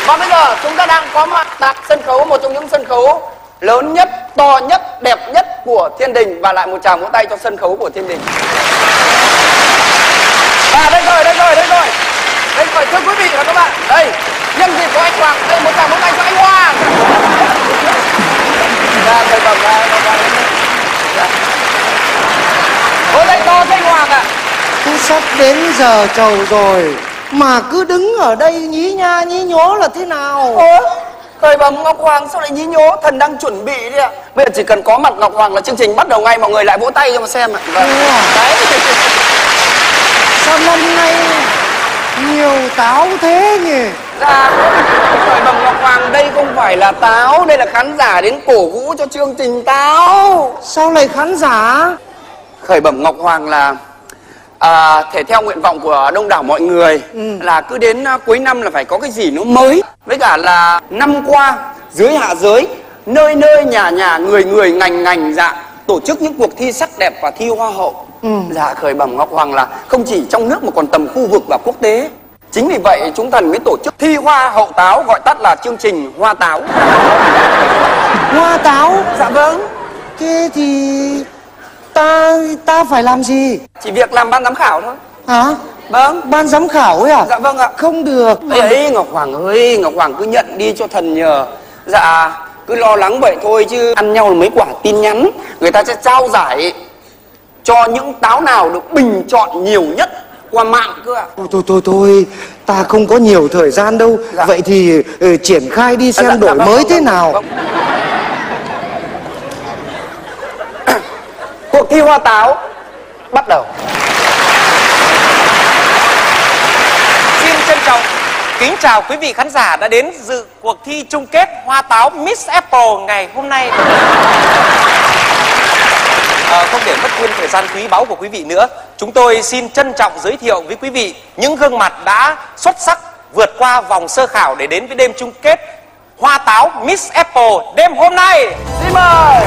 Và bây giờ chúng ta đang có mặt tại sân khấu, một trong những sân khấu lớn nhất, to nhất, đẹp nhất của Thiên Đình. Và lại một tràng vỗ tay cho sân khấu của Thiên Đình. À đây rồi. Đây rồi, thưa quý vị và các bạn. Đây, nhân dịp của anh Hoàng, đây một tràng vỗ tay cho anh Hoàng. Dạ, mời dạ. Ôi đây to thế anh Hoàng ạ. Cứ sắp đến giờ trầu rồi mà cứ đứng ở đây nhí nha nhí nhố là thế nào? Khởi bẩm Ngọc Hoàng, sao lại nhí nhố? Thần đang chuẩn bị đi ạ. Bây giờ chỉ cần có mặt Ngọc Hoàng là chương trình bắt đầu ngay, mọi người lại vỗ tay cho mà xem ạ. Vâng. Đấy. Sao năm nay nhiều táo thế nhỉ? Dạ, khởi bẩm Ngọc Hoàng, đây không phải là táo, đây là khán giả đến cổ vũ cho chương trình táo. Sao lại khán giả? Khởi bẩm Ngọc Hoàng là thể theo nguyện vọng của đông đảo mọi người là cứ đến cuối năm là phải có cái gì nó mới. Với cả là năm qua dưới hạ giới, nơi nơi nhà nhà, người người ngành ngành dạ tổ chức những cuộc thi sắc đẹp và thi hoa hậu. Dạ khởi bẩm Ngọc Hoàng là không chỉ trong nước mà còn tầm khu vực và quốc tế. Chính vì vậy chúng thần mới tổ chức thi hoa hậu táo, gọi tắt là chương trình Hoa Táo. Hoa táo? Dạ vâng. Thế thì ta phải làm gì? Chỉ việc làm ban giám khảo thôi. Hả? Vâng. Ban giám khảo ấy à? Dạ vâng ạ. Không được. Ấy Ngọc Hoàng ơi, Ngọc Hoàng cứ nhận đi cho thần nhờ. Dạ cứ lo lắng vậy thôi chứ ăn nhau là mấy quả tin nhắn. Người ta sẽ trao giải cho những táo nào được bình chọn nhiều nhất qua mạng cơ ạ. Thôi, ta không có nhiều thời gian đâu. Dạ. Vậy thì triển khai đi xem đổi mới thế nào. Vâng. Cuộc thi hoa táo bắt đầu. Xin trân trọng kính chào quý vị khán giả đã đến dự cuộc thi chung kết hoa táo Miss Apple ngày hôm nay. Không để mất thêm thời gian quý báu của quý vị nữa, chúng tôi xin trân trọng giới thiệu với quý vị những gương mặt đã xuất sắc vượt qua vòng sơ khảo để đến với đêm chung kết hoa táo Miss Apple đêm hôm nay. Xin mời.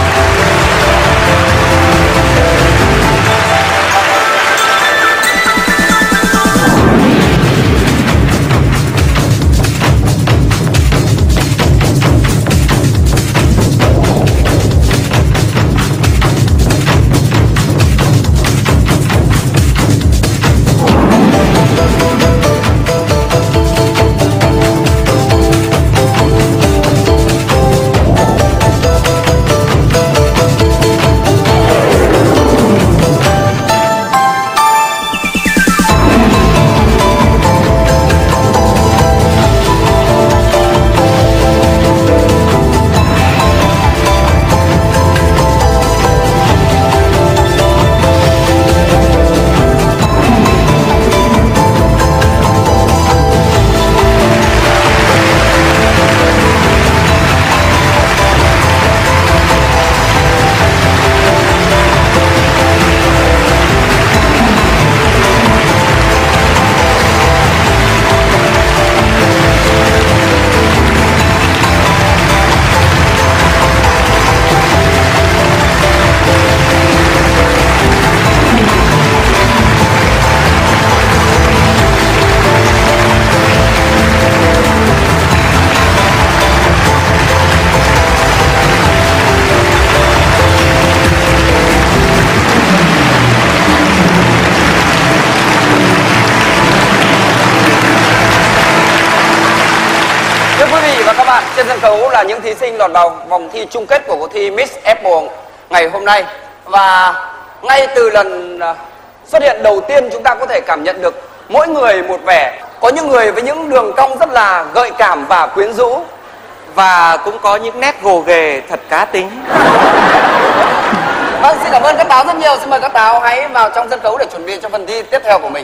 Trên sân khấu là những thí sinh lọt vào vòng thi chung kết của cuộc thi Miss Apple ngày hôm nay. Và ngay từ lần xuất hiện đầu tiên chúng ta có thể cảm nhận được mỗi người một vẻ. Có những người với những đường cong rất là gợi cảm và quyến rũ, và cũng có những nét gồ ghề thật cá tính. Vâng, xin cảm ơn các táo rất nhiều. Xin mời các táo hãy vào trong sân khấu để chuẩn bị cho phần thi tiếp theo của mình.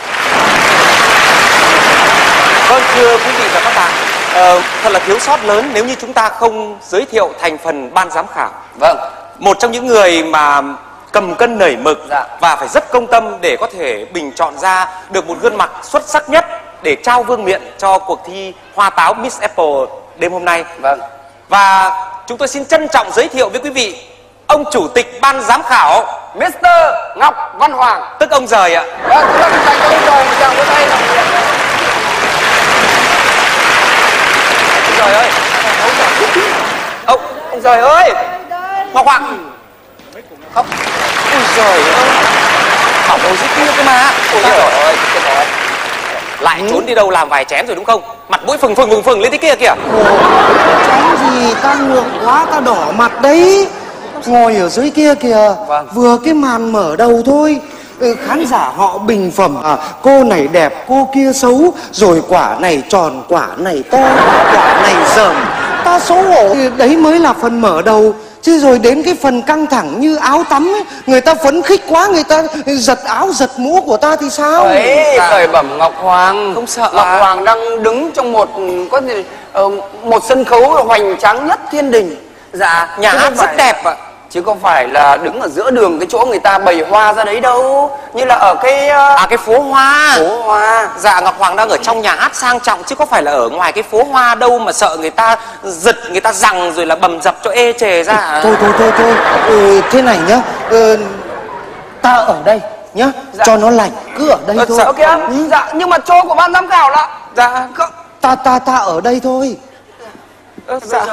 Vâng, thưa quý vị và các bạn, thật là thiếu sót lớn nếu như chúng ta không giới thiệu thành phần ban giám khảo. Vâng. Một trong những người mà cầm cân nảy mực dạ. và phải rất công tâm để có thể bình chọn ra được một gương mặt xuất sắc nhất để trao vương miện cho cuộc thi hoa táo Miss Apple đêm hôm nay. Vâng. Và chúng tôi xin trân trọng giới thiệu với quý vị ông chủ tịch ban giám khảo Mr. Ngọc Văn Hoàng, tức ông Giời ạ. Vâng, chúng ta dành cho ông Giời một tràng vỗ tay nào. Ôi giời ơi, Ngọc Hoàng. Không. Ôi giời ơi, bảo đồ dưới kia cơ mà. Ôi giời ơi, chết rồi. Lại trốn đi đâu làm vài chén rồi đúng không? Mặt mũi phừng lên thế kia kìa. Tránh gì, ta ngượng quá, ta đỏ mặt đấy. Ngồi ở dưới kia kìa. Vâng. Vừa cái màn mở đầu thôi, khán giả họ bình phẩm cô này đẹp, cô kia xấu, rồi quả này tròn, quả này to, quả này dởm. Ta xấu hổ. Đấy mới là phần mở đầu. Chứ rồi đến cái phần căng thẳng như áo tắm ấy, người ta phấn khích quá, người ta giật áo giật mũ của ta thì sao? Ấy, khởi bẩm Ngọc Hoàng. Không sợ Ngọc à? Hoàng đang đứng trong một sân khấu hoành tráng nhất thiên đình. Dạ, Nhà hát rất đẹp ạ. chứ không phải là đứng ở giữa đường cái chỗ người ta bày hoa ra đấy đâu. Như là ở cái cái phố hoa. phố hoa. Dạ, Ngọc Hoàng đang ở trong nhà hát sang trọng chứ có phải là ở ngoài cái phố hoa đâu mà sợ người ta giật, người ta giằng rồi là bầm dập cho ê chề ra à? Thôi thế này nhá, ta ở đây nhá. Dạ. Cho nó lành, cứ ở đây thôi. Dạ kìa. Dạ, nhưng mà chỗ của ban giám khảo là Dạ. Ta ở đây thôi. Dạ.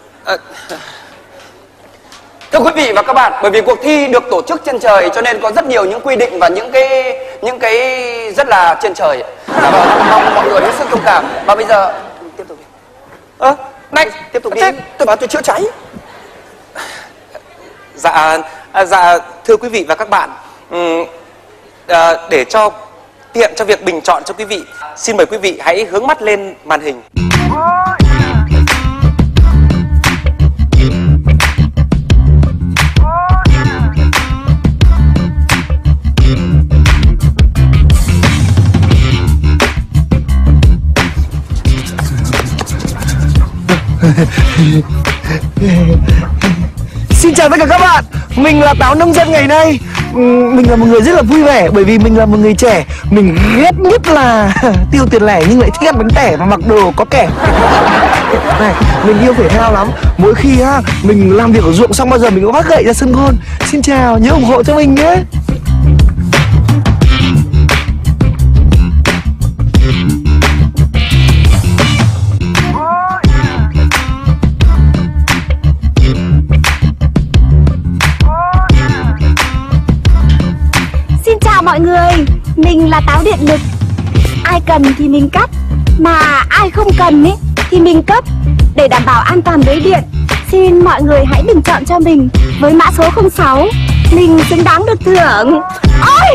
Thưa quý vị và các bạn, bởi vì cuộc thi được tổ chức trên trời cho nên có rất nhiều những quy định và những cái rất là trên trời. Dạ vâng, mong mọi người hết sức thông cảm. Và bây giờ tiếp tục đi. Này, tiếp tục đi. Tôi bảo tôi chữa cháy. Dạ, thưa quý vị và các bạn, để cho tiện cho việc bình chọn cho quý vị, xin mời quý vị hãy hướng mắt lên màn hình. Xin chào tất cả các bạn, mình là Táo Nông Dân ngày nay. Mình là một người rất là vui vẻ bởi vì mình là một người trẻ. Mình ghét nhất là tiêu tiền lẻ nhưng lại thích ăn bánh tẻ và mặc đồ có kẻ. Này, mình yêu thể thao lắm. Mỗi khi mình làm việc ở ruộng xong bao giờ mình cũng vác gậy ra sân gôn. Xin chào, nhớ ủng hộ cho mình nhé. Xin chào mọi người, mình là Táo Điện Lực. Ai cần thì mình cắt, mà ai không cần ý, thì mình cấp. Để đảm bảo an toàn lưới điện, xin mọi người hãy bình chọn cho mình với mã số 06. Mình xứng đáng được thưởng. Ôi!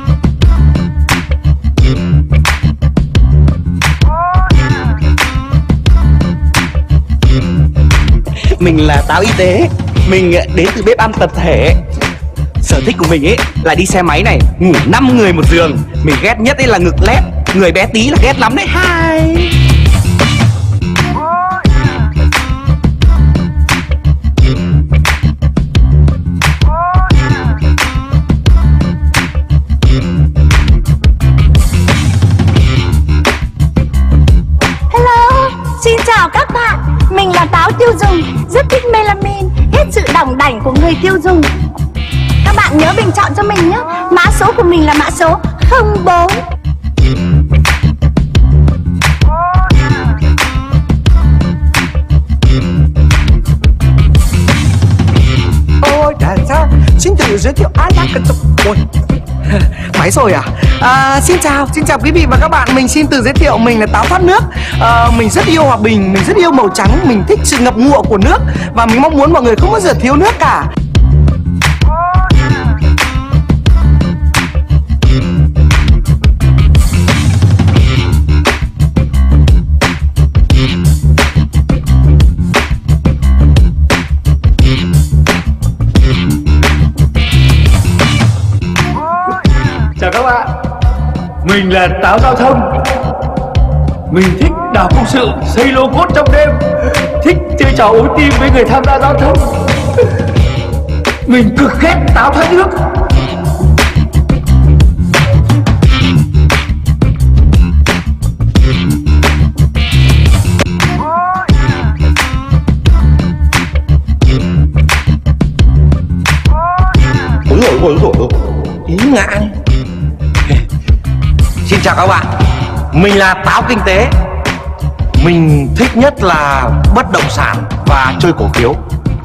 Mình là Táo Y Tế. Mình đến từ bếp ăn tập thể. Sở thích của mình ấy là đi xe máy này, ngủ 5 người một giường. Mình ghét nhất ấy là ngực lép, người bé tí là ghét lắm đấy. Hai. Hello, xin chào các bạn. Mình là Táo tiêu dùng, rất thích melamin, hết sự đỏng đảnh của người tiêu dùng. Các bạn nhớ bình chọn cho mình nhé. Mã số của mình là mã số 04. Ôi trời sao, xin tự giới thiệu ai đang cần tục. Ôi, máy rồi à? Xin chào quý vị và các bạn. Mình xin tự giới thiệu, mình là Táo Thoát Nước. Mình rất yêu hòa bình, mình rất yêu màu trắng, mình thích sự ngập ngụa của nước. Và mình mong muốn mọi người không bao giờ thiếu nước cả. Chào các bạn, mình là Táo Giao Thông. Mình thích đào công sự, xây lô cốt trong đêm, thích chơi trò ối tim với người tham gia giao thông. Mình cực ghét Táo Thoát Nước. Ôi dồi, ý ngại. Xin chào các bạn, mình là Táo Kinh Tế. Mình thích nhất là bất động sản và chơi cổ phiếu.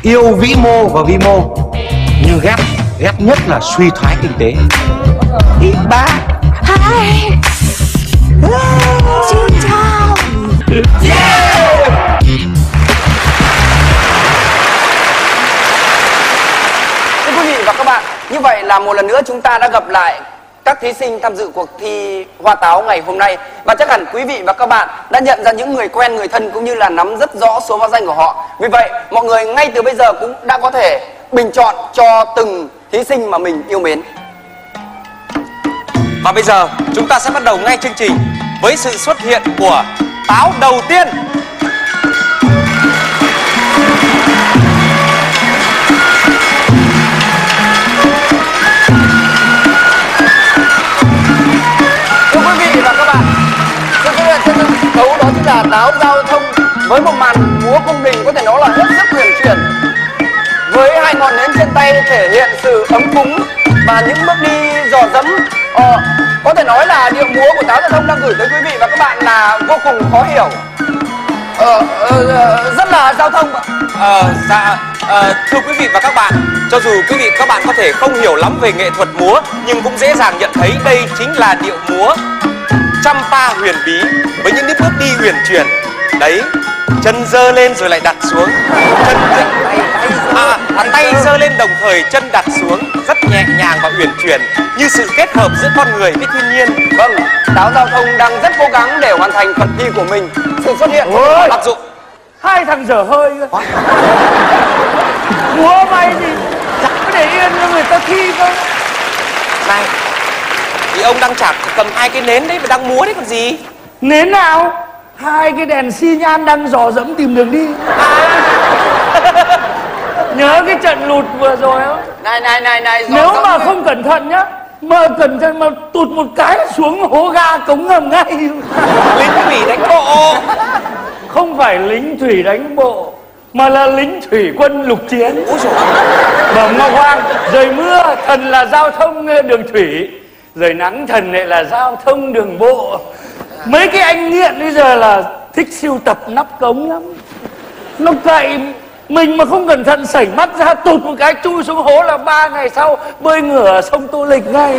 yêu vĩ mô và vi mô, nhưng ghét nhất là suy thoái kinh tế. Ý ba. Hai. Xin chào. Thưa quý vị và các bạn, như vậy là một lần nữa chúng ta đã gặp lại các thí sinh tham dự cuộc thi Hoa Táo ngày hôm nay. Và chắc hẳn quý vị và các bạn đã nhận ra những người quen, người thân cũng như là nắm rất rõ số báo danh của họ. Vì vậy, mọi người ngay từ bây giờ cũng đã có thể bình chọn cho từng thí sinh mà mình yêu mến. Và bây giờ chúng ta sẽ bắt đầu ngay chương trình với sự xuất hiện của táo đầu tiên. Thưa quý vị và các bạn, sự xuất hiện trên sân khấu đó chính là táo giao thông với một màn múa cung đình có thể nói là hết sức huyền chuyển. Với hai ngọn nến trên tay thể hiện sự ấm cúng và những bước đi dò dẫm. Có thể nói là điệu múa của táo giao thông đang gửi tới quý vị và các bạn là vô cùng khó hiểu. Rất là giao thông ạ. Thưa quý vị và các bạn, cho dù quý vị các bạn có thể không hiểu lắm về nghệ thuật múa, nhưng cũng dễ dàng nhận thấy đây chính là điệu múa Champa huyền bí với những bước đi huyền chuyển. Đấy, chân giơ lên rồi lại đặt xuống, tay giơ lên đồng thời chân đặt xuống, rất nhẹ nhàng và uyển chuyển, như sự kết hợp giữa con người với thiên nhiên. Vâng, táo giao thông đang rất cố gắng để hoàn thành phần thi của mình. Sự xuất hiện Ôi, Mặc dù hai thằng dở hơi cơ. Múa may thì chẳng có để yên cho người ta thi cơ. này thì ông đang cầm hai cái nến đấy và đang múa đấy còn gì. Nến nào? Hai cái đèn xi nhan đang dò dẫm tìm đường đi. Nhớ cái trận lụt vừa rồi không? Này Nếu mà không cẩn thận nhá, mà cẩn thận mà tụt một cái xuống hố ga cống ngầm ngay. Lính thủy đánh bộ. Không phải lính thủy đánh bộ, mà là lính thủy quân lục chiến. Bẩm Ngọc Hoàng, trời mưa thần là giao thông đường thủy, rồi nắng thần lại là giao thông đường bộ. Mấy cái anh nghiện bây giờ là thích sưu tập nắp cống lắm. Nó cậy mình mà không cẩn thận sẩy mắt ra, tụt một cái chui xuống hố là 3 ngày sau bơi ngửa sông Tô Lịch ngay.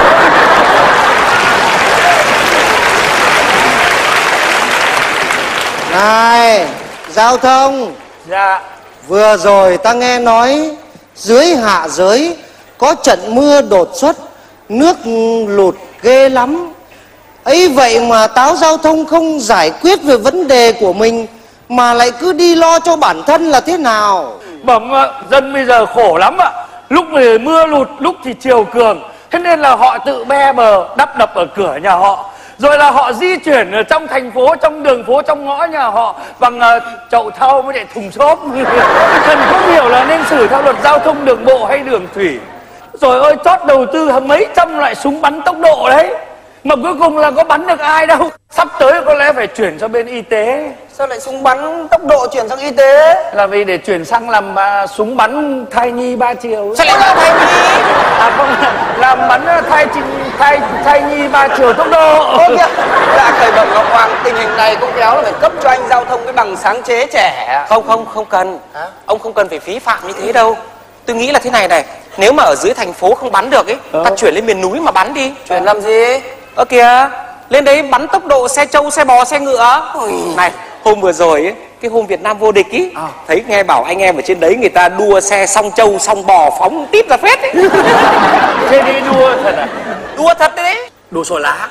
Này, giao thông. Dạ. Vừa rồi ta nghe nói dưới hạ giới có trận mưa đột xuất, nước lụt ghê lắm. Ấy vậy mà táo giao thông không giải quyết về vấn đề của mình mà lại cứ đi lo cho bản thân là thế nào? Bẩm dân bây giờ khổ lắm ạ. Lúc thì mưa lụt, lúc thì triều cường. Thế nên là họ tự be bờ đắp đập ở cửa nhà họ. Rồi là họ di chuyển ở trong thành phố, trong đường phố, trong ngõ nhà họ bằng chậu thau với lại thùng xốp. Thần không hiểu là nên xử theo luật giao thông đường bộ hay đường thủy. Rồi ơi, chót đầu tư mấy trăm loại súng bắn tốc độ đấy, mà cuối cùng là có bắn được ai đâu. Sắp tới có lẽ phải chuyển cho bên y tế. Sao lại súng bắn tốc độ chuyển sang y tế? Là vì để chuyển sang làm súng bắn thai nhi 3 chiều. Sao lại là thai nhi? À không, làm bắn thai nhi 3 chiều tốc độ. Ơ kìa, dạ khởi bẩm Ngọc Hoàng, tình hình này cũng kéo là phải cấp cho anh giao thông cái bằng sáng chế trẻ. Không cần. Hả? Ông không cần phải phí phạm như thế đâu. Tôi nghĩ là thế này này, nếu mà ở dưới thành phố không bắn được ấy, ta chuyển lên miền núi mà bắn đi. Chuyển làm gì? Ơ kìa, lên đấy bắn tốc độ xe trâu, xe bò, xe ngựa. Này, hôm vừa rồi ấy, cái hôm Việt Nam vô địch ý, thấy nghe bảo anh em ở trên đấy người ta đua xe song trâu, song bò phóng tít ra phết ấy. Thế đi đua thật à? Đua thật đấy. Đua sổ lá.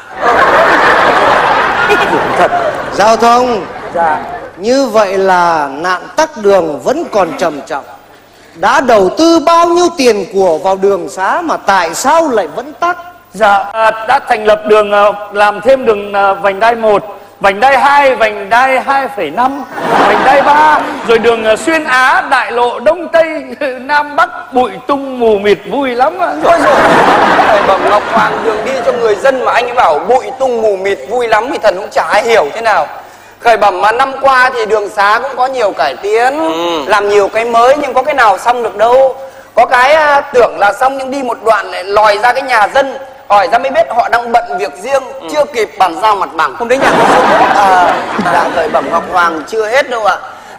Thật. Giao thông. Dạ. Như vậy là nạn tắc đường vẫn còn trầm trọng. Đã đầu tư bao nhiêu tiền của vào đường xá mà tại sao lại vẫn tắc? Dạ, đã thành lập đường, làm thêm đường vành đai 1, vành đai 2, vành đai 2,5, vành đai 3, rồi đường xuyên Á, đại lộ Đông Tây, Nam Bắc, bụi tung mù mịt vui lắm ạ. Ôi rồi, khởi bẩm Ngọc Hoàng, đường đi cho người dân mà anh ấy bảo bụi tung mù mịt vui lắm thì thần cũng chả ai hiểu thế nào. Khởi bẩm mà năm qua thì đường xá cũng có nhiều cải tiến, làm nhiều cái mới nhưng có cái nào xong được đâu. Có cái tưởng là xong nhưng đi một đoạn lại lòi ra cái nhà dân, hỏi ra mới biết họ đang bận việc riêng, chưa kịp bàn giao mặt bằng. Không đấy nhà dạ khởi bẩm Ngọc Hoàng chưa hết đâu ạ.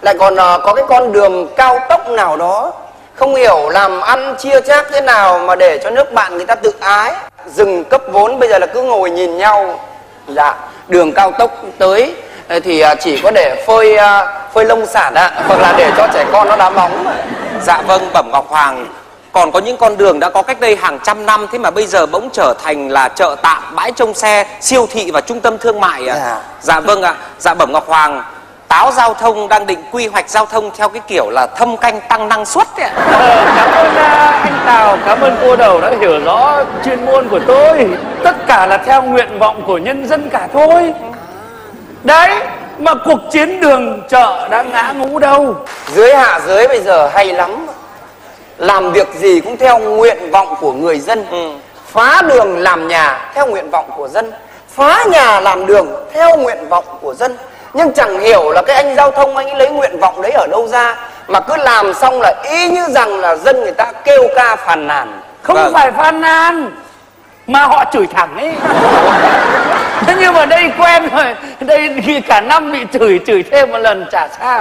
lại còn có cái con đường cao tốc nào đó, không hiểu làm ăn chia chác thế nào mà để cho nước bạn người ta tự ái. Dừng cấp vốn bây giờ là cứ ngồi nhìn nhau. Dạ, đường cao tốc tới thì chỉ có để phơi nông sản ạ, hoặc là để cho trẻ con nó đá bóng. Dạ vâng, bẩm Ngọc Hoàng, còn có những con đường đã có cách đây hàng trăm năm, thế mà bây giờ bỗng trở thành là chợ tạm, bãi trông xe, siêu thị và trung tâm thương mại ạ. Dạ vâng ạ. Dạ bẩm Ngọc Hoàng, Táo Giao thông đang định quy hoạch giao thông theo cái kiểu là thâm canh tăng năng suất ạ. Cảm ơn anh Tào, cảm ơn cô Đầu đã hiểu rõ chuyên môn của tôi. Tất cả là theo nguyện vọng của nhân dân cả thôi. Đấy, mà cuộc chiến đường chợ đã ngã ngũ đâu. Dưới hạ dưới bây giờ hay lắm, làm việc gì cũng theo nguyện vọng của người dân. Phá đường làm nhà theo nguyện vọng của dân, phá nhà làm đường theo nguyện vọng của dân. Nhưng chẳng hiểu là cái anh giao thông anh ấy lấy nguyện vọng đấy ở đâu ra, mà cứ làm xong là y như rằng là dân người ta kêu ca phàn nàn. Không phải phàn nàn, mà họ chửi thẳng ấy. Thế nhưng mà đây quen rồi, đây khi cả năm bị chửi thêm một lần chả sao.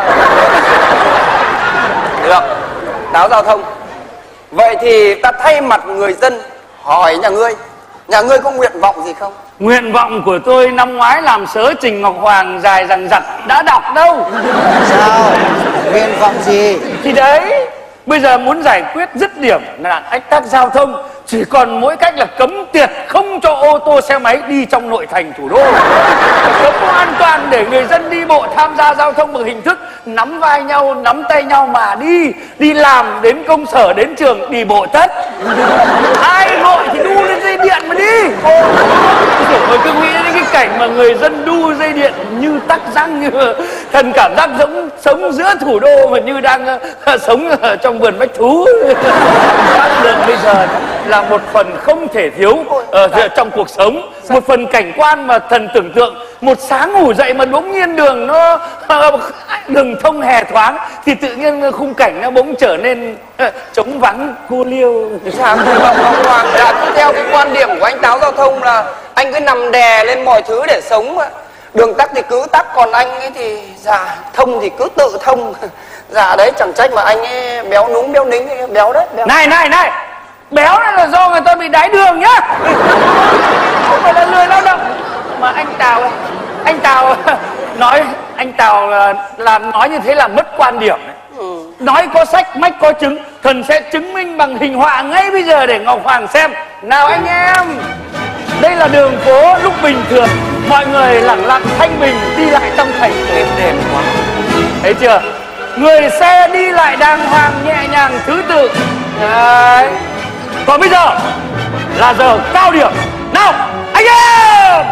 Được, Táo Giao thông, vậy thì ta thay mặt người dân hỏi nhà ngươi có nguyện vọng gì không? Nguyện vọng của tôi năm ngoái làm sớ Trình Ngọc Hoàng dài dằng dặc đã đọc đâu. Sao? Nguyện vọng gì? Thì đấy, bây giờ muốn giải quyết dứt điểm là ách tắc giao thông, chỉ còn mỗi cách là cấm tiệt không cho ô tô xe máy đi trong nội thành thủ đô. Cấm an toàn để người dân đi bộ tham gia giao thông bằng hình thức nắm vai nhau, nắm tay nhau mà đi làm, đến công sở, đến trường đi bộ tất. Ai vội thì đu lên dây điện mà đi. Rồi cứ nghĩ đến cái cảnh mà người dân đu dây điện như tắc răng, như thần cảm giác giống sống giữa thủ đô mà như đang sống ở trong vườn bách thú. Các đường bây giờ là một phần không thể thiếu trong cuộc sống, một phần cảnh quan mà thần tưởng tượng. Một sáng ngủ dậy mà bỗng nhiên đường nó đường thông hè thoáng thì tự nhiên khung cảnh nó bỗng trở nên trống vắng cô liêu. Sao thầy Ngọc Hoàng là theo cái quan điểm của anh Táo Giao thông là anh cứ nằm đè lên mọi thứ để sống mà. Đường tắc thì cứ tắc, còn anh ấy thì dạ thông thì cứ tự thông. Dạ đấy, chẳng trách mà anh ấy béo núm béo nính, béo đấy béo. Này béo này là do người ta bị đái đường nhá, không phải là lười lao động. Mà anh Tào nói, anh Tào là nói như thế là mất quan điểm đấy. Nói có sách mách có chứng, thần sẽ chứng minh bằng hình họa ngay bây giờ để Ngọc Hoàng xem. Nào anh em, đây là đường phố lúc bình thường, mọi người lặng lặng thanh bình đi lại trong thành êm đềm quá. Thấy chưa? Người xe đi lại đàng hoàng nhẹ nhàng thứ tự. Đấy. Còn bây giờ là giờ cao điểm. Nào anh em,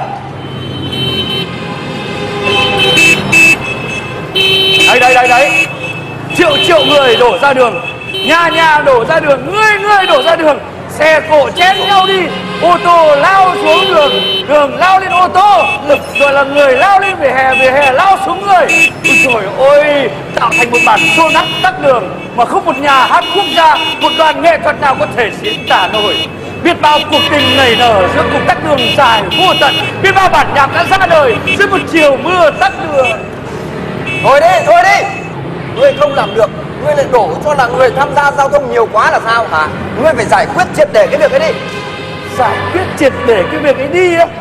đấy triệu người đổ ra đường, nhà đổ ra đường, người đổ ra đường, xe cộ chen nhau đi, ô tô lao xuống đường lao lên ô tô, rồi là người lao lên vỉa hè lao xuống người. Ôi trời ơi, tạo thành một bản show tắc đường mà không một nhà hát quốc gia, một đoàn nghệ thuật nào có thể diễn tả nổi. Biết bao cuộc tình nảy nở giữa cuộc tắc đường dài vô tận, biết bao bản nhạc đã ra đời giữa một chiều mưa tắc đường. Thôi đi, ngươi không làm được, ngươi lại đổ cho là người tham gia giao thông nhiều quá là sao hả? Ngươi phải giải quyết triệt để cái việc ấy đi. Giải quyết triệt để cái việc ấy đi á?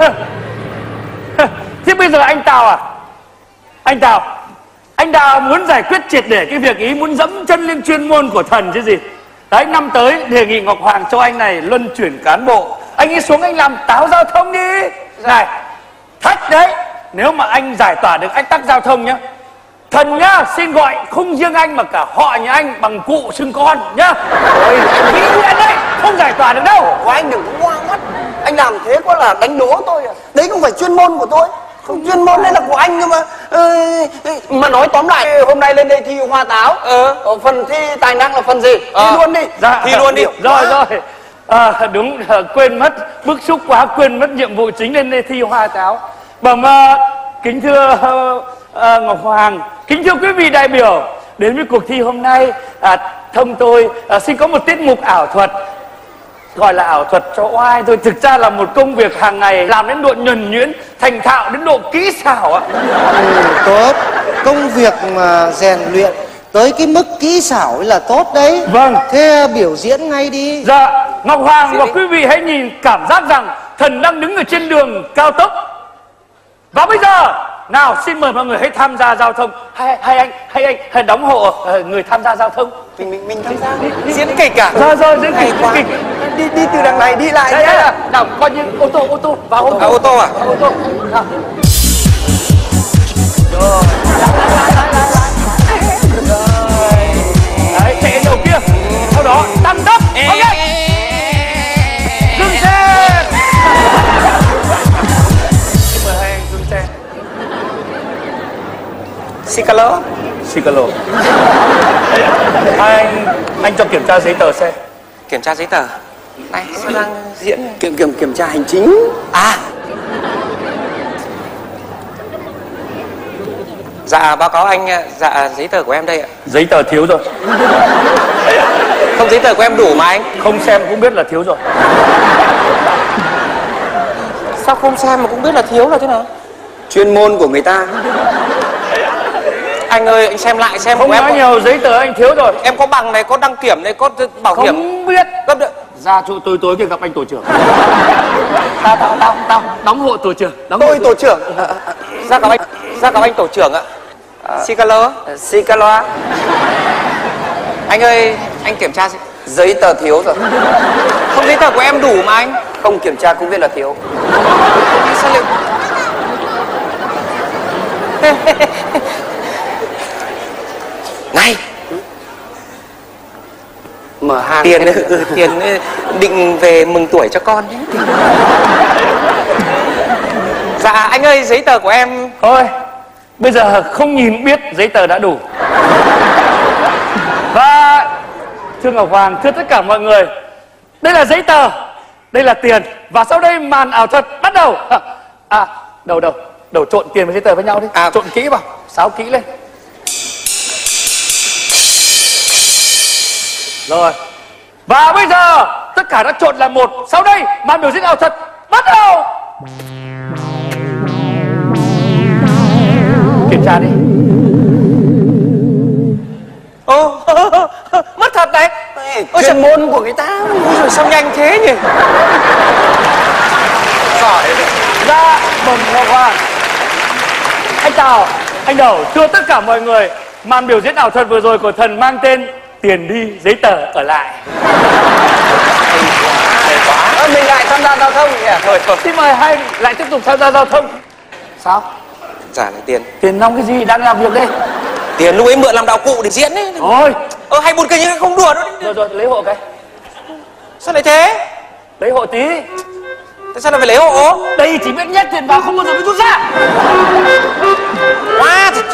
Thế bây giờ anh Tào muốn giải quyết triệt để cái việc ý, muốn dẫm chân lên chuyên môn của thần chứ gì. Đấy, năm tới đề nghị Ngọc Hoàng cho anh này luân chuyển cán bộ, anh ấy xuống anh làm Táo Giao thông đi. Này, thách đấy, nếu mà anh giải tỏa được ách tắc giao thông nhá, thần nhá, xin gọi không riêng anh mà cả họ nhà anh bằng cụ xưng con nhá. Ôi, anh nghĩ nguyện đấy, không giải tỏa được đâu. Của anh đừng có ngoa mắt, anh làm thế có là đánh đố tôi à? Đấy không phải chuyên môn của tôi, không chuyên môn đấy là của anh cơ mà. Mà nói tóm lại, hôm nay lên đây thi hoa táo, phần thi tài năng là phần gì? Thi luôn đi. Dạ, thi luôn đi. Rồi. Đúng, quên mất, bức xúc quá quên mất nhiệm vụ chính, lên đây thi hoa táo. Bẩm kính thưa Ngọc Hoàng, kính thưa quý vị đại biểu, đến với cuộc thi hôm nay, thông tôi xin có một tiết mục ảo thuật. Gọi là ảo thuật cho oai thôi, thực ra là một công việc hàng ngày làm đến độ nhuần nhuyễn, thành thạo đến độ kỹ xảo ạ. Tốt, công việc mà rèn luyện tới cái mức kỹ xảo ấy là tốt đấy. Vâng. Thế biểu diễn ngay đi. Dạ, Ngọc Hoàng và quý vị hãy nhìn, cảm giác rằng thần đang đứng ở trên đường cao tốc. Và bây giờ, nào xin mời mọi người hãy tham gia giao thông. Hay anh hãy đóng hộ người tham gia giao thông. Mình tham gia diễn kịch à? Rồi diễn kịch, diễn kịch. Đi từ đằng này đi lại Đây, nhé. đây, nào coi như ô tô vào ô tô. Ô tô à? Ô tô. Nào. Rồi. Đấy, chạy đầu kia. Sau đó tăng tốc. Ok. Dừng xe. Xin mời hai anh dừng xe. Xicalo. Xicalo. Anh cho kiểm tra giấy tờ xe. Kiểm tra giấy tờ. Này, sao đang diễn? Kiểm tra hành chính. À. Dạ báo cáo anh, dạ giấy tờ của em đây ạ. Giấy tờ thiếu rồi. Không, giấy tờ của em đủ mà anh. Không xem cũng biết là thiếu rồi. Sao không xem mà cũng biết là thiếu là thế nào? Chuyên môn của người ta. Anh ơi, anh xem lại xem Không của em nói có... nhiều, giấy tờ anh thiếu rồi. Em có bằng này, có đăng kiểm này, có bảo hiểm. Không biết. Ra chỗ tối kia gặp anh tổ trưởng. Tao đóng hộ tổ trưởng. Tôi tổ trưởng. Ra gặp anh tổ trưởng ạ. Xicalo. Xicalo. Anh ơi, anh kiểm tra Giấy tờ thiếu rồi. không, giấy tờ của em đủ mà anh. Không kiểm tra cũng biết là thiếu. Sao liệu... Này, Mở hàng tiền tiền định về mừng tuổi cho con. Dạ anh ơi, giấy tờ của em. Thôi, bây giờ không nhìn biết giấy tờ đã đủ. Và thưa Ngọc Hoàng, thưa tất cả mọi người, đây là giấy tờ, đây là tiền. Và sau đây màn ảo thuật bắt đầu. Đầu trộn tiền với giấy tờ với nhau đi. Trộn kỹ vào, sáo kỹ lên. Rồi. Và bây giờ tất cả đã trộn là một. Sau đây màn biểu diễn ảo thuật bắt đầu. Kiểm tra đi. Mất thật đấy. chuyên môn của người ta. Ôi giời, sao nhanh thế nhỉ? Giỏi. Ra mừng Ngọc Hoàng. Anh chào, anh Đầu. Thưa tất cả mọi người, màn biểu diễn ảo thuật vừa rồi của thần mang tên tiền đi, giấy tờ ở lại. Mình lại tham gia giao thông nhỉ? Thôi. Xin mời hai lại tiếp tục tham gia giao thông. Sao? Trả lại tiền. Tiền nong cái gì, đang làm việc đây. Tiền lúc ấy mượn làm đạo cụ để diễn đấy. Thôi. Hay buồn cười nhưng không đùa đâu. Rồi, lấy hộ cái. Sao lại thế? Lấy hộ tí. Tại sao lại phải lấy hộ? Đây chỉ biết nhét tiền vào, không bao giờ mới rút ra. Quá thật.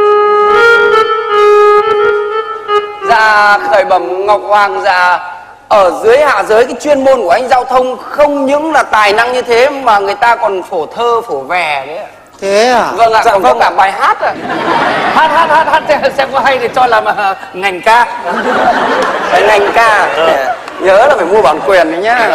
Dạ khởi bẩm Ngọc Hoàng, dạ ở dưới hạ giới cái chuyên môn của anh giao thông không những là tài năng như thế mà người ta còn phổ thơ phổ vè đấy ạ. Thế à? Vâng ạ, Dạ, còn vâng có cả bài hát ạ. Hát xem có hay thì cho làm ngành ca. Phải ngành ca. Nhớ là phải mua bản quyền đấy nhá.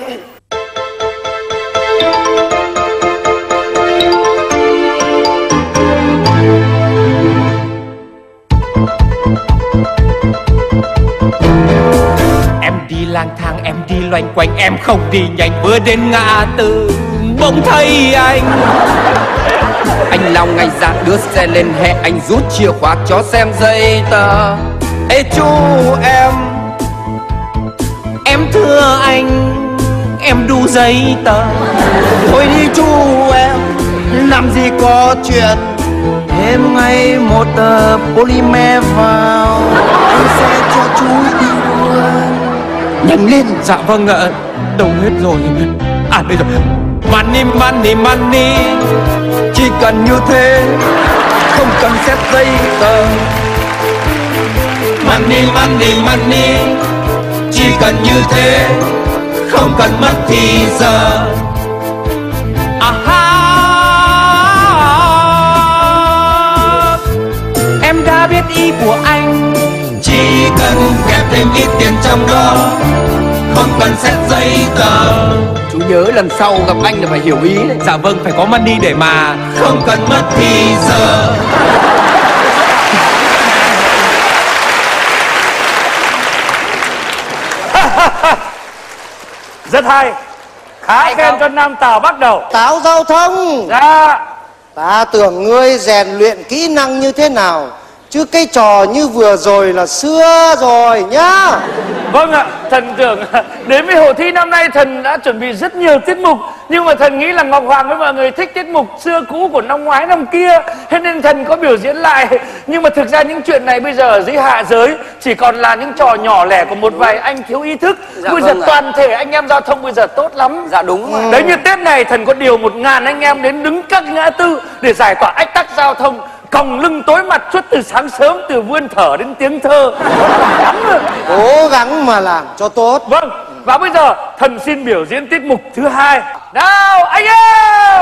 Em đi lang thang, em đi loanh quanh, em không đi nhanh, vừa đến ngã tư bỗng thấy anh lao ngay ra đưa xe lên hè, anh rút chìa khóa cho xem giấy tờ. Ê chú em thưa anh, em đủ giấy tờ. Thôi đi chú em, làm gì có chuyện thêm ngay một tờ polymer vào, anh sẽ cho chú đi luôn. Nhanh lên. Dạ vâng ạ. Đâu hết rồi. À đây rồi. Money, money, money. Chỉ cần như thế, không cần xét giấy tờ. Money, money, money. Chỉ cần như thế, không cần mất thì giờ. Em đã biết ý của anh, chỉ cần kẹp thêm ít tiền trong đó, không cần xét giấy tờ. chú nhớ lần sau gặp anh là phải hiểu ý đấy. Dạ vâng, phải có money để mà không cần mất thì giờ. Rất hay. Khá khen cho Nam Tào bắt đầu. Táo giao thông. Dạ. Ta tưởng ngươi rèn luyện kỹ năng như thế nào, chứ cái trò như vừa rồi là xưa rồi nhá. Vâng ạ, thần tưởng đến với hội thi năm nay thần đã chuẩn bị rất nhiều tiết mục. Nhưng mà thần nghĩ là Ngọc Hoàng với mọi người thích tiết mục xưa cũ của năm ngoái năm kia, thế nên thần có biểu diễn lại. Nhưng mà thực ra những chuyện này bây giờ ở dưới hạ giới chỉ còn là những trò nhỏ lẻ của một vài anh thiếu ý thức. Dạ, bây vâng giờ ạ. toàn thể anh em giao thông bây giờ tốt lắm. Dạ đúng rồi. Đấy, như Tết này thần có điều 1000 anh em đến đứng các ngã tư để giải tỏa ách tắc giao thông, còng lưng tối mặt suốt từ sáng sớm, từ vươn thở đến tiếng thơ. Cố gắng mà làm cho tốt. Vâng, và bây giờ thần xin biểu diễn tiết mục thứ 2. Nào anh em!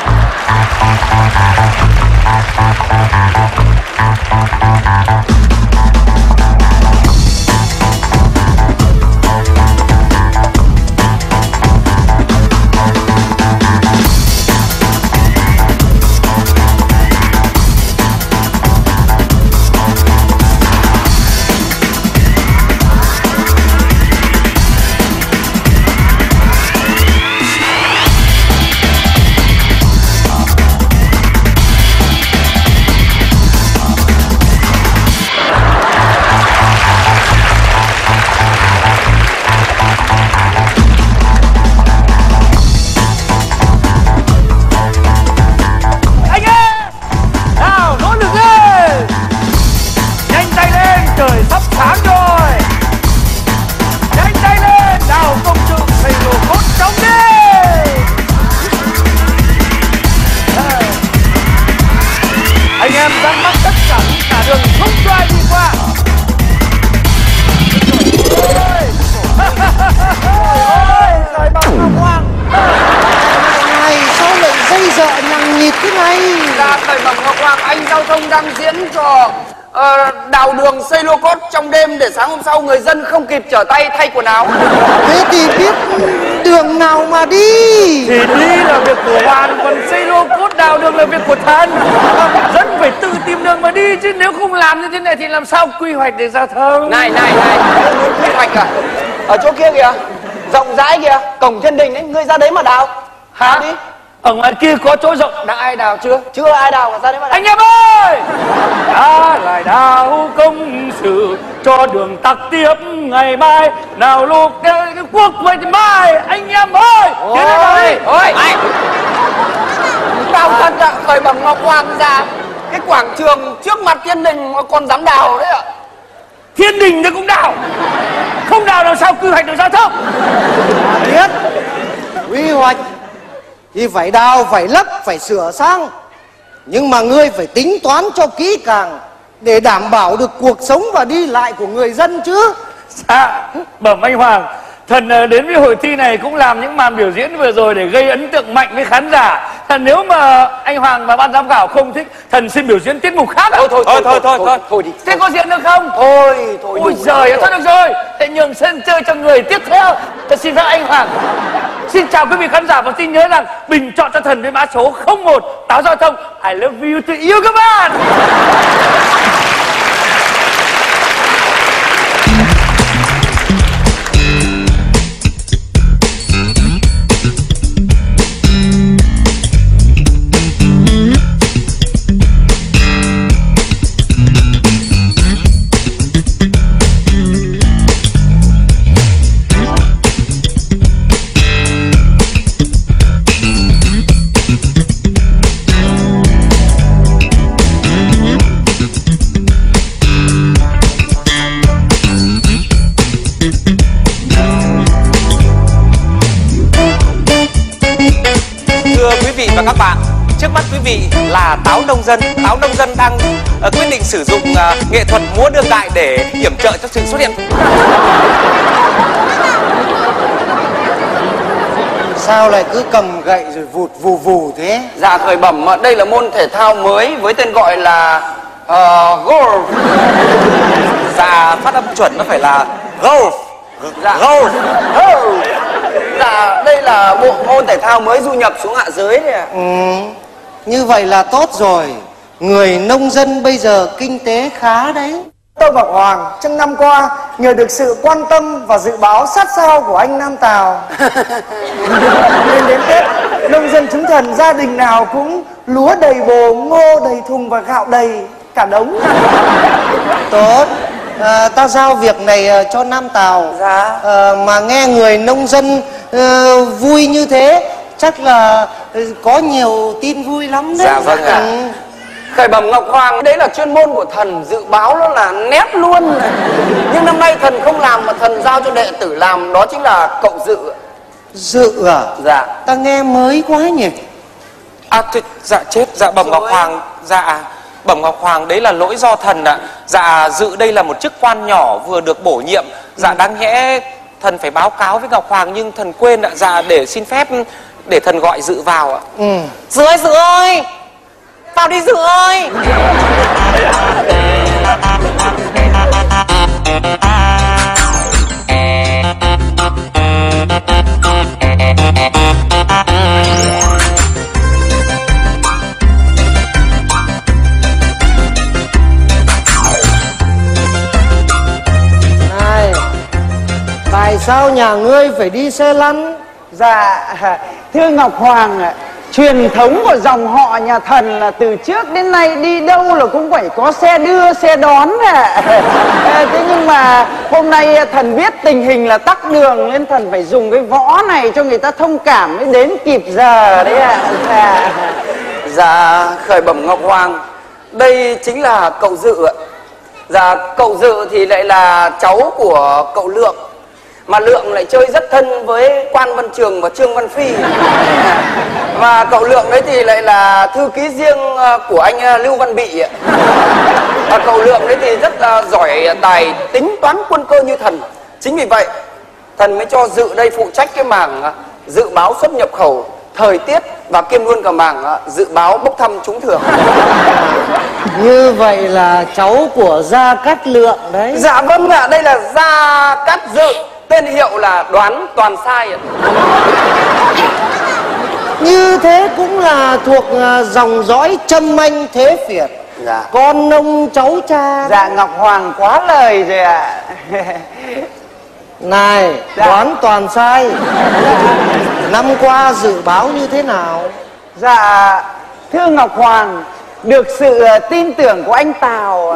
Đang diễn trò đào đường xây lô cốt trong đêm để sáng hôm sau người dân không kịp trở tay thay quần áo. Thế thì biết đường nào mà đi. Thì đi là việc của Hoàng, còn xây lô cốt đào đường là việc của thần. Dân phải tự tìm đường mà đi, chứ nếu không làm như thế này thì làm sao quy hoạch để giao thông. Này quy hoạch à? Ở chỗ kia kìa, rộng rãi kìa, cổng thiên đình ấy, ngươi ra đấy mà đào. Hả? Đi. Ở ngoài kia có chỗ rộng. Đã ai đào chưa? Chưa ai đào, ra đấy mà đào. Anh em ơi, đã lại đào công sự cho đường tắc tiếp ngày mai. Nào lúc cái quốc vậy mai. Anh em ơi, tiến lên đây. Ôi đào thật ạ, khởi bẩm Ngọc Hoàng ra cái quảng trường trước mặt thiên đình mà còn dám đào đấy ạ. Thiên đình nó cũng đào, không đào làm sao quy hoạch được giao thông. Biết quy hoạch thì phải đào, phải lấp, phải sửa sang. Nhưng mà ngươi phải tính toán cho kỹ càng để đảm bảo được cuộc sống và đi lại của người dân chứ. Dạ, bẩm anh Hoàng, thần đến với hội thi này cũng làm những màn biểu diễn vừa rồi để gây ấn tượng mạnh với khán giả. Nếu mà anh Hoàng và ban giám khảo không thích, thần xin biểu diễn tiết mục khác ạ. Thôi đi. Thế có diễn được không? Thôi Ôi giời ơi, thôi được rồi, để nhường sân chơi cho người tiếp theo. Thật xin phép anh Hoàng. Xin chào quý vị khán giả và xin nhớ rằng bình chọn cho thần với mã số 01 Táo Giao Thông. I love you, tôi yêu các bạn. Và các bạn, trước mắt quý vị là Táo Nông Dân. Táo Nông Dân đang quyết định sử dụng nghệ thuật múa đương đại để yểm trợ cho sự xuất hiện. Sao lại cứ cầm gậy rồi vụt vù vù thế? Dạ khởi bẩm, đây là môn thể thao mới với tên gọi là golf. Dạ, phát âm chuẩn nó phải là golf. Dạ golf. Dạ, đây là bộ môn thể thao mới du nhập xuống hạ giới đấy ạ. Như vậy là tốt rồi. Người nông dân bây giờ kinh tế khá đấy. Tôi Ngọc Hoàng trong năm qua nhờ được sự quan tâm và dự báo sát sao của anh Nam Tào nên đến Tết, nông dân chúng thần gia đình nào cũng lúa đầy bồ, ngô đầy thùng và gạo đầy cả đống. Tốt, ta giao việc này cho Nam Tào. Dạ. Mà nghe người nông dân vui như thế, chắc là có nhiều tin vui lắm đấy. Dạ vâng ạ. Khởi bẩm Ngọc Hoàng, đấy là chuyên môn của thần, dự báo nó là nét luôn này. Nhưng năm nay thần không làm mà thần giao cho đệ tử làm, đó chính là cậu Dự. Dự à? Dạ. Ta nghe mới quá nhỉ. Dạ chết, dạ bẩm Ngọc Hoàng. Dạ bẩm Ngọc Hoàng, đấy là lỗi do thần ạ. Dạ Dự đây là một chức quan nhỏ vừa được bổ nhiệm. Dạ đáng nhẽ thần phải báo cáo với Ngọc Hoàng nhưng thần quên ạ. Dạ để xin phép để thần gọi Dự vào ạ. Dự ơi, Dự ơi, vào đi Dự ơi. Này, tại sao nhà ngươi phải đi xe lăn? Dạ, thưa Ngọc Hoàng ạ, truyền thống của dòng họ nhà thần là từ trước đến nay đi đâu là cũng phải có xe đưa, xe đón ạ. Thế nhưng mà hôm nay thần biết tình hình là tắc đường nên thần phải dùng cái võ này cho người ta thông cảm mới đến kịp giờ đấy ạ. Dạ, khởi bẩm Ngọc Hoàng, đây chính là cậu Dự ạ. Dạ, cậu Dự thì lại là cháu của cậu Lượng, mà Lượng lại chơi rất thân với Quan Văn Trường và Trương Văn Phi. Và cậu Lượng đấy thì lại là thư ký riêng của anh Lưu Văn Bị ạ. Và cậu Lượng đấy thì rất giỏi tài tính toán quân cơ như thần. Chính vì vậy thần mới cho Dự đây phụ trách cái mảng dự báo xuất nhập khẩu, thời tiết và kiêm luôn cả mảng dự báo bốc thăm trúng thưởng. Như vậy là cháu của Gia Cát Lượng đấy. Dạ vâng ạ, đây là Gia Cát Dự, tên hiệu là Đoán Toàn Sai ạ. Như thế cũng là thuộc dòng dõi Trâm Anh Thế Phiệt. Dạ. Con ông cháu cha. Dạ Ngọc Hoàng quá lời rồi ạ. Này, Đoán Toàn Sai, năm qua dự báo như thế nào? Dạ, thưa Ngọc Hoàng, được sự tin tưởng của anh Tào,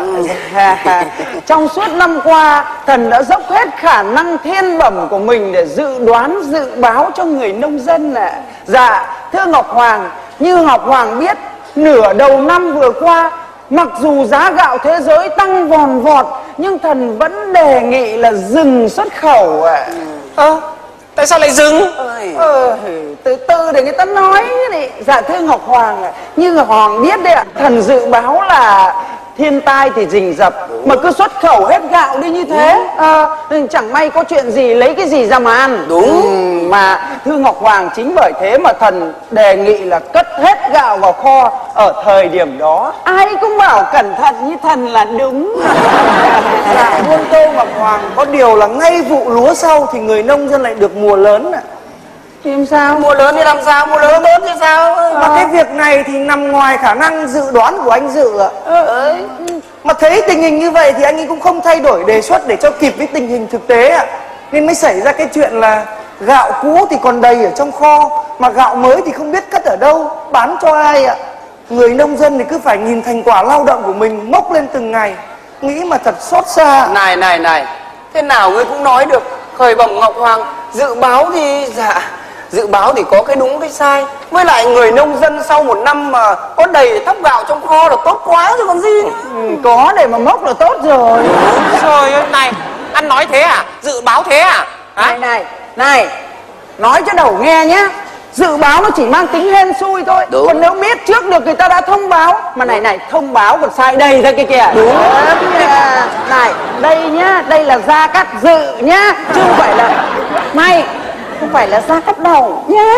trong suốt năm qua thần đã dốc hết khả năng thiên bẩm của mình để dự đoán dự báo cho người nông dân ạ. Dạ, thưa Ngọc Hoàng, như Ngọc Hoàng biết, nửa đầu năm vừa qua mặc dù giá gạo thế giới tăng vòn vọt nhưng thần vẫn đề nghị là dừng xuất khẩu ạ. Tại sao lại dừng? Từ từ để người ta nói này. Dạ thưa Ngọc Hoàng, như Ngọc Hoàng biết đấy ạ, thần dự báo là thiên tai thì rình rập, mà cứ xuất khẩu hết gạo đi như thế, chẳng may có chuyện gì lấy cái gì ra mà ăn. Đúng. Mà thưa Ngọc Hoàng, chính bởi thế mà thần đề nghị là cất hết gạo vào kho ở thời điểm đó. Ai cũng bảo cẩn thận như thần là đúng. Dạ buông câu Ngọc Hoàng, có điều là ngay vụ lúa sau thì người nông dân lại được mùa lớn ạ. Thì làm sao? Mùa lớn thì làm sao? Mùa lớn lớn thì sao? Mà cái việc này thì nằm ngoài khả năng dự đoán của anh Dự ạ. Mà thấy tình hình như vậy thì anh ấy cũng không thay đổi đề xuất để cho kịp với tình hình thực tế ạ. Nên mới xảy ra cái chuyện là gạo cũ thì còn đầy ở trong kho, mà gạo mới thì không biết cất ở đâu, bán cho ai ạ. Người nông dân thì cứ phải nhìn thành quả lao động của mình mốc lên từng ngày, nghĩ mà thật xót xa. Này, thế nào ngươi cũng nói được. Khởi bẩm Ngọc Hoàng, dự báo thì dự báo thì có cái đúng cái sai. Với lại người nông dân sau một năm mà có đầy thóc gạo trong kho là tốt quá rồi còn gì nữa. Có để mà mốc là tốt rồi. Trời ơi, này, anh nói thế à? Dự báo thế à? Này, nói cho đầu nghe nhé. Dự báo nó chỉ mang tính hên xui thôi. Đúng. Còn nếu biết trước được người ta đã thông báo. Mà này, thông báo còn sai đầy ra kia kìa. Đúng. Này, đây nhá, đây là Gia Cát Dự nhá, chứ không phải là mày, không phải là Gia Cát Đầu nhá.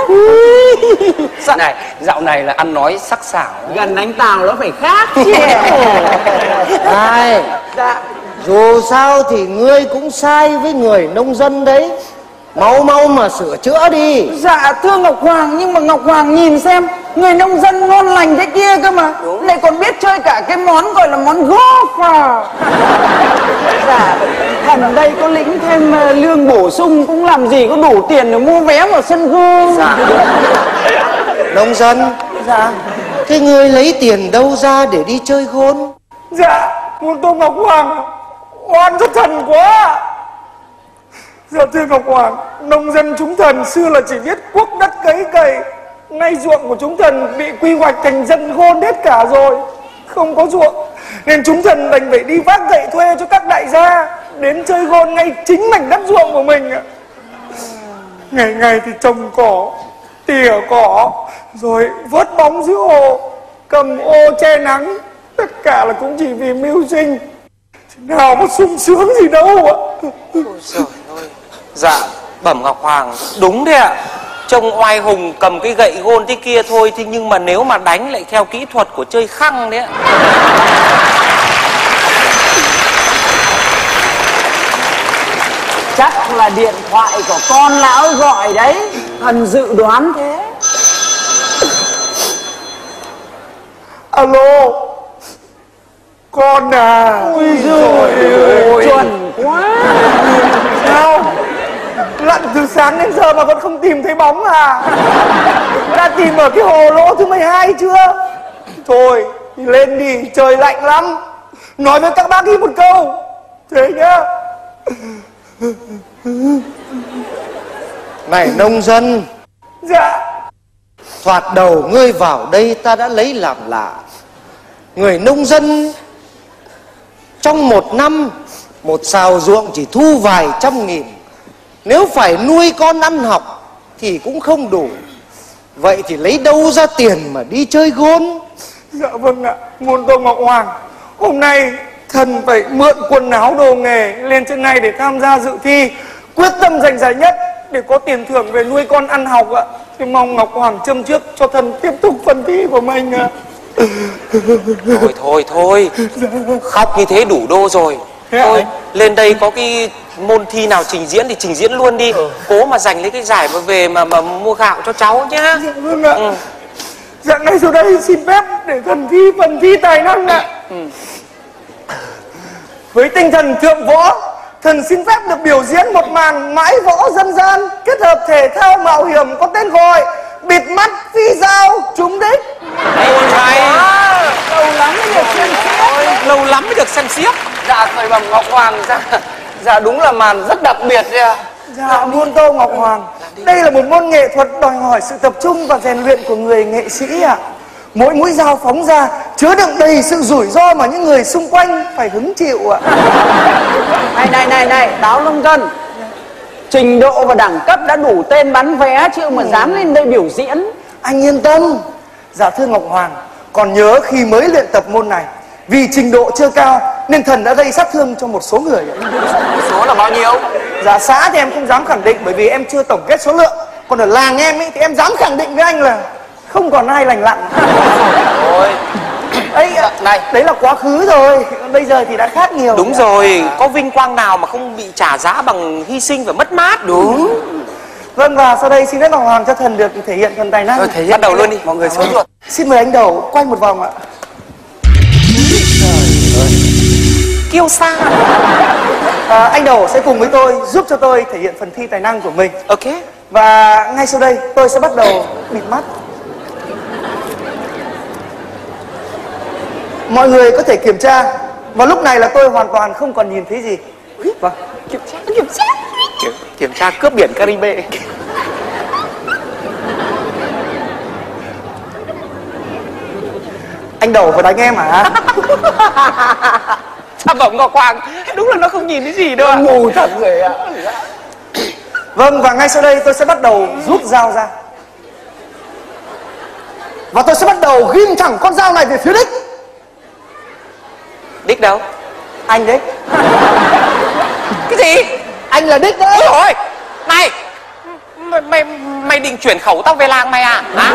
Này, dạo này là ăn nói sắc sảo. Gần anh Tào nó phải khác chứ. Này, Dạ. dù sao thì ngươi cũng sai với người nông dân đấy. Mau mà sửa chữa đi. Dạ thưa Ngọc Hoàng, nhưng mà Ngọc Hoàng nhìn xem, người nông dân ngon lành thế kia cơ mà. Lại còn biết chơi cả cái món gọi là món golf à. Dạ, thần đây có lĩnh thêm lương bổ sung cũng làm gì có đủ tiền để mua vé vào sân golf. Dạ. Nông dân. Dạ. Thế ngươi lấy tiền đâu ra để đi chơi gôn? Dạ, Muôn Tô Ngọc Hoàng oan cho thần quá. Dạ thưa Ngọc Hoàng, nông dân chúng thần xưa là chỉ biết cuốc đất cấy cày. Nay ruộng của chúng thần bị quy hoạch thành dân gôn hết cả rồi, không có ruộng, nên chúng thần đành phải đi vác gậy thuê cho các đại gia đến chơi gôn ngay chính mảnh đất ruộng của mình ạ. Ngày ngày thì trồng cỏ, tỉa cỏ, rồi vớt bóng giữa hồ, cầm ô che nắng, tất cả là cũng chỉ vì mưu sinh. Nào có sung sướng gì đâu ạ. Ôi trời ơi. Dạ, bẩm Ngọc Hoàng, đúng đấy ạ. Trông oai hùng cầm cái gậy gôn thế kia thôi, thế nhưng mà nếu mà đánh lại theo kỹ thuật của chơi khăng đấy ạ. Chắc là điện thoại của con lão gọi đấy. Thần dự đoán thế. Alo, con à. Ôi giời ơi, chuẩn quá. Sao? Lặn từ sáng đến giờ mà vẫn không tìm thấy bóng à? Đã tìm ở cái hồ lỗ thứ 12 chưa? Thôi, lên đi, trời lạnh lắm. Nói với các bác đi một câu. Thế nhá. Này nông dân. Dạ. Thoạt đầu ngươi vào đây ta đã lấy làm lạ. Người nông dân trong một năm, một sào ruộng chỉ thu vài trăm nghìn. Nếu phải nuôi con ăn học thì cũng không đủ. Vậy thì lấy đâu ra tiền mà đi chơi gôn? Dạ vâng ạ, Muôn Tô Ngọc Hoàng, hôm nay thần phải mượn quần áo đồ nghề lên trên này để tham gia dự thi, quyết tâm giành giải nhất để có tiền thưởng về nuôi con ăn học ạ. Thì mong Ngọc Hoàng châm trước cho thần tiếp tục phần thi của mình ạ. Thôi, khóc như thế đủ đô rồi. Thôi, lên đây có cái môn thi nào trình diễn thì trình diễn luôn đi. Cố mà giành lấy cái giải mà về mà mua gạo cho cháu nhá. Dạ vâng ạ. Dạ ngay sau đây xin phép để thần thi phần thi tài năng ạ. Với tinh thần thượng võ, thần xin phép được biểu diễn một màn mãi võ dân gian kết hợp thể thao mạo hiểm có tên gọi bịt mắt phi dao trúng đích. Ôi hay. Lâu lắm mới được xem xiếc. Lâu lắm mới được xem xiếc. Dạ thầy bẩm Ngọc Hoàng, dạ đúng là màn rất đặc biệt đấy ạ. Dạ Muôn Tô Ngọc Hoàng, đây là một môn nghệ thuật đòi hỏi sự tập trung và rèn luyện của người nghệ sĩ ạ. Mỗi mũi dao phóng ra chứa đựng đầy sự rủi ro mà những người xung quanh phải hứng chịu ạ. Này, Táo nông dân. Trình độ và đẳng cấp đã đủ tên bán vé chứ mà dám lên đây biểu diễn. Anh yên tâm. Dạ thưa Ngọc Hoàng, còn nhớ khi mới luyện tập môn này, vì trình độ chưa cao nên thần đã gây sát thương cho một số người. Số là bao nhiêu? Dạ xã thì em không dám khẳng định bởi vì em chưa tổng kết số lượng. Còn ở làng em ấy thì em dám khẳng định với anh là không còn ai lành lặn. Thôi. Ấy, này, đấy là quá khứ rồi, bây giờ thì đã khác nhiều. Đúng rồi, có vinh quang nào mà không bị trả giá bằng hy sinh và mất mát. Đúng. Vâng, và sau đây xin phép Ngọc Hoàng cho thần được thể hiện phần tài năng. Thôi, thể hiện bắt đầu luôn đi. Mọi người sốt ruột. Xin mời anh Đầu quay một vòng ạ. Kiêu sa. Anh Đầu sẽ cùng với tôi giúp cho tôi thể hiện phần thi tài năng của mình. Ok. Và ngay sau đây tôi sẽ bắt đầu bịt mắt. Mọi người có thể kiểm tra. Và lúc này là tôi hoàn toàn không còn nhìn thấy gì. Vâng. Kiểm tra cướp biển Caribe. Anh Đầu phải đánh em hả? Sao bẩm Ngọc Hoàng, đúng là nó không nhìn thấy gì đâu ạ. Mù thật rồi ạ. Vâng, và ngay sau đây tôi sẽ bắt đầu rút dao ra. Và tôi sẽ bắt đầu ghim thẳng con dao này về phía đích. Đích đâu? Anh đấy. Cái gì? Anh là đích đấy. Ôi dồi ôi, này, mày định chuyển khẩu tao về làng mày à? Hả?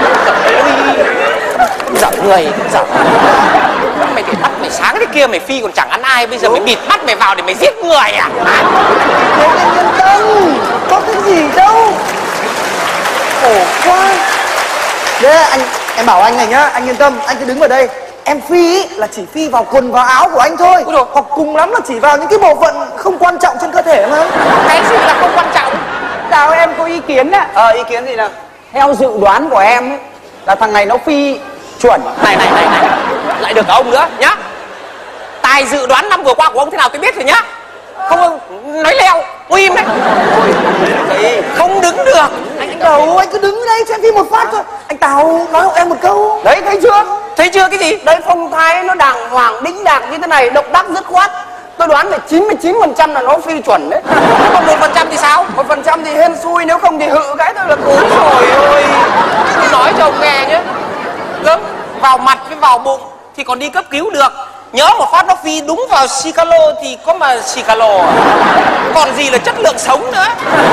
Giận người, giận. Mày để mắt mày sáng thế kia mày phi còn chẳng ăn ai, bây giờ mày bịt mắt mày vào để mày giết người à? Hả? Thế anh yên tâm, có cái gì đâu. Khổ quá. Thế anh, em bảo anh này nhá, anh yên tâm, anh cứ đứng vào đây. Em phi ý, là chỉ phi vào quần vào áo của anh thôi. Hoặc cùng lắm là chỉ vào những cái bộ phận không quan trọng trên cơ thể mà. Cái gì là không quan trọng? Tao em có ý kiến á. Ý kiến gì nào? Theo dự đoán của em ấy, là thằng này nó phi chuẩn. Này lại được cả ông nữa nhá. Tài dự đoán năm vừa qua của ông thế nào tôi biết rồi nhá. Không nói leo, im đấy. Không đứng được. Anh Đầu, anh cứ đứng đây cho em phi một phát thôi. Anh Tào nói hộ em một câu. Đấy, thấy chưa? Thấy chưa cái gì? Đấy, phong thái nó đàng hoàng đĩnh đạc như thế này, động tác dứt khoát. Tôi đoán về 99% là nó phi chuẩn đấy. Còn 1% thì sao? 1% thì hên xui, nếu không thì hự cái thôi là cú. Trời ơi, tôi nói cho ông nghe nhé. Gớm, vào mặt với vào bụng thì còn đi cấp cứu được. Nhớ một phát nó phi đúng vào xicalo thì có mà xicalo à? Còn gì là chất lượng sống nữa.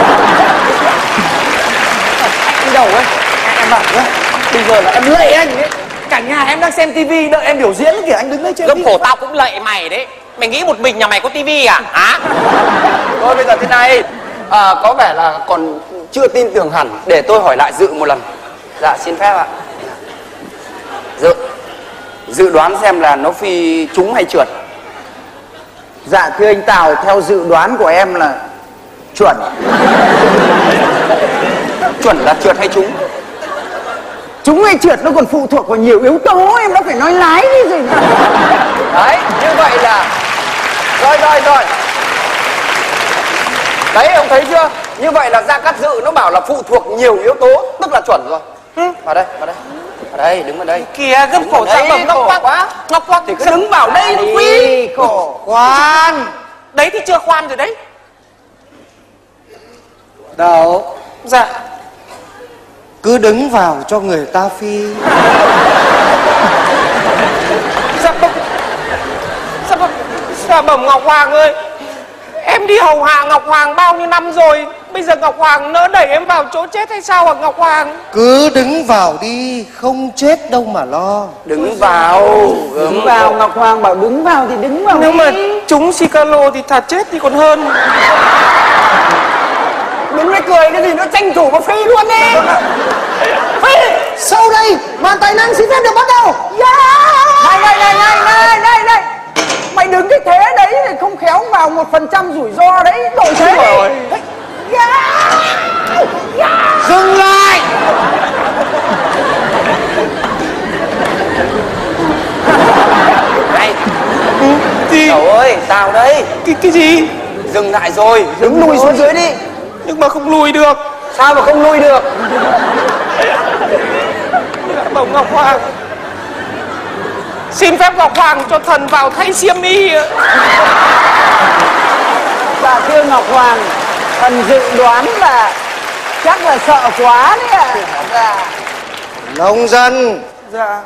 Anh Đầu ấy, em bảo nhá, bây giờ là em lệ anh ấy. Cả nhà em đang xem tivi đợi em biểu diễn kìa, anh đứng đây chơi. Gớm khổ tao cũng lạy mày đấy. Mày nghĩ một mình nhà mày có tivi à? Hả? Thôi bây giờ thế này, có vẻ là còn chưa tin tưởng hẳn. Để tôi hỏi lại Dự một lần. Dạ xin phép ạ. Dự đoán xem là nó phi trúng hay trượt. Dạ thưa anh Tào, theo dự đoán của em là chuẩn. Chuẩn là trượt hay trúng? Trúng hay trượt nó còn phụ thuộc vào nhiều yếu tố, em đã phải nói lái đi rồi. Đấy, như vậy là rồi. Đấy, ông thấy chưa? Như vậy là Gia Cát Dự nó bảo là phụ thuộc nhiều yếu tố, tức là chuẩn rồi. Vào đây. Ở đây, đứng vào đây. Kìa, gớm khổ tao bầm ngọc quá. Ngọc quá thì cứ đứng vào đây nó phi. Khổ. Khoan. Đấy thì chưa khoan rồi đấy. Đầu. Dạ. Cứ đứng vào cho người ta phi. Dạ bẩm Ngọc Hoàng ơi, em đi hầu hạ Ngọc Hoàng bao nhiêu năm rồi, bây giờ Ngọc Hoàng nỡ đẩy em vào chỗ chết hay sao hả Ngọc Hoàng? Cứ đứng vào đi, không chết đâu mà lo. Đứng vào. Đứng vào, Ngọc Hoàng bảo đứng vào thì đứng vào. Nếu mà trúng xicalo thì thà chết thì còn hơn. Đứng đấy cười cái gì, nó tranh thủ mà phi luôn đi. Phi. Sau đây, màn tài năng xin phép được bắt đầu. Này. Mày đứng cái thế đấy thì không khéo vào 1% rủi ro đấy, đổi thế đi. Dừng lại. Này. Gì? Trời ơi, Tào đây. Cái gì? Dừng lại rồi, Đứng lùi xuống dưới đi. Nhưng mà không lùi được. Sao mà không lùi được? Bẩm Ngọc Hoàng, xin phép Ngọc Hoàng cho thần vào thay xiêm y. Dạ thưa Ngọc Hoàng, thần dự đoán là chắc là sợ quá đấy ạ. Dạ. Nông dân. Dạ.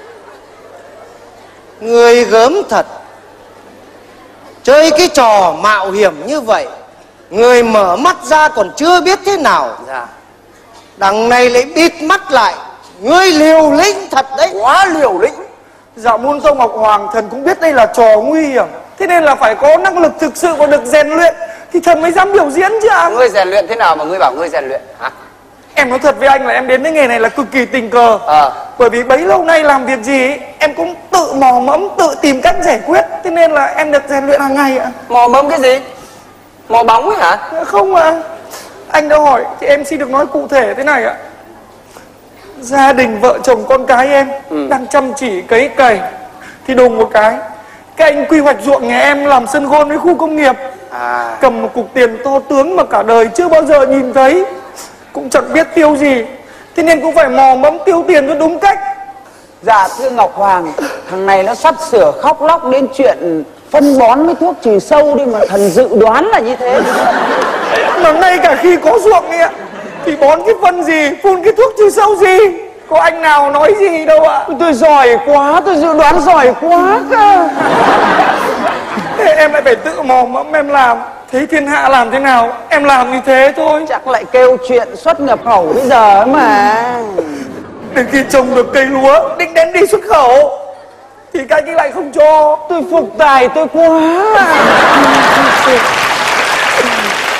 Người gớm thật. Chơi cái trò mạo hiểm như vậy, người mở mắt ra còn chưa biết thế nào. Dạ. Đằng này lại bịt mắt lại. Ngươi liều lĩnh thật đấy. Quá liều lĩnh. Dạ muôn tâu Ngọc Hoàng, thần cũng biết đây là trò nguy hiểm, thế nên là phải có năng lực thực sự và được rèn luyện thì thần mới dám biểu diễn chứ ạ. Ngươi rèn luyện thế nào mà ngươi bảo ngươi rèn luyện hả? Em nói thật với anh là em đến với nghề này là cực kỳ tình cờ. Bởi vì bấy lâu nay làm việc gì ấy, em cũng tự mò mẫm, tự tìm cách giải quyết, thế nên là em được rèn luyện hàng ngày ạ. Mò mẫm cái gì? Mò bóng ấy hả? Không ạ. Anh đã hỏi thì em xin được nói cụ thể thế này ạ. Gia đình vợ chồng con cái em đang chăm chỉ cấy cày thì đùng một cái anh quy hoạch ruộng nhà em làm sân gôn với khu công nghiệp. Cầm một cục tiền to tướng mà cả đời chưa bao giờ nhìn thấy, cũng chẳng biết tiêu gì, thế nên cũng phải mò mẫm tiêu tiền cho đúng cách. Dạ thưa Ngọc Hoàng, thằng này nó sắp sửa khóc lóc đến chuyện phân bón với thuốc trừ sâu đi mà thần dự đoán là như thế. Mà ngay cả khi có ruộng ấy ạ, thì bón cái phân gì, phun cái thuốc trừ sâu gì, có anh nào nói gì đâu ạ. Tôi giỏi quá, tôi dự đoán giỏi quá cơ. Thế em lại phải tự mò mẫm em làm, thấy thiên hạ làm thế nào em làm như thế thôi. Chắc lại kêu chuyện xuất nhập khẩu bây giờ mà. Đến khi trồng được cây lúa định đem đi xuất khẩu thì các anh lại không cho. Tôi phục tài tôi quá.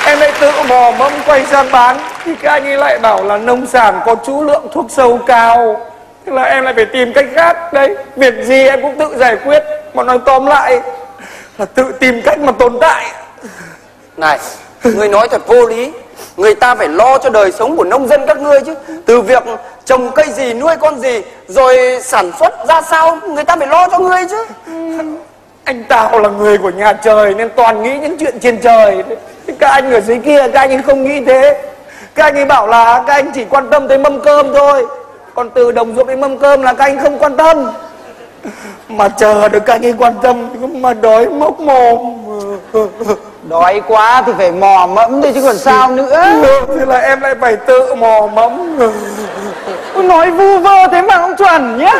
Em lại tự mò mẫm quay sang bán thì các anh ấy lại bảo là nông sản có trữ lượng thuốc sâu cao. Thế là em lại phải tìm cách khác. Đấy, việc gì em cũng tự giải quyết. Mà nói tóm lại là tự tìm cách mà tồn tại. Này, ngươi nói thật vô lý. Người ta phải lo cho đời sống của nông dân các ngươi chứ. Từ việc trồng cây gì, nuôi con gì, rồi sản xuất ra sao, người ta phải lo cho ngươi chứ. Anh Tào là người của nhà trời nên toàn nghĩ những chuyện trên trời. Các anh ở dưới kia, các anh ấy không nghĩ thế. Các anh ấy bảo là các anh chỉ quan tâm tới mâm cơm thôi. Còn từ đồng ruộng đến mâm cơm là các anh không quan tâm. Mà chờ được các anh ấy quan tâm mà đói mốc mồm. Đói quá thì phải mò mẫm thôi chứ còn sao nữa. Thế là em lại phải tự mò mẫm. Nói vu vơ thế mà không chuẩn nhá.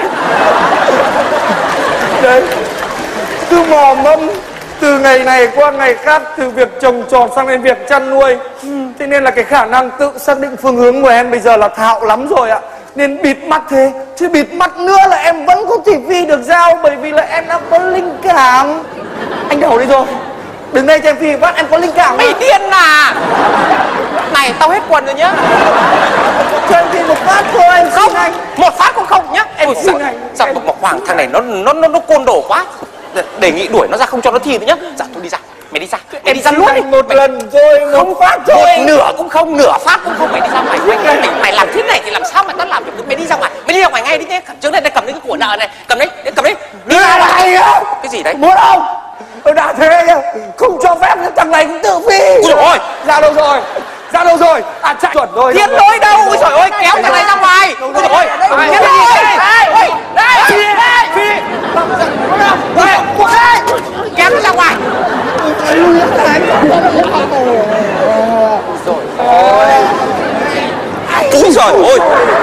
Đấy, cứ mò mẫm từ ngày này qua ngày khác, từ việc trồng trọt sang đến việc chăn nuôi. Thế nên là cái khả năng tự xác định phương hướng của em bây giờ là thạo lắm rồi ạ. Nên bịt mắt thế, chứ bịt mắt nữa là em vẫn có thể phi được dao. Bởi vì là em đã có linh cảm. Anh Đầu đi rồi, đứng đây cho em phi phát, em có linh cảm. Mày điên à? Này, tao hết quần rồi nhá. Cho em phi một phát thôi, em Không, xin anh. một phát cũng không nhá. Em xin anh. Dạ, Ngọc Hoàng, thằng này nó côn đồ quá. Đề nghị đuổi nó ra, không cho nó thi nữa nhá. Dạ, thôi đi ra. Mày đi ra. Mày đi ra luôn đi. Một lần thôi, không phát thôi. Một nửa cũng không, nửa phát cũng không. Mày đi ra ngoài. Mày làm thế này thì làm sao mà tao làm được? Mày đi ra ngoài. Mày đi ra ngoài ngay đi nhé. Trước đây cầm lấy cái của nợ này. Cầm đấy, cầm đấy. Đi ra ngoài. Cái gì đấy? Muốn không? Đã thế nhá, không cho phép thằng này cũng tự phi. Ui dồi ôi, ra đâu rồi? Ra đâu rồi? À, chạy chuẩn rồi. Tiến lối đâu? Ui dồi ôi, kéo thằng này ra ngoài. Ui dồi ôi, tiến lối. Đây, phi. Kéo nó ra ngoài. Úi dồi ôi.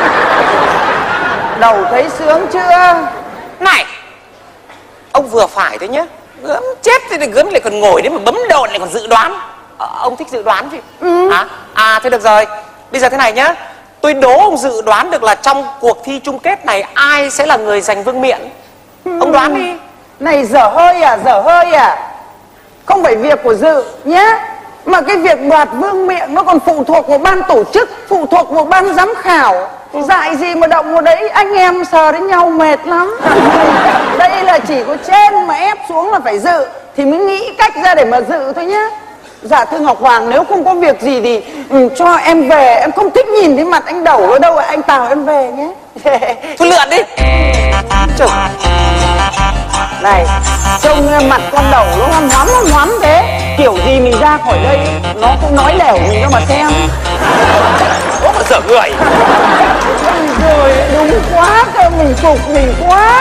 Đầu thấy sướng chưa? Này, ông vừa phải thế nhá. Gớm chết thì gớm lại còn ngồi đấy mà bấm độn lại còn dự đoán. Ông thích dự đoán chứ? À thế được rồi. Bây giờ thế này nhá. Tôi đố ông dự đoán được là trong cuộc thi chung kết này ai sẽ là người giành vương miện. Ông đoán đi. Này dở hơi à? Không phải việc của Dự nhá. Mà cái việc đoạt vương miện nó còn phụ thuộc vào ban tổ chức, phụ thuộc vào ban giám khảo. Dại gì mà động vào đấy, anh em sờ đến nhau mệt lắm. Đây là chỉ có trên mà ép xuống là phải Dự thì mới nghĩ cách ra để mà Dự thôi nhá. Dạ thưa Ngọc Hoàng, nếu không có việc gì thì cho em về. Em không thích nhìn thấy mặt anh Đầu ở đâu. Anh Tào em về nhé. Thôi lượn đi. Trời. Này, trông mặt con Đầu nó hoắm thế. Kiểu gì mình ra khỏi đây nó cũng nói lẻo mình cho mà xem. Ủa mà dở người. Rồi, đúng quá cơ, mình phục mình quá.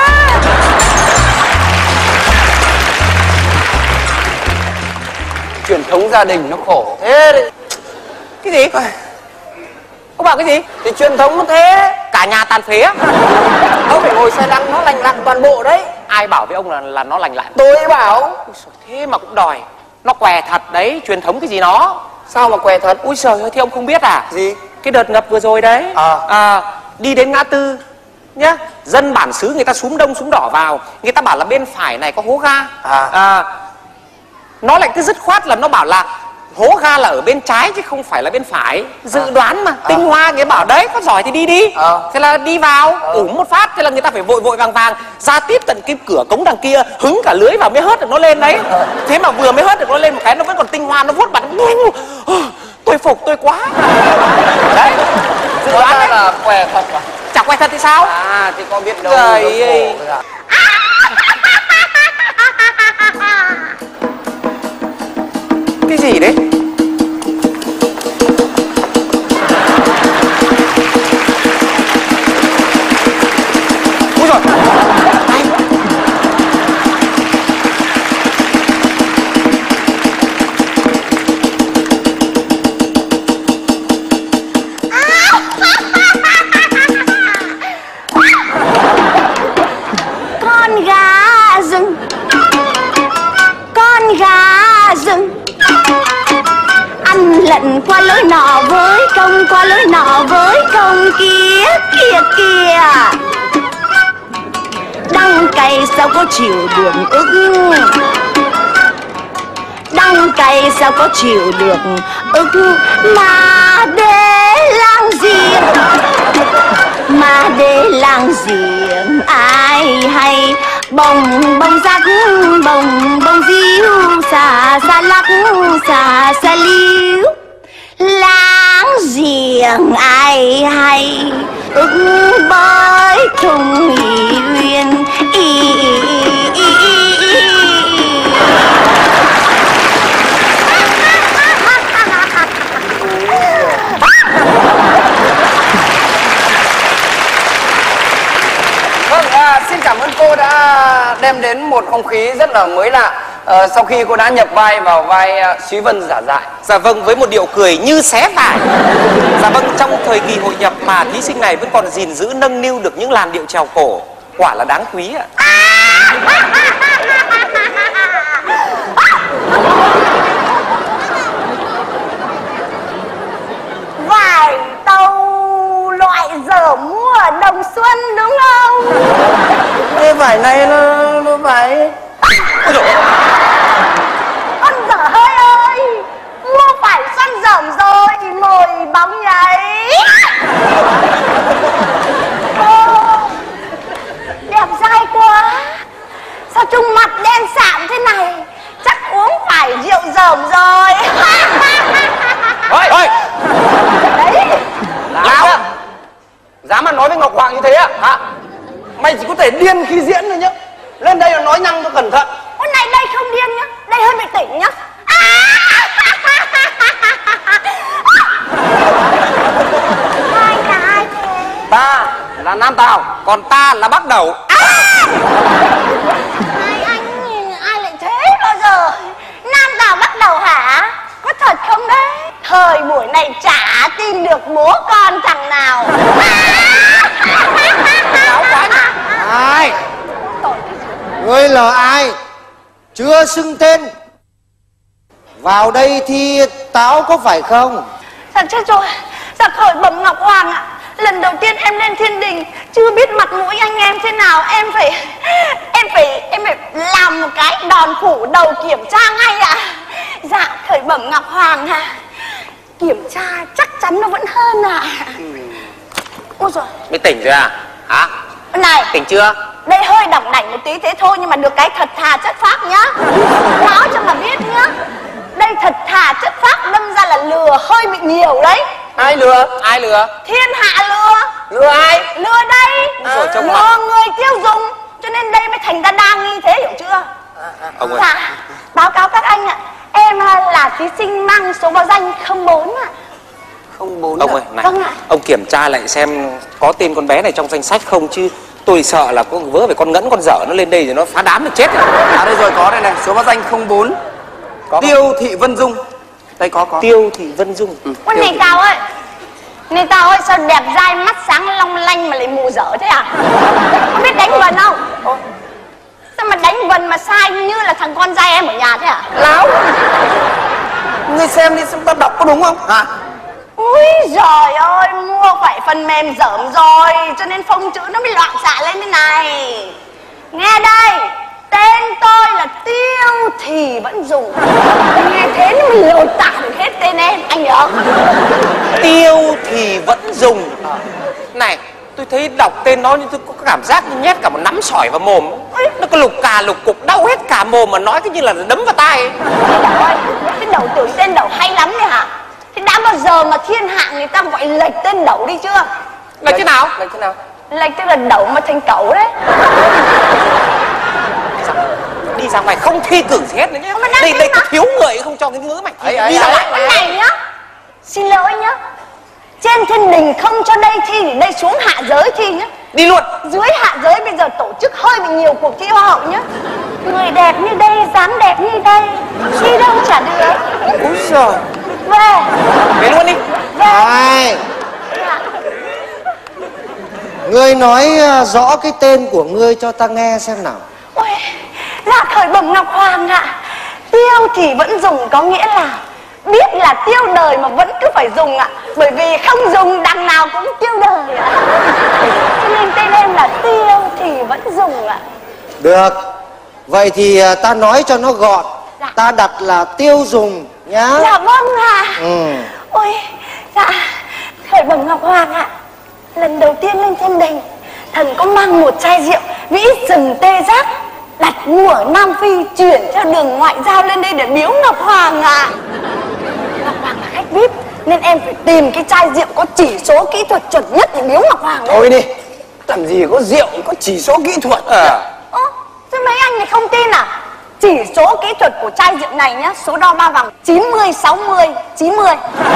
Truyền thống gia đình nó khổ thế đấy. Cái gì? Ông bảo cái gì? Thì truyền thống nó thế. Cả nhà tàn phế á? Ông phải ngồi xe lăn, nó lành lặn toàn bộ đấy. Ai bảo với ông là nó lành lặn? Tôi bảo. Thế mà cũng đòi. Nó què thật đấy, truyền thống cái gì nó? Sao mà què thật? Úi giời ơi, thế ông không biết à? Gì? Cái đợt ngập vừa rồi đấy. Đi đến ngã tư nhá, dân bản xứ người ta súm đông súm đỏ vào, người ta bảo là bên phải này có hố ga. Nó lại cứ dứt khoát là nó bảo là hố ga là ở bên trái chứ không phải là bên phải. Dự đoán mà. Tinh Hoa người bảo đấy, có giỏi thì đi đi. Thế là đi vào, ủm một phát. Thế là người ta phải vội vội vàng vàng ra tiếp tận cái cửa cống đằng kia, hứng cả lưới vào mới hớt được nó lên đấy. Thế mà vừa mới hớt được nó lên một cái nó vẫn còn tinh hoa, nó vuốt mặt. Tôi phục, tôi quá. Đấy, dự đoán đấy. Là què thật à? Chả què thật thì sao? À thì có biết đâu. Trời. Cái gì đấy? Úi dồi. Con gà rừng, con gà rừng, ăn lận qua lối nọ với công, qua lối nọ với công, kia kia kia. Đắng cay sao có chịu được ức, đắng cay sao có chịu được Mà để làng giềng, mà để làng giềng ai hay, bồng bồng rắc bồng bồng ríu, xà xà lắc xà xà líu. Láng giềng ai hay, bơi thùng uyên Vâng, xin cảm ơn cô đã đem đến một không khí rất là mới lạ sau khi cô đã nhập vai vào vai Súy Vân giả dại. Dạ vâng, với một điệu cười như xé vải. Dạ vâng, trong thời kỳ hội nhập mà thí sinh này vẫn còn gìn giữ nâng niu được những làn điệu trèo cổ, quả là đáng quý ạ. vải tàu loại dở mua ở Đồng Xuân đúng không? Cái vải này nó vải. Con dở hơi ơi, mua phải xoăn dởm rồi, mồi bóng nhảy. Ô, đẹp dai quá. Sao trông mặt đen sạm thế này? Chắc uống phải rượu dởm rồi. Ôi! Đấy. Lão! Dám mà nói với Ngọc Hoàng như thế à? Hả? Mày chỉ có thể điên khi diễn thôi nhá. Lên đây là nói năng cho cẩn thận. Hôm nay đây không điên nhá, đây hơi bị tỉnh nhá. Ai là ai thế? Ta là Nam Tào, Còn ta là Bắc Đầu. Hai anh nhìn ai lại thế bao giờ? Nam Tào Bắc Đầu hả? Có thật không đấy? Thời buổi này chả tin được bố con thằng nào. Ai? Ngươi là ai? Chưa xưng tên. Vào đây thi táo có phải không? Dạ chết rồi. Dạ khởi bẩm Ngọc Hoàng ạ. Lần đầu tiên em lên thiên đình, chưa biết mặt mũi anh em thế nào. Em phải làm một cái đòn phủ đầu kiểm tra ngay ạ. Dạ khởi bẩm Ngọc Hoàng ạ. Kiểm tra chắc chắn nó vẫn hơn ạ. Ôi giời. Mới tỉnh rồi à? Hả? Này, Tỉnh chưa? đây hơi đỏng đảnh một tí thế thôi, nhưng mà được cái thật thà chất phác nhá. Nói cho mà biết nhá. Đây thật thà chất phác, đâm ra là lừa hơi bị nhiều đấy. Ai lừa? Ai lừa? Thiên hạ lừa. Lừa ai? Lừa đây. Rồi, trông Lừa mặt. người tiêu dùng. Cho nên đây mới thành ra đa nghi thế, hiểu chưa? Ông ơi. Dạ, báo cáo các anh ạ. Em là thí sinh mang số báo danh 04 ạ. 04 Ông à? ơi, này, Vâng ạ. ông kiểm tra lại xem có tên con bé này trong danh sách không, chứ tôi sợ là có vớ về con ngẫn con dở nó lên đây thì nó phá đám được chết rồi. À đây rồi, có đây này, số báo danh 04. Có Tiêu Thị Vân Dung. Đây có. Tiêu Thị Vân Dung. Ôi này Tào ơi, này Tào ơi, sao đẹp dai mắt sáng long lanh mà lại mù dở thế à? Không biết đánh vần không? Sao mà đánh vần mà sai như là thằng con trai em ở nhà thế à? Láo. Ngươi xem đi, xem ta đọc có đúng không? Hả? Úi giời ơi, mua phải phần mềm dởm rồi, cho nên phông chữ nó mới loạn xạ lên thế này. Nghe đây, tên tôi là Tiêu Thì Vẫn Dùng. Nghe thế nó mới lột tả được hết tên em, anh nhớ. Tiêu Thì Vẫn Dùng. Này, tôi thấy đọc tên nó nhưng tôi có cảm giác như nhét cả một nắm sỏi vào mồm. Nó có lục cà lục cục đau hết cả mồm mà nói cái như là đấm vào tai ấy. Ôi, cái đầu tưởng tên đầu hay lắm đấy hả? Thế đã bao giờ mà thiên hạ người ta gọi lệch tên đẩu đi chưa? Là thế nào? Là thế nào? Lệch tức là đẩu mà thành cẩu đấy. Đi ra ngoài không thi cử gì hết nữa nhé. Mà đang Đây thi đây mà. có thiếu người không cho cái ngữ mày thi. Ấy, Đi ra ấy, ngoài. Cái này nhá, xin lỗi nhá. Trên thiên đình không cho đây thi thì đây xuống hạ giới thi nhá. Đi luôn. Dưới hạ giới bây giờ tổ chức hơi bị nhiều cuộc thi hoa hậu nhá. Người đẹp như đây, dáng đẹp như đây, thi đâu chả được. Úi giời. Về. Về luôn đi. Về. Ai? Ngươi nói rõ cái tên của ngươi cho ta nghe xem nào. Ôi, dạ khởi bẩm Ngọc Hoàng ạ. Tiêu Thì Vẫn Dùng có nghĩa là biết là tiêu đời mà vẫn cứ phải dùng ạ. Bởi vì không dùng đằng nào cũng tiêu đời ạ. Cho nên tên em là Tiêu Thì Vẫn Dùng ạ. Được. Vậy thì ta nói cho nó gọn. Dạ. Ta đặt là tiêu dùng nhá. Dạ vâng ạ. Ôi, dạ, khởi bẩm Ngọc Hoàng ạ. Lần đầu tiên lên thiên đình, thần có mang một chai rượu vĩ sừng tê giác đặt mua ở Nam Phi, chuyển theo đường ngoại giao lên đây để biếu Ngọc Hoàng ạ. Ngọc Hoàng là khách VIP nên em phải tìm cái chai rượu có chỉ số kỹ thuật chuẩn nhất để biếu Ngọc Hoàng đấy. Thôi đi, làm gì có rượu có chỉ số kỹ thuật Thế mấy anh này không tin à? Chỉ số kỹ thuật của chai rượu này nhá, số đo ba vòng 90, 60, 90.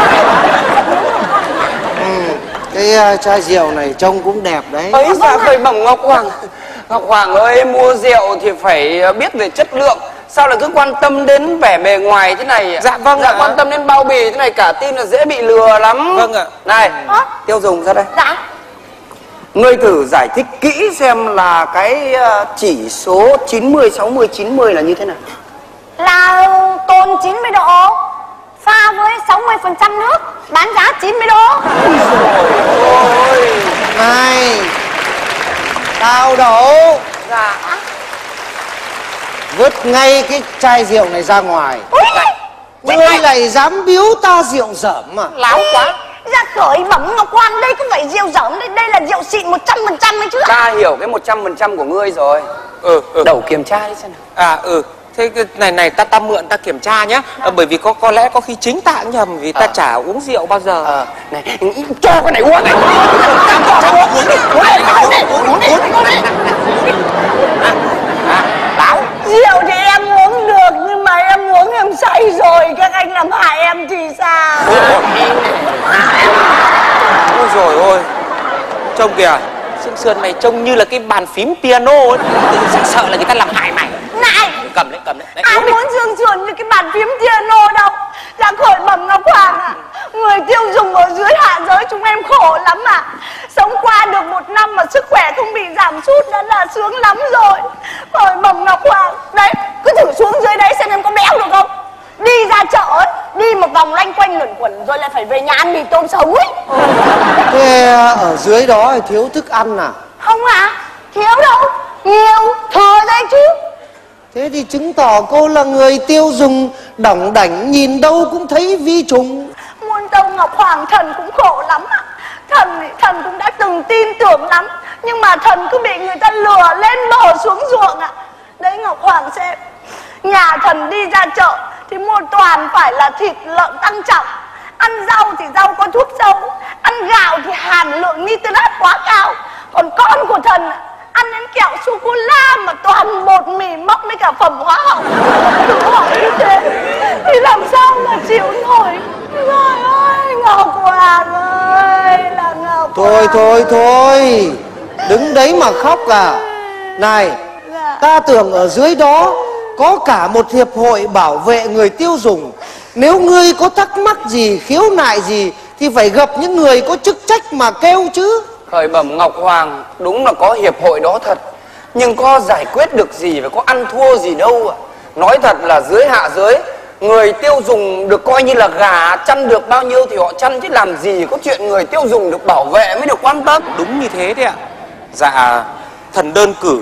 Cái chai rượu này trông cũng đẹp đấy. ấy dạ khởi bẩm Ngọc Hoàng. Ngọc Hoàng ơi, mua rượu thì phải biết về chất lượng, sao lại cứ quan tâm đến vẻ bề ngoài thế này? Dạ vâng ạ. Quan tâm đến bao bì thế này cả tin là dễ bị lừa lắm. Vâng ạ. Này, tiêu dùng ra đây. Dạ. Ngươi thử giải thích kỹ xem là cái chỉ số 90, 60, 90 là như thế nào? Là cồn 90 độ pha với 60% nước, bán giá 90 đô. Ôi, Này, tao đổ. Dạ. Vứt ngay cái chai rượu này ra ngoài. Ngươi lại dám biếu ta rượu dởm mà. Láo quá. Dạ khởi bẩm Ngọc Hoàng, đây không phải rượu dởm, đây là rượu xịn 100% đấy chứ. ta hiểu cái 100% của ngươi rồi. Đầu kiểm tra đi xem nào. Thế cái này ta mượn ta kiểm tra nhá. Bởi vì có lẽ có khi chính ta cũng nhầm vì ta chả uống rượu bao giờ. Này, cho cái này uống này. Táo. Rượu thì em uống được nhưng mà em uống em say rồi, các anh làm hại em thì sao? Ôi rồi ôi, trông kìa, Sương này trông như là cái bàn phím piano ấy. Sợ là người ta làm hại mày. Này, Cầm đấy. Đấy, ai muốn sương sườn như cái bàn phím piano đâu. Dạ khởi bẩm Ngọc Hoàng ạ, người tiêu dùng ở dưới hạ giới chúng em khổ lắm ạ. Sống qua được 1 năm mà sức khỏe không bị giảm sút đã là sướng lắm rồi. Khởi bẩm Ngọc Hoàng, đấy, cứ thử xuống dưới đấy xem em có béo được không. Đi ra chợ ấy, đi một vòng loanh quanh luẩn quẩn rồi lại phải về nhà ăn mì tôm sống ấy. Thế ở dưới đó thì thiếu thức ăn à? Không ạ, thiếu đâu, nhiều, thừa đấy chứ. Thế thì chứng tỏ cô là người tiêu dùng đỏng đảnh, nhìn đâu cũng thấy vi trùng. Muôn tông Ngọc Hoàng, thần cũng khổ lắm ạ. Thần cũng đã từng tin tưởng lắm, nhưng mà thần cứ bị người ta lừa lên bờ xuống ruộng ạ. Đấy Ngọc Hoàng xem, nhà thần đi ra chợ thì mua toàn phải là thịt lợn tăng trọng, ăn rau thì rau có thuốc sâu, ăn gạo thì hàm lượng nitrat quá cao. Còn con của thần ăn đến kẹo sô-cô-la mà toàn bột mì mốc với cả phẩm hóa học. Cứ hỏi như thế thì làm sao mà chịu nổi. Trời ơi, Ngọc Hoàng ơi, là Ngọc Hoàng. Thôi, đứng đấy mà khóc à? Này, ta tưởng ở dưới đó có cả một hiệp hội bảo vệ người tiêu dùng. Nếu ngươi có thắc mắc gì, khiếu nại gì thì phải gặp những người có chức trách mà kêu chứ. Khởi bẩm Ngọc Hoàng, đúng là có hiệp hội đó thật, nhưng có giải quyết được gì và có ăn thua gì đâu ạ. Nói thật là dưới hạ giới, người tiêu dùng được coi như là gà, chăn được bao nhiêu thì họ chăn, chứ làm gì có chuyện người tiêu dùng được bảo vệ mới được quan tâm. Đúng như thế đấy ạ. Dạ, thần đơn cử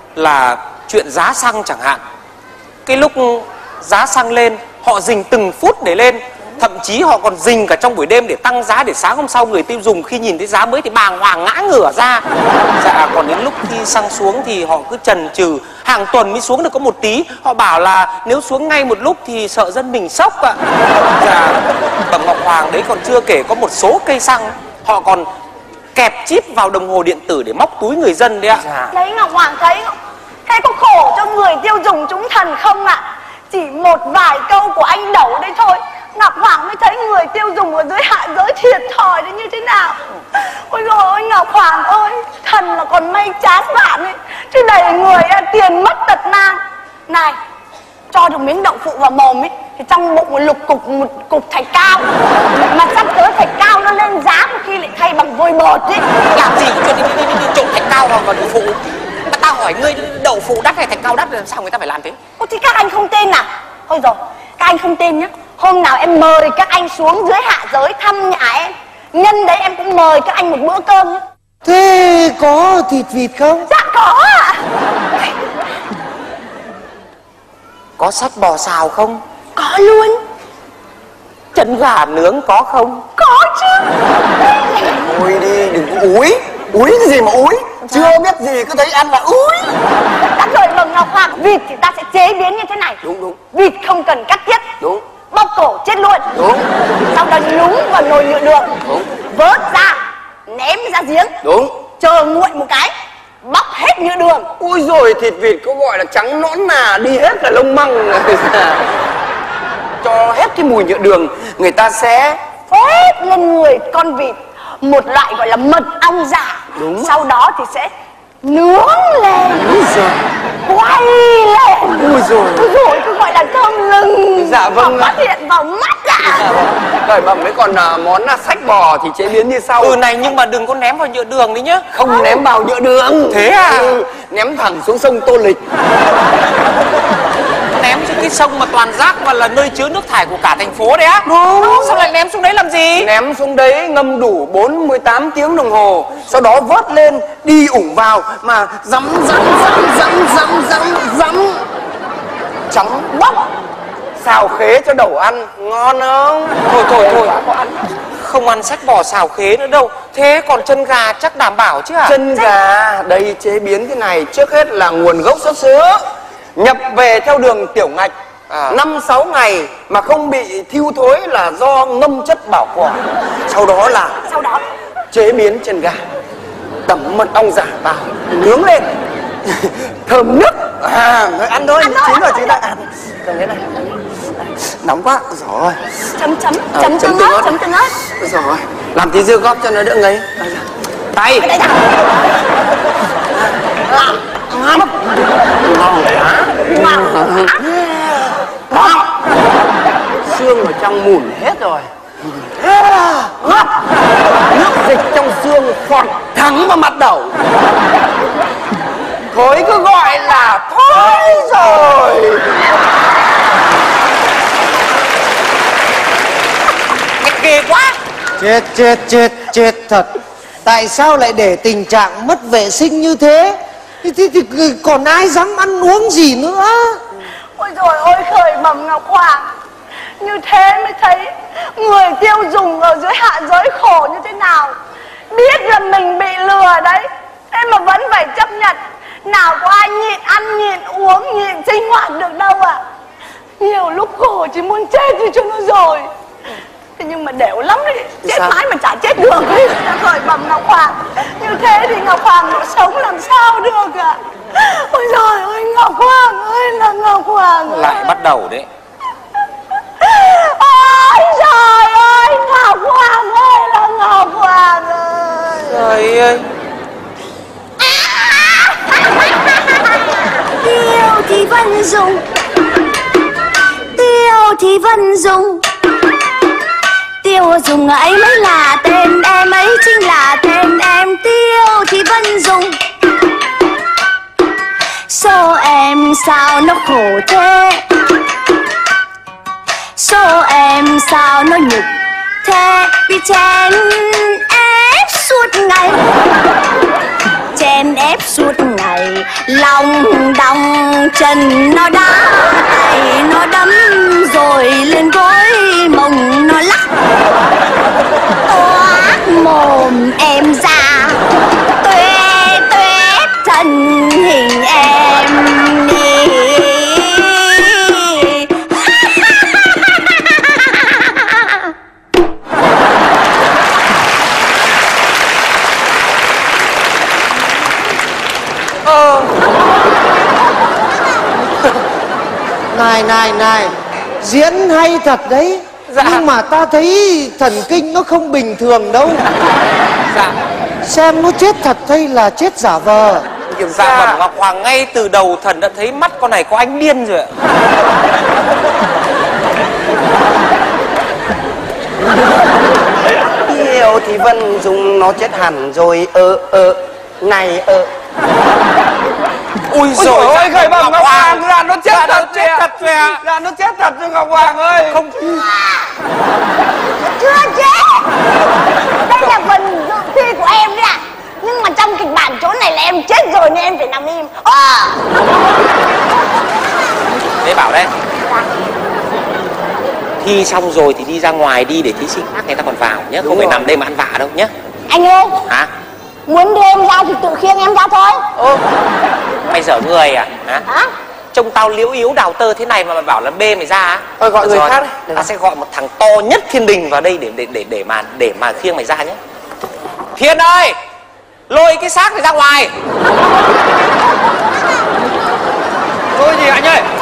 là chuyện giá xăng chẳng hạn. Cái lúc giá xăng lên, họ dình từng phút để lên. Thậm chí họ còn dình cả trong buổi đêm để tăng giá, để sáng hôm sau người tiêu dùng khi nhìn thấy giá mới thì bàng hoàng ngã ngửa ra. Dạ, còn đến lúc khi xăng xuống thì họ cứ chần chừ, hàng tuần mới xuống được có một tí. Họ bảo là nếu xuống ngay một lúc thì sợ dân mình sốc ạ. Dạ, bẩm Ngọc Hoàng, đấy còn chưa kể có một số cây xăng họ còn kẹp chip vào đồng hồ điện tử để móc túi người dân đấy ạ. Dạ. Đấy Ngọc Hoàng thấy không? Thế có khổ cho người tiêu dùng chúng thần không ạ? Chỉ một vài câu của anh Đẩu đấy thôi, Ngọc Hoàng mới thấy người tiêu dùng ở dưới hạ giới thiệt thòi đến như thế nào. Ôi dồi ôi Ngọc Hoàng ơi, thần là còn may chán bạn ấy, chứ đầy người tiền mất tật mang. Này, cho được miếng đậu phụ vào mồm ấy thì trong bụng một cục thạch cao. Mà sắp tới thạch cao nó lên giá có khi lại thay bằng vôi bột ấy. Làm gì chuyện đi trộn thạch cao vào đậu phụ? Tao hỏi ngươi, đậu phụ đắt hay thạch cao đắt, làm sao người ta phải làm thế? Ôi thì các anh không tin à? Thôi rồi, các anh không tin nhá, hôm nào em mời các anh xuống dưới hạ giới thăm nhà em, nhân đấy em cũng mời các anh một bữa cơm nhá. Thế có thịt vịt không? Dạ có ạ. Có sách bò xào không? Có luôn. chân gà nướng có không? Có chứ. Ôi đi, đừng có úi. Úi cái gì mà úi? Chưa biết gì cứ thấy ăn là úi. Đã rồi Mầm Ngọc Hoàng, vịt thì ta sẽ chế biến như thế này. Đúng. Vịt không cần cắt tiết. Đúng. Bóc cổ chết luôn. Đúng. Sau đó nhúng vào nồi nhựa đường. Đúng. Vớt ra, ném ra giếng. Đúng. Chờ nguội một cái, bóc hết nhựa đường. Ui rồi, thịt vịt có gọi là trắng nõn nà, đi hết là lông măng. Cho hết cái mùi nhựa đường, người ta sẽ Phết lên người con vịt một loại gọi là mật ong giả. Đúng. Sau đó thì sẽ nướng lên. Úi giời. Quay lên. Ui rồi. Ui rồi, cứ gọi là thơm lừng. Dạ vâng Phát hiện vào mắt ạ. Cởi bẩm với còn món sách bò thì chế biến như sau. Này nhưng mà đừng có ném vào nhựa đường đi nhá. Không ném vào nhựa đường. Thế à? Ném thẳng xuống sông Tô Lịch. Ném xuống cái sông mà toàn rác và là nơi chứa nước thải của cả thành phố đấy á? Đúng. Sao lại ném xuống đấy làm gì? Ném xuống đấy ngâm đủ 48 tiếng đồng hồ. Sau đó vớt lên, đi ủng vào mà dắm. Trắng bóc. Xào khế cho đậu ăn, ngon không? Thôi. Không ăn sách bò xào khế nữa đâu. Thế còn chân gà chắc đảm bảo chứ à? Chân gà đây chế biến thế này, trước hết là nguồn gốc xuất xứ, nhập về theo đường tiểu ngạch 5-6 ngày mà không bị thiêu thối là do ngâm chất bảo quản. Sau đó chế biến chân gà, tẩm mật ong giả vào, nướng lên. Thơm nức. Ăn thôi, chín rồi chị đã ăn. Cầm cái này. Nóng quá, rồi. Chấm tương ớt. Rồi, làm tí dưa góp cho nó đỡ ngấy. Tay. Ngon quá. Xương ở trong mủn hết rồi. Nước dịch trong xương phọt thẳng vào mặt đầu. Thối cứ gọi là thối rồi. Ghê quá. Chết thật. Tại sao lại để tình trạng mất vệ sinh như thế? Thì còn ai dám ăn uống gì nữa? Ôi dồi ôi khởi Mầm Ngọc Hoàng, như thế mới thấy người tiêu dùng ở dưới hạ giới khổ như thế nào. Biết là mình bị lừa đấy, thế mà vẫn phải chấp nhận. Nào có ai nhịn ăn, nhịn uống, nhịn sinh hoạt được đâu ạ. Nhiều lúc khổ chỉ muốn chết đi cho nó rồi. Thế nhưng mà đểu lắm đấy, chết mãi mà chả chết được ấy. Khởi Mầm Ngọc Hoàng, như thế thì Ngọc Hoàng nó sống làm sao được ạ. Ôi trời ơi Ngọc Hoàng ơi là Ngọc Hoàng ơi. Lại bắt đầu đấy. Ôi trời ơi Ngọc Hoàng ơi là Ngọc Hoàng ơi. Trời ơi. Tiêu thì Vân Dung, Tiêu thì Vân Dung, Tiêu Dung ấy mới là tên em, ấy chính là tên em. Tiêu thì Vân Dung. Số em sao nó khổ thế, số em sao nó nhục thế. Vì chèn ép suốt ngày, chèn ép suốt ngày, lòng đong chân nó đá, tay nó đấm rồi lên gối mông nó lắc. Toát mồm em ra, tuét tuét thân hình em đi. Này, diễn hay thật đấy. Dạ. Nhưng mà ta thấy thần kinh nó không bình thường đâu. Dạ. Xem nó chết thật hay là chết giả vờ. Dạ Mầm Ngọc Hoàng, ngay từ đầu thần đã thấy mắt con này có ánh điên rồi ạ. Tiêu thì Vân Dung nó chết hẳn rồi. Này Ui rồi ôi khởi Mầm Ngọc Hoàng, là nó chết thật rồi ạ. Là nó chết thật rồi Ngọc Hoàng ơi. Không. Chưa chết. Đây là phần dự thi của em đấy ạ. Nhưng mà trong kịch bản chỗ này là em chết rồi nên em phải nằm im. Thế bảo đây, thi xong rồi thì đi ra ngoài đi để thí sinh khác người ta còn vào nhé, không phải nằm đây mà ăn vạ đâu nhé. Anh ơi, Hả? muốn đưa em ra thì tự khiêng em ra thôi. Mày dở người à? Hả? Trông tao liễu yếu đào tơ thế này mà mày bảo là bê mày ra á? Thôi gọi người khác đi. Ta sẽ gọi một thằng to nhất thiên đình vào đây để mà khiêng mày ra nhé. Thiên ơi, lôi cái xác này ra ngoài. Lôi gì anh ơi?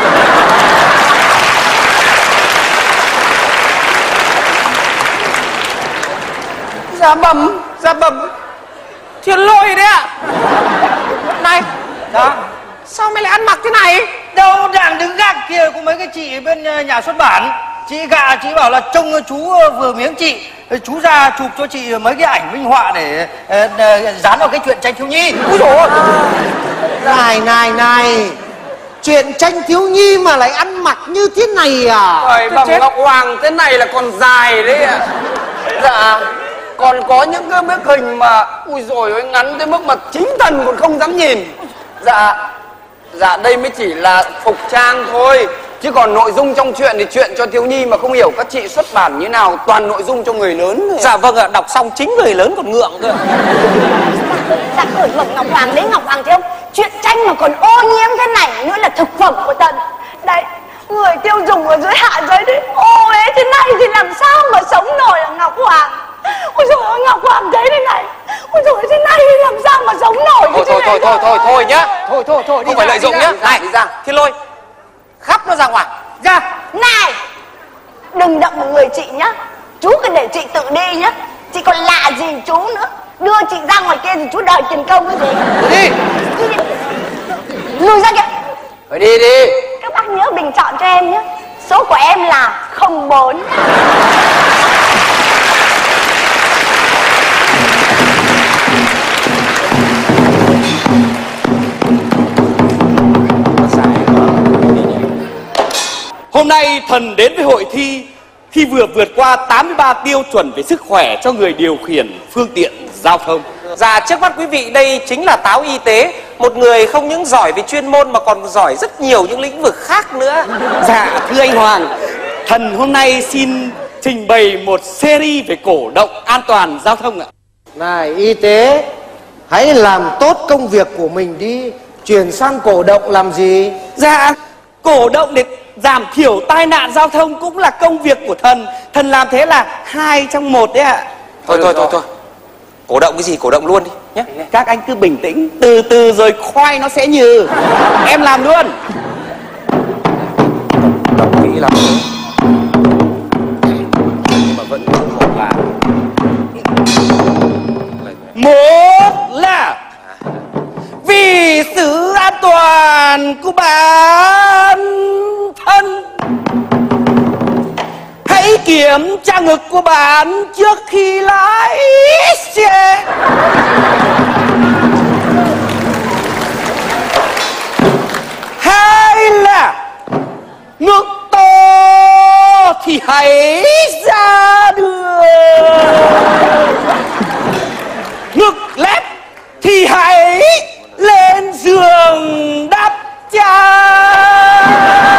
Dạ bẩm. Thiên lôi đấy ạ. Này. Đó. Sao mày lại ăn mặc thế này? Đâu đang đứng gác kia có mấy cái chị bên nhà xuất bản. Chị bảo là trông chú vừa miếng chị, chú ra chụp cho chị mấy cái ảnh minh họa để dán vào cái chuyện tranh thiếu nhi. Úi dồi ôi. Này, chuyện tranh thiếu nhi mà lại ăn mặc như thế này à? Trời, bẩm Ngọc Hoàng, thế này là còn dài đấy ạ. Dạ, còn có những cái bức hình mà ui dồi ôi, ngắn tới mức mà chính thần còn không dám nhìn. Dạ đây mới chỉ là phục trang thôi, chứ còn nội dung trong chuyện thì chuyện cho thiếu nhi mà không hiểu các chị xuất bản như nào, toàn nội dung cho người lớn. Dạ vâng ạ, đọc xong chính người lớn còn ngượng cơ. Dạ khởi bẩm Ngọc Hoàng đấy, Ngọc Hoàng thấy không? Chuyện tranh mà còn ô nhiễm thế này nữa là thực phẩm của thần. Đấy, người tiêu dùng ở dưới hạ giới đấy ô uế thế này thì làm sao mà sống nổi ở Ngọc Hoàng. Ôi dồi ôi, Ngọc Hoàng thấy thế này, ôi dồi ôi, thế này thì làm sao mà sống nổi. Thôi nhá. Thôi đi không phải lợi dụng nhá. Này, đi ra. Thiên Lôi, khắp nó ra ngoài. Ra. Này, đừng động vào người chị nhá. Chú cứ để chị tự đi nhá. Chị còn lạ gì chú nữa. Đưa chị ra ngoài kia thì chú đòi tiền công cái gì. Đi. Lùi ra kìa. Phải đi. Các bác nhớ bình chọn cho em nhé. Số của em là 04. Hôm nay thần đến với hội thi khi vừa vượt qua 83 tiêu chuẩn về sức khỏe cho người điều khiển phương tiện giao thông. Dạ, trước mắt quý vị đây chính là Táo y tế, một người không những giỏi về chuyên môn mà còn giỏi rất nhiều những lĩnh vực khác nữa. Dạ, thưa anh Hoàng, thần hôm nay xin trình bày một series về cổ động an toàn giao thông ạ. Này y tế, hãy làm tốt công việc của mình đi, chuyển sang cổ động làm gì? Dạ, cổ động để giảm thiểu tai nạn giao thông cũng là công việc của thần. Thần làm thế là 2 trong 1 đấy ạ. Thôi. Cổ động cái gì, cổ động luôn đi nhé. Các anh cứ bình tĩnh, từ từ rồi khoai nó sẽ nhừ. Em làm luôn. Động kỹ lắm. Mà vẫn một là một là vì sự an toàn của bản thân. Hãy kiểm tra ngực của bạn trước khi lái xe. Hai là ngực to thì hãy ra đường, ngực lép thì hãy lên giường đắp chăn.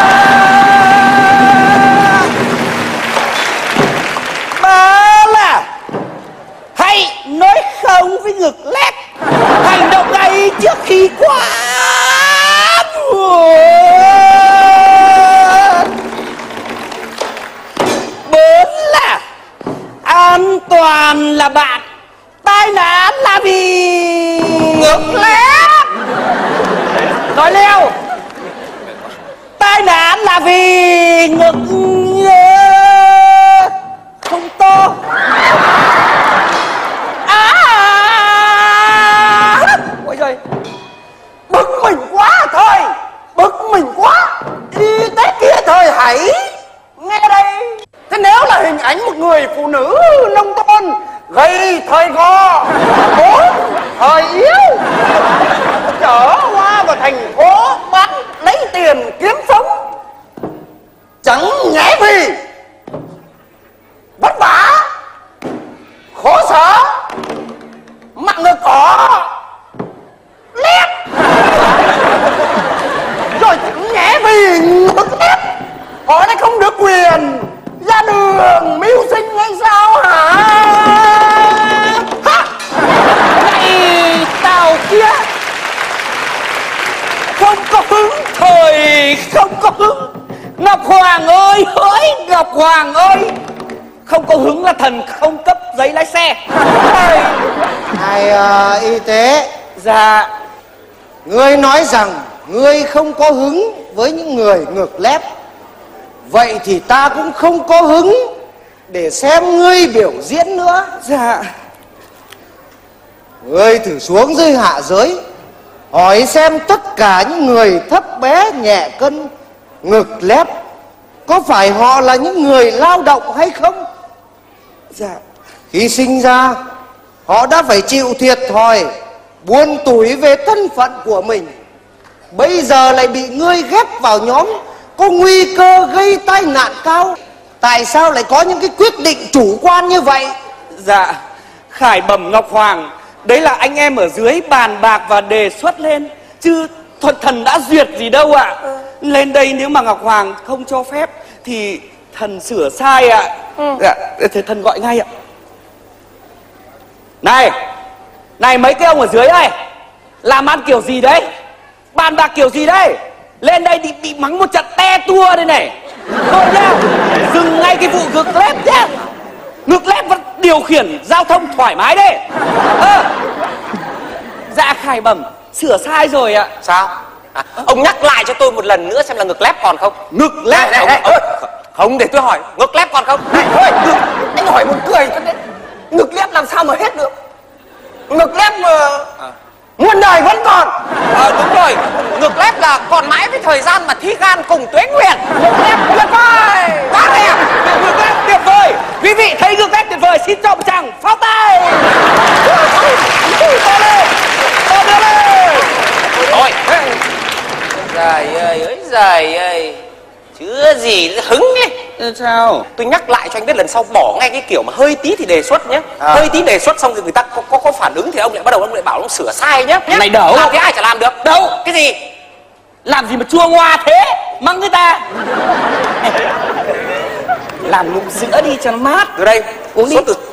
Ba là hãy nói không với ngực lép, hành động ngay trước khi quá muộn. 4 là an toàn là bạn, tai nạn là vì ngực lép. Nói leo. Tai nạn là vì ngực không to. Ôi giời, Bực mình quá thôi, bực mình quá. Y tế kia thời hãy nghe đây. Thế nếu là hình ảnh một người phụ nữ nông thôn gầy thời gò, ốm thời yếu, chở hoa vào thành phố bán lấy tiền kiếm sống, chẳng nhẽ vì vất vả khổ sở mà người có lép, rồi chẳng nhẽ vì ngực lép họ lại không được quyền ra vì không có hứng. Ngọc Hoàng ơi, hỡi Ngọc Hoàng ơi, không có hứng là thần không cấp giấy lái xe. Này y tế. Dạ. Ngươi nói rằng ngươi không có hứng với những người ngược lép. Vậy thì ta cũng không có hứng để xem ngươi biểu diễn nữa. Dạ. Ngươi thử xuống dưới hạ giới, hỏi xem tất cả những người thấp bé nhẹ cân ngực lép có phải họ là những người lao động hay không? Dạ. Khi sinh ra họ đã phải chịu thiệt thòi, buồn tủi về thân phận của mình. Bây giờ lại bị ngươi ghép vào nhóm có nguy cơ gây tai nạn cao. Tại sao lại có những cái quyết định chủ quan như vậy? Dạ, khải bẩm Ngọc Hoàng, đấy là anh em ở dưới bàn bạc và đề xuất lên, chứ thần đã duyệt gì đâu ạ. Lên đây nếu mà Ngọc Hoàng không cho phép thì thần sửa sai ạ. Dạ, thì thần gọi ngay ạ. Này mấy cái ông ở dưới đây, làm ăn kiểu gì đấy, bàn bạc kiểu gì đấy, lên đây thì bị mắng một trận te tua đây này. Thôi nhá, dừng ngay cái vụ ngược lép nhá. Ngược lép vẫn điều khiển giao thông thoải mái đấy. Dạ khải bẩm, sửa sai rồi ạ. Sao? Ông nhắc lại cho tôi một lần nữa xem là ngực lép còn không? Ngực lép Không, để tôi hỏi, ngực lép còn không? Này thôi, anh hỏi một cười thật đấy. Ngực lép làm sao mà hết được? Ngực lép mà muôn đời vẫn còn. Đúng rồi, ngực lép là còn mãi với thời gian mà Thi Gan cùng Tuế Nguyệt. Ngực lép tuyệt vời, quá đẹp. Ngực lép tuyệt vời. Quý vị thấy ngực lép tuyệt vời xin cho một tràng pháo tay. To lên. Thôi. Giời ơi, chưa gì hứng ấy. Sao? Tôi nhắc lại cho anh biết lần sau bỏ ngay cái kiểu mà hơi tí thì đề xuất nhé. Hơi tí đề xuất xong thì người ta có phản ứng thì ông lại bắt đầu ông lại bảo ông sửa sai nhé. Này đỡ. Làm thế ai chả làm được. Đâu? Cái gì? Làm gì mà chua ngoa thế, mắng người ta. Làm ngụm sữa đi cho nó mát. Từ đây uống đi.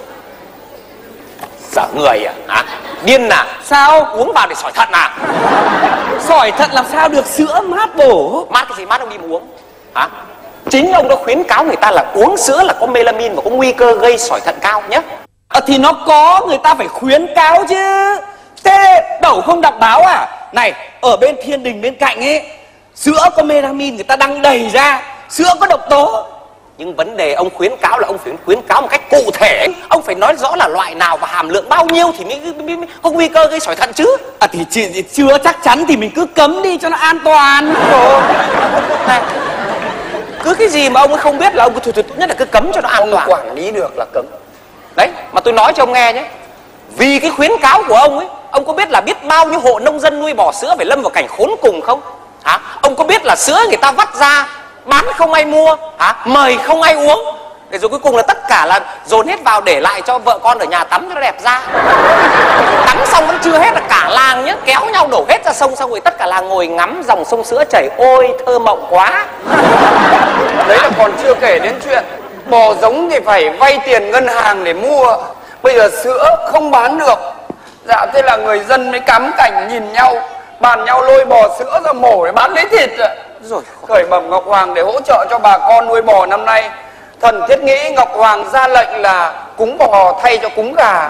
Dở người à? Hả? Điên à? Sao? Uống vào để sỏi thận à? Sỏi thận làm sao được, sữa mát bổ. Mát cái gì mát ông đi mà uống? Hả? Chính ông đã khuyến cáo người ta là uống sữa là có melamin và có nguy cơ gây sỏi thận cao nhé. Thì nó có, người ta phải khuyến cáo chứ. Thế đẩu không đọc báo à? Này, ở bên Thiên Đình bên cạnh ấy, sữa có melamin người ta đăng đầy ra, sữa có độc tố. Nhưng vấn đề ông khuyến cáo là ông phải khuyến cáo một cách cụ thể. Ông phải nói rõ là loại nào và hàm lượng bao nhiêu thì mới có nguy cơ gây sỏi thận chứ. Thì chưa chắc chắn thì mình cứ cấm đi cho nó an toàn. Này, cứ cái gì mà ông ấy không biết là ông tốt nhất là cứ cấm cho nó an toàn. Quản lý được là cấm. Đấy, mà tôi nói cho ông nghe nhé. Vì cái khuyến cáo của ông ấy, ông có biết là biết bao nhiêu hộ nông dân nuôi bò sữa phải lâm vào cảnh khốn cùng không? Hả? Ông có biết là sữa người ta vắt ra bán không ai mua, hả? Mời không ai uống, để rồi cuối cùng là tất cả là dồn hết vào để lại cho vợ con ở nhà tắm cho nó đẹp da. Tắm xong vẫn chưa hết là cả làng nhá kéo nhau đổ hết ra sông, xong rồi tất cả làng ngồi ngắm dòng sông sữa chảy, ôi thơ mộng quá. Đấy là còn chưa kể đến chuyện bò giống thì phải vay tiền ngân hàng để mua. Bây giờ sữa không bán được. Dạ thế là người dân mới cắm cảnh nhìn nhau, bàn nhau lôi bò sữa ra mổ để bán lấy thịt. Rồi khởi bẩm Ngọc Hoàng để hỗ trợ cho bà con nuôi bò năm nay, thần thiết nghĩ Ngọc Hoàng ra lệnh là cúng bò thay cho cúng gà.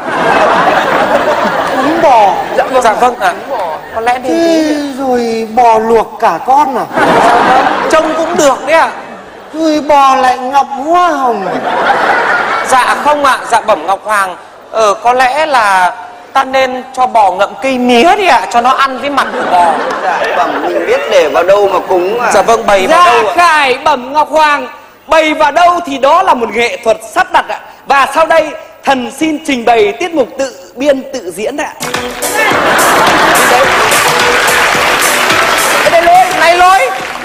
Cúng bò? Dạ vâng ạ. Có lẽ thế rồi bò luộc cả con à? Trông cũng được đấy ạ. Rồi bò lại ngậm hoa hồng à? Dạ không ạ. Dạ bẩm Ngọc Hoàng, có lẽ là ta nên cho bò ngậm cây mía đi ạ, cho nó ăn với mặt của bò. Dạ bẩm mình biết để vào đâu mà cúng à? Dạ vâng, bày vào đâu ạ? Khải bẩm Ngọc Hoàng, bày vào đâu thì đó là một nghệ thuật sắp đặt ạ. Và sau đây thần xin trình bày tiết mục tự biên tự diễn ạ. Đây lôi, này lôi.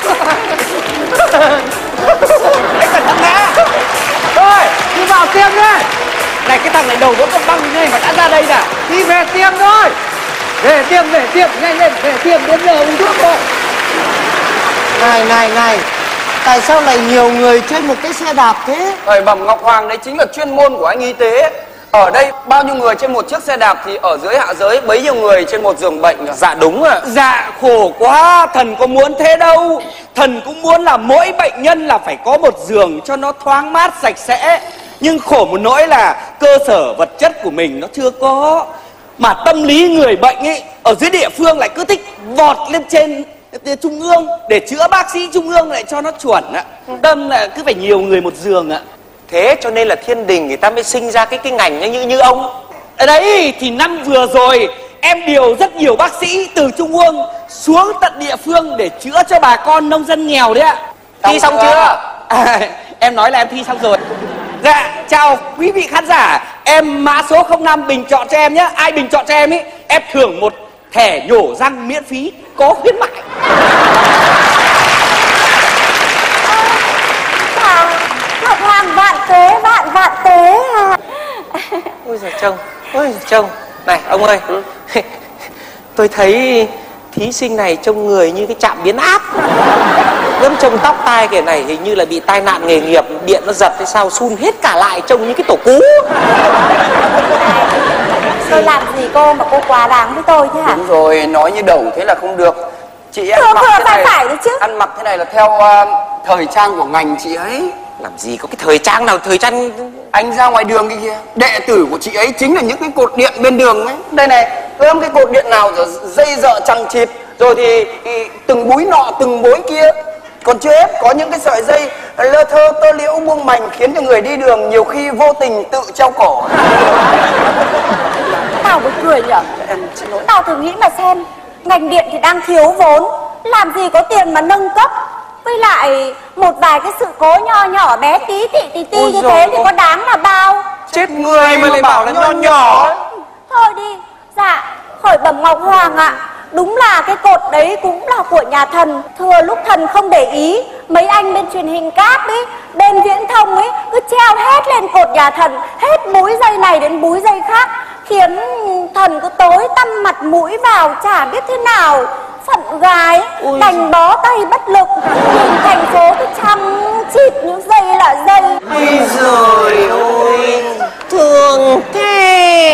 Anh cẩn thận đã. Rồi, đi vào tiêm nhá. Này cái thằng này đầu vỡ con băng như này mà đã ra đây nè. Đi về tiêm thôi. Về tiêm, nhanh lên, về tiêm đến giờ uống thuốc thôi. Này, tại sao lại nhiều người trên một cái xe đạp thế? Khởi bẩm Ngọc Hoàng, đấy chính là chuyên môn của anh y tế. Ở đây bao nhiêu người trên một chiếc xe đạp thì ở dưới hạ giới bấy nhiêu người trên một giường bệnh à? Dạ đúng ạ. Dạ khổ quá, thần có muốn thế đâu. Thần cũng muốn là mỗi bệnh nhân là phải có một giường cho nó thoáng mát sạch sẽ. Nhưng khổ một nỗi là cơ sở vật chất của mình nó chưa có. Mà tâm lý người bệnh ấy ở dưới địa phương lại cứ thích vọt lên trên trung ương để chữa bác sĩ trung ương lại cho nó chuẩn ạ. Đâm là cứ phải nhiều người một giường ạ. Thế cho nên là thiên đình người ta mới sinh ra cái ngành như ông. Ở đấy thì năm vừa rồi em điều rất nhiều bác sĩ từ trung ương xuống tận địa phương để chữa cho bà con nông dân nghèo đấy ạ. Thi xong chưa? Em nói là em thi xong rồi. Dạ, chào quý vị khán giả. Em mã số 05 bình chọn cho em nhé. Ai bình chọn cho em ấy, em thưởng một thẻ nhổ răng miễn phí có khuyến mại. Ngọc Hoàng vạn tế à. Ôi giời trông, ôi giời trông. Này ông ơi, tôi thấy thí sinh này trông người như cái trạm biến áp. Ngâm trông tóc tai kìa này hình như là bị tai nạn nghề nghiệp, điện nó giật hay sao sun hết cả lại, trông như cái tổ cú. Tôi làm gì cô mà cô quá đáng với tôi thế hả? Đúng rồi, nói như đồng thế là không được. Chị ăn Vừa mặc thế này, phải đấy chứ. ăn mặc thế này là theo thời trang của ngành chị ấy. Làm gì có cái thời trang nào, thời trang... Anh ra ngoài đường kia kìa, đệ tử của chị ấy chính là những cái cột điện bên đường ấy. Đây này, ôm cái cột điện nào rồi dây dợ chằng chịt, rồi thì từng búi nọ từng bối kia. Còn chưa hết, có những cái sợi dây lơ thơ tơ liễu buông mành khiến cho người đi đường nhiều khi vô tình tự treo cổ. Tao mới cười nhở. Tao thử nghĩ mà xem, ngành điện thì đang thiếu vốn, làm gì có tiền mà nâng cấp. Với lại một vài cái sự cố nho nhỏ bé tí tị như thế thì có đáng là bao. Chết người mà lại bảo là nho nhỏ. Thôi đi. Dạ, khởi bẩm Ngọc Hoàng ạ, đúng là cái cột đấy cũng là của nhà thần. Thừa lúc thần không để ý, mấy anh bên truyền hình cáp ấy, bên viễn thông ấy cứ treo hết lên cột nhà thần, hết múi dây này đến múi dây khác, khiến thần cứ tối tăm mặt mũi vào chả biết thế nào. Phận gái đành bó tay bất lực, nhìn thành phố cứ chăm chịt những dây là dây. Ôi giời ơi, thương thế.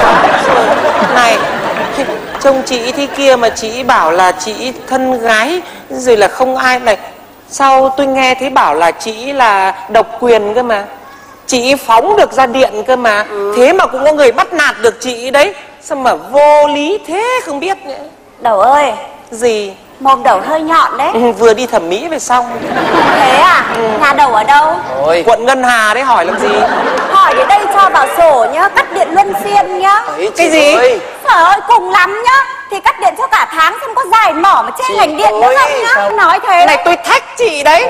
Này, trông chị thế kia mà chị bảo là chị thân gái rồi là không ai này. Sao tôi nghe thấy bảo là chị là độc quyền cơ mà. Chị phóng được ra điện cơ mà. Thế mà cũng có người bắt nạt được chị đấy. Sao mà vô lý thế không biết nữa. Đầu ơi. Gì? Mồm đầu hơi nhọn đấy. Vừa đi thẩm mỹ về xong. Thế à? Nhà đầu ở đâu? Quận Ngân Hà đấy, hỏi làm gì? Hỏi đến đây cho vào sổ nhá, cắt điện luân phiên nhá. Cái gì? Trời ơi, cùng lắm nhá thì cắt điện cho cả tháng xem có dài mỏ mà trên ngành điện nữa không nhá. Nói thế này, tôi thách chị đấy.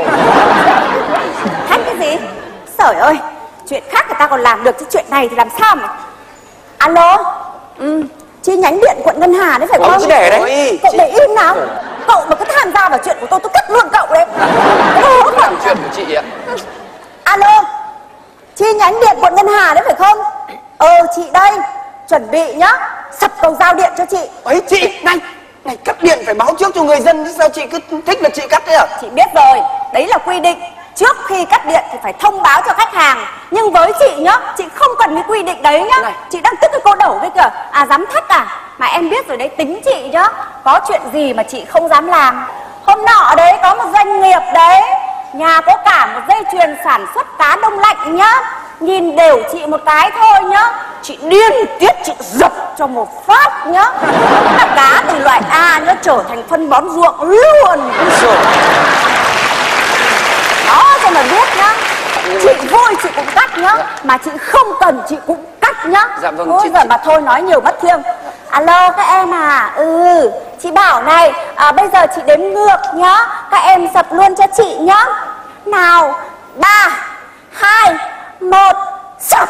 Thách cái gì? Trời ơi, chuyện khác người ta còn làm được chứ chuyện này thì làm sao mà. Alo. Chi nhánh điện quận Ngân Hà đấy phải không? Cứ để đấy. Cậu để im nào. Cậu mà cứ tham gia vào chuyện của tôi cắt luôn cậu đấy. Làm chuyện của chị ạ. Alo. Chi nhánh điện quận Ngân Hà đấy phải không? Chị đây. Chuẩn bị nhá. Sập cầu giao điện cho chị. Ấy chị, này cắt điện phải báo trước cho người dân chứ sao chị cứ thích là chị cắt thế à? Chị biết rồi, đấy là quy định. Trước khi cắt điện thì phải thông báo cho khách hàng. Nhưng với chị nhá, chị không cần cái quy định đấy nhá. Này. Chị đang tức cái cô đẩu cái kìa. À dám thách à? Mà em biết rồi đấy, tính chị nhá. Có chuyện gì mà chị không dám làm. Hôm nọ đấy có một doanh nghiệp đấy, nhà có cả một dây chuyền sản xuất cá đông lạnh nhá. Nhìn đều chị một cái thôi nhá, chị điên tiết chị dập cho một phát nhá. Là cá từ loại A nhá trở thành phân bón ruộng luôn. Đó cho mà biết nhá. Chị vui chị cũng cắt nhá. Mà chị không cần chị cũng cắt nhá. Dạ vâng. Ôi giời mà thôi nói nhiều mất thiêng. Alo các em à. Chị bảo này, bây giờ chị đếm ngược nhá. Các em sập luôn cho chị nhá. Nào 3, 2, 1, sập.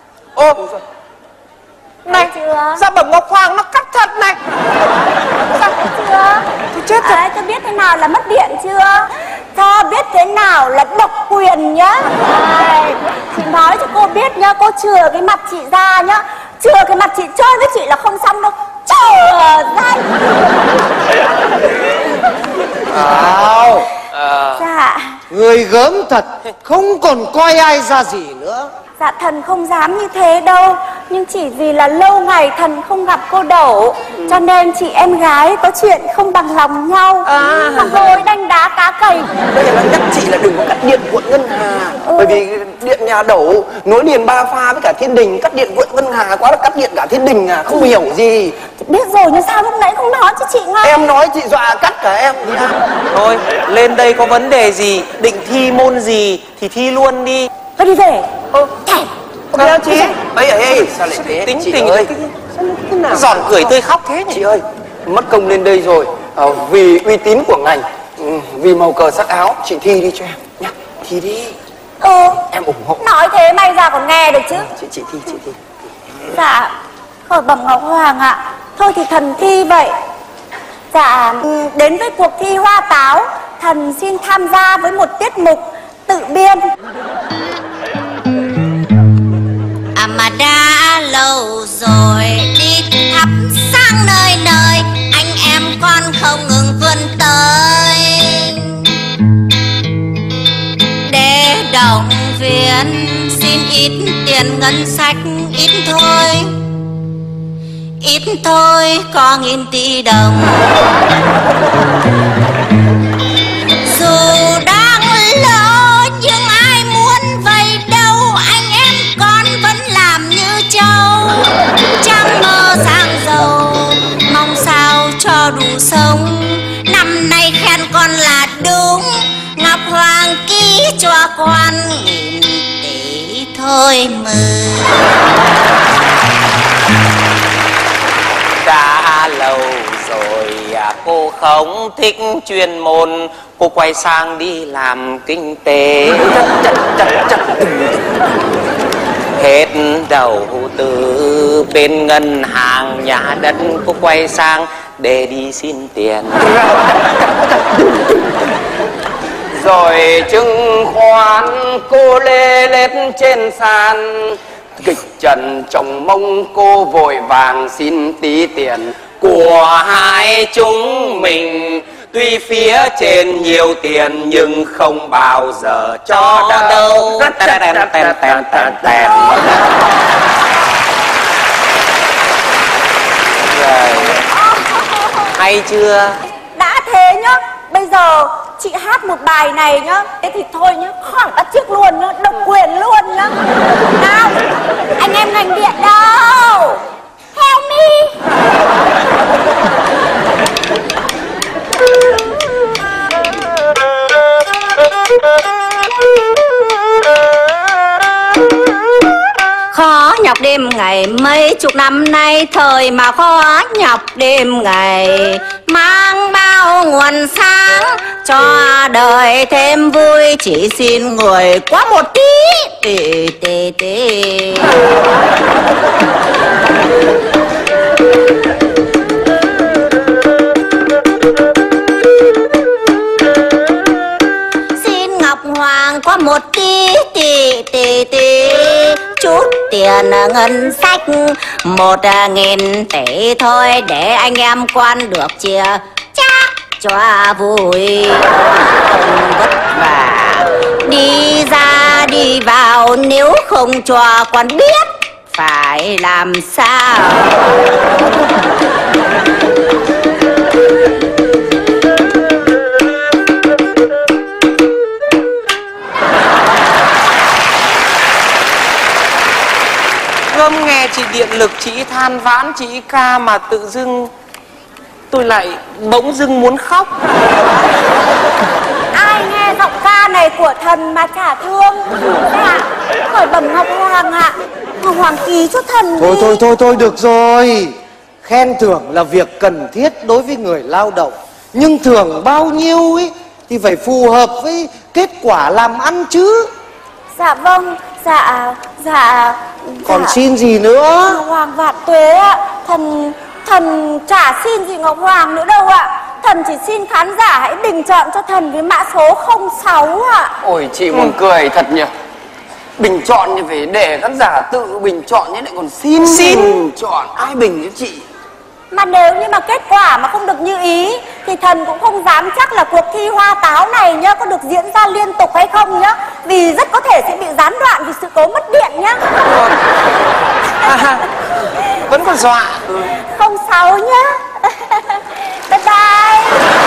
Này, sao bẩm Ngọc Hoàng nó cắt thật này. Sao chưa? Tôi chết rồi. Tôi biết thế nào là mất điện chưa? Cho biết thế nào là độc quyền nhá. Chị nói cho cô biết nhá. Cô chừa cái mặt chị ra nhá. Chừa cái mặt chị chơi với chị là không xong đâu. Chừa ra. Sao? Dạ. Người người gớm thật, không còn coi ai ra gì nữa. Dạ thần không dám như thế đâu, nhưng chỉ vì là lâu ngày thần không gặp cô Đẩu, cho nên chị em gái có chuyện không bằng lòng nhau, mà rồi đanh đá cá cày. Bây giờ nó nhắc chị là đừng có cắt điện cuộn ngân hà, bởi vì điện nhà Đẩu nối liền Ba Pha với cả Thiên Đình, cắt điện cuộn ngân hà quá là cắt điện cả Thiên Đình à, không hiểu gì. Biết rồi nhưng sao lúc nãy không nói cho chị ngay? Em nói chị dọa cắt cả em. Thôi, lên đây có vấn đề gì, định thi môn gì thì thi luôn đi. Thôi đi về. Thèm. Sao chị? Ê, sao lại thế? Tính chị tình ơi, giòn cười tươi khóc thế nhỉ? chị ơi, mất công lên đây rồi, vì uy tín của ngành, vì màu cờ sắc áo, chị thi đi cho em nhá, thi đi. Em ủng hộ. Nói thế may ra còn nghe được chứ. Chị thi. Dạ, khởi bẩm Ngọc Hoàng ạ. Thôi thì thần thi vậy. Dạ, đến với cuộc thi hoa táo, thần xin tham gia với một tiết mục tự biên. Mà đã lâu rồi đi thắp sáng nơi nơi, anh em con không ngừng vươn tới để động viên. Xin ít tiền ngân sách, ít thôi có nghìn tỷ đồng. Dù đang lỡ nhưng ai muốn vậy đâu, anh em con vẫn làm như trâu. Chẳng mơ sang giàu, mong sao cho đủ sống. Năm nay khen con là đúng, Ngọc Hoàng ký cho con nghìn tỷ thôi mừng. Đã lâu rồi cô không thích chuyên môn, cô quay sang đi làm kinh tế. Hết đầu tư bên ngân hàng nhà đất, cô quay sang để đi xin tiền. Rồi chứng khoán cô lê lết trên sàn, kịch trần chồng mông cô vội vàng xin tí tiền của hai chúng mình. Tuy phía trên nhiều tiền nhưng không bao giờ cho đâu. Hay chưa? Đã thế nhá, bây giờ chị hát một bài này nhá, thế thì thôi nhá, khỏi bắt chước luôn nhá, độc quyền luôn nhá. Nào, anh em ngành điện đâu? Help me. Khó nhọc đêm ngày mấy chục năm nay, thời mà khó nhọc đêm ngày, mang bao nguồn sáng cho đời thêm vui. Chỉ xin người quá một tí. Xin Ngọc Hoàng có một tí chút tiền ngân sách, 1.000 tỷ thôi để anh em quan được chia chắc cho vui. Không vất vả đi ra đi vào, nếu không cho quan biết phải làm sao. Gớm nghe chị điện lực, chị than vãn, chị ca mà tự dưng tôi lại bỗng dưng muốn khóc. Ai nghe giọng ca này của thần mà chả thương. Dạ, khởi bẩm Ngọc Hoàng ạ. Ngọc Hoàng ký cho thần đi. Thôi được rồi. Khen thưởng là việc cần thiết đối với người lao động, nhưng thưởng bao nhiêu ấy thì phải phù hợp với kết quả làm ăn chứ. Dạ vâng, dạ. Còn xin gì nữa? Ngọc Hoàng vạn tuế ạ. Thần chả xin gì Ngọc Hoàng nữa đâu ạ. Thần chỉ xin khán giả hãy bình chọn cho thần với mã số 06 ạ. Ôi chị buồn cười thật nhỉ. Bình chọn thì phải để khán giả tự bình chọn, nhưng lại còn xin bình chọn. Ai bình cho chị? Mà nếu như mà kết quả mà không được như ý thì thần cũng không dám chắc là cuộc thi hoa táo này nhá có được diễn ra liên tục hay không nhá. Vì rất có thể sẽ bị gián đoạn vì sự cố mất điện nhá. Vẫn còn dọa. Không sao nhá. Bye bye.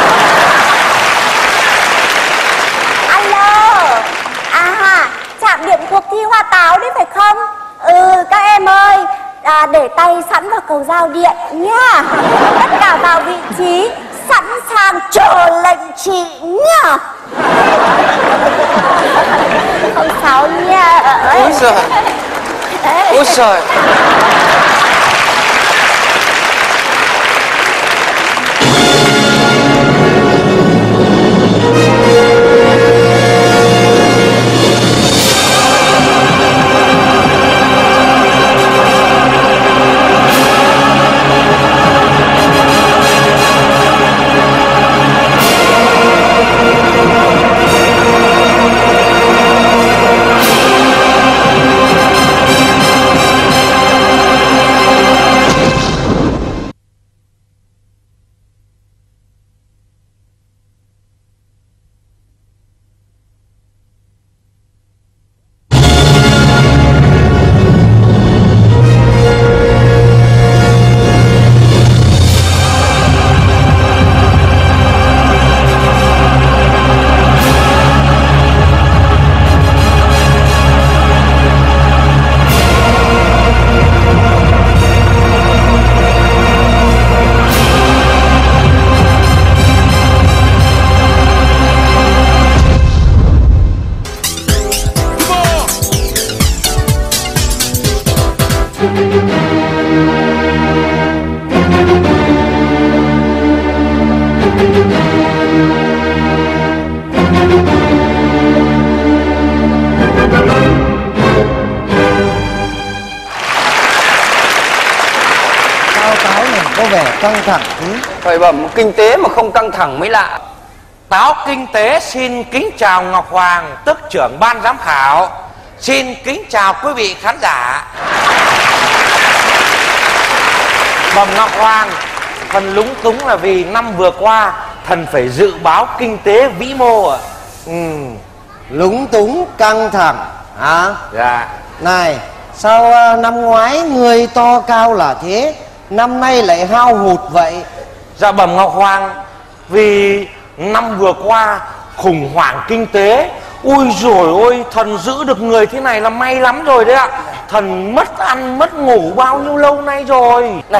Alo. Trạm điện cuộc thi hoa táo đấy phải không? Các em ơi, để tay sẵn vào cầu giao điện nhá. Tất cả vào vị trí, sẵn sàng chờ lệnh chị nhá. Không sao nha. Ôi giời. Ôi giời. Căng thẳng chứ. Phải bẩm kinh tế mà không căng thẳng mới lạ. Táo Kinh tế xin kính chào Ngọc Hoàng, tức trưởng ban giám khảo. Xin kính chào quý vị khán giả. Bẩm Ngọc Hoàng, thần lúng túng là vì năm vừa qua thần phải dự báo kinh tế vĩ mô ạ. Lúng túng căng thẳng hả? Dạ. Này, sao năm ngoái người to cao là thế, năm nay lại hao hụt vậy? Dạ bẩm Ngọc Hoàng, vì năm vừa qua khủng hoảng kinh tế. Ui dồi ôi, thần giữ được người thế này là may lắm rồi đấy ạ. Thần mất ăn mất ngủ bao nhiêu lâu nay rồi. Này,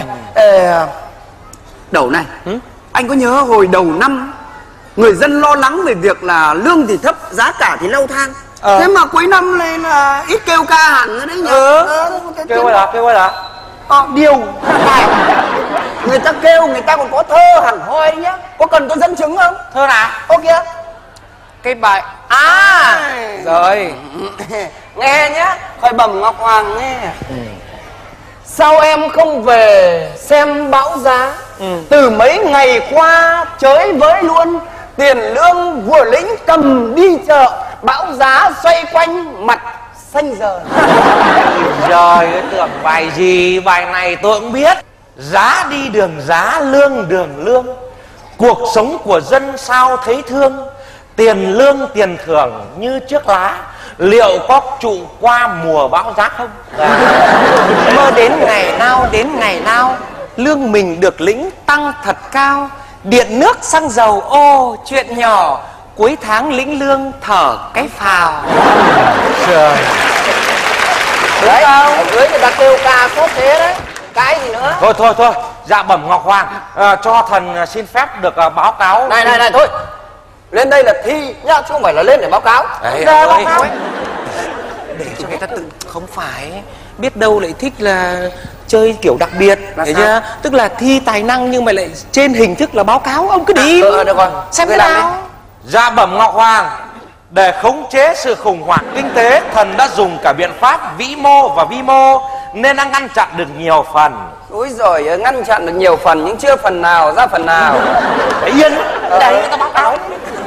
Đầu này, anh có nhớ hồi đầu năm người dân lo lắng về việc là lương thì thấp, giá cả thì leo thang. Thế mà cuối năm này là ít kêu ca hẳn rồi đấy nhỉ? Kêu ai là? Điều phải. Người ta kêu, người ta còn có thơ hẳn hoi đấy nhá. Có cần tôi dẫn chứng không? Thơ nào? Ô kìa. Cái bài rồi. Nghe nhá, khỏi bẩm Ngọc Hoàng nghe. Sao em không về xem bão giá? Từ mấy ngày qua chới với luôn. Tiền lương vua lính cầm đi chợ, bão giá xoay quanh mặt xanh giờ. Trời ơi, tưởng bài gì, bài này tôi cũng biết. Giá đi đường giá, lương đường lương. Cuộc sống của dân sao thấy thương. Tiền lương tiền thưởng như chiếc lá, liệu có trụ qua mùa bão giá không? Mơ đến ngày nào lương mình được lĩnh tăng thật cao. Điện nước xăng dầu ô chuyện nhỏ, cuối tháng lĩnh lương thở cái phào. Trời. Đấy, ở dưới người ta kêu ca tốt thế đấy. Cái gì nữa? Thôi, dạ bẩm Ngọc Hoàng, cho thần xin phép được báo cáo. Này thôi, lên đây là thi nhá, chứ không phải là lên để báo cáo. Đấy, báo cáo. Để cho người ta tự, không phải biết đâu lại thích là chơi kiểu đặc biệt, hiểu chưa? Tức là thi tài năng nhưng mà lại trên hình thức là báo cáo. Ông cứ đi được rồi, xem thế nào. Dạ bẩm Ngọc Hoàng, để khống chế sự khủng hoảng kinh tế, thần đã dùng cả biện pháp vĩ mô và vi mô nên đã ngăn chặn được nhiều phần. Úi giời, ngăn chặn được nhiều phần nhưng chưa phần nào ra phần nào. Để yên, đấy người ta báo cáo.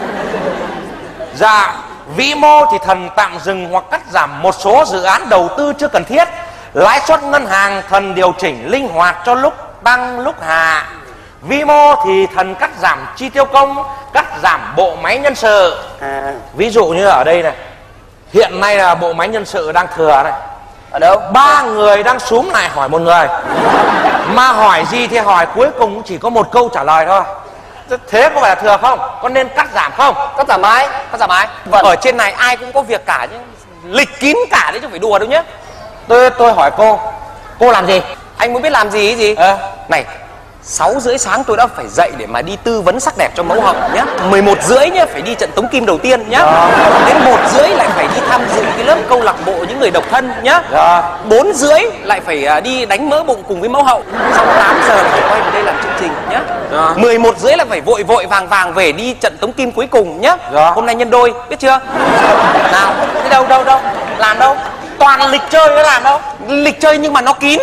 Dạ, vĩ mô thì thần tạm dừng hoặc cắt giảm một số dự án đầu tư chưa cần thiết. Lãi suất ngân hàng thần điều chỉnh linh hoạt cho lúc tăng lúc hạ. Vi mô thì thần cắt giảm chi tiêu công, cắt giảm bộ máy nhân sự. Ví dụ như ở đây này, hiện nay là bộ máy nhân sự đang thừa này. Ở đâu? 3 người đang xúm lại hỏi một người. Mà hỏi gì thì hỏi, cuối cùng chỉ có một câu trả lời thôi. Thế có phải là thừa không? Có nên cắt giảm không? Cắt giảm ai? Cắt giảm ai? Vâng. Ở trên này ai cũng có việc cả chứ, lịch kín cả đấy chứ, không phải đùa đâu nhé. Tôi hỏi cô làm gì? Anh muốn biết làm gì gì? Này, 6 rưỡi sáng tôi đã phải dậy để mà đi tư vấn sắc đẹp cho mẫu hậu nhá. 11 rưỡi nhá phải đi trận tống kim đầu tiên nhá. Đến 1 rưỡi lại phải đi tham dự cái lớp câu lạc bộ những người độc thân nhá. 4 rưỡi lại phải đi đánh mỡ bụng cùng với mẫu hậu. Xong 8 giờ lại phải quay về đây làm chương trình nhá. 11 rưỡi là phải vội vàng về đi trận tống kim cuối cùng nhá. Hôm nay nhân đôi, biết chưa? Nào, thế đâu làm đâu? Toàn lịch chơi nó làm đâu? Lịch chơi nhưng mà nó kín.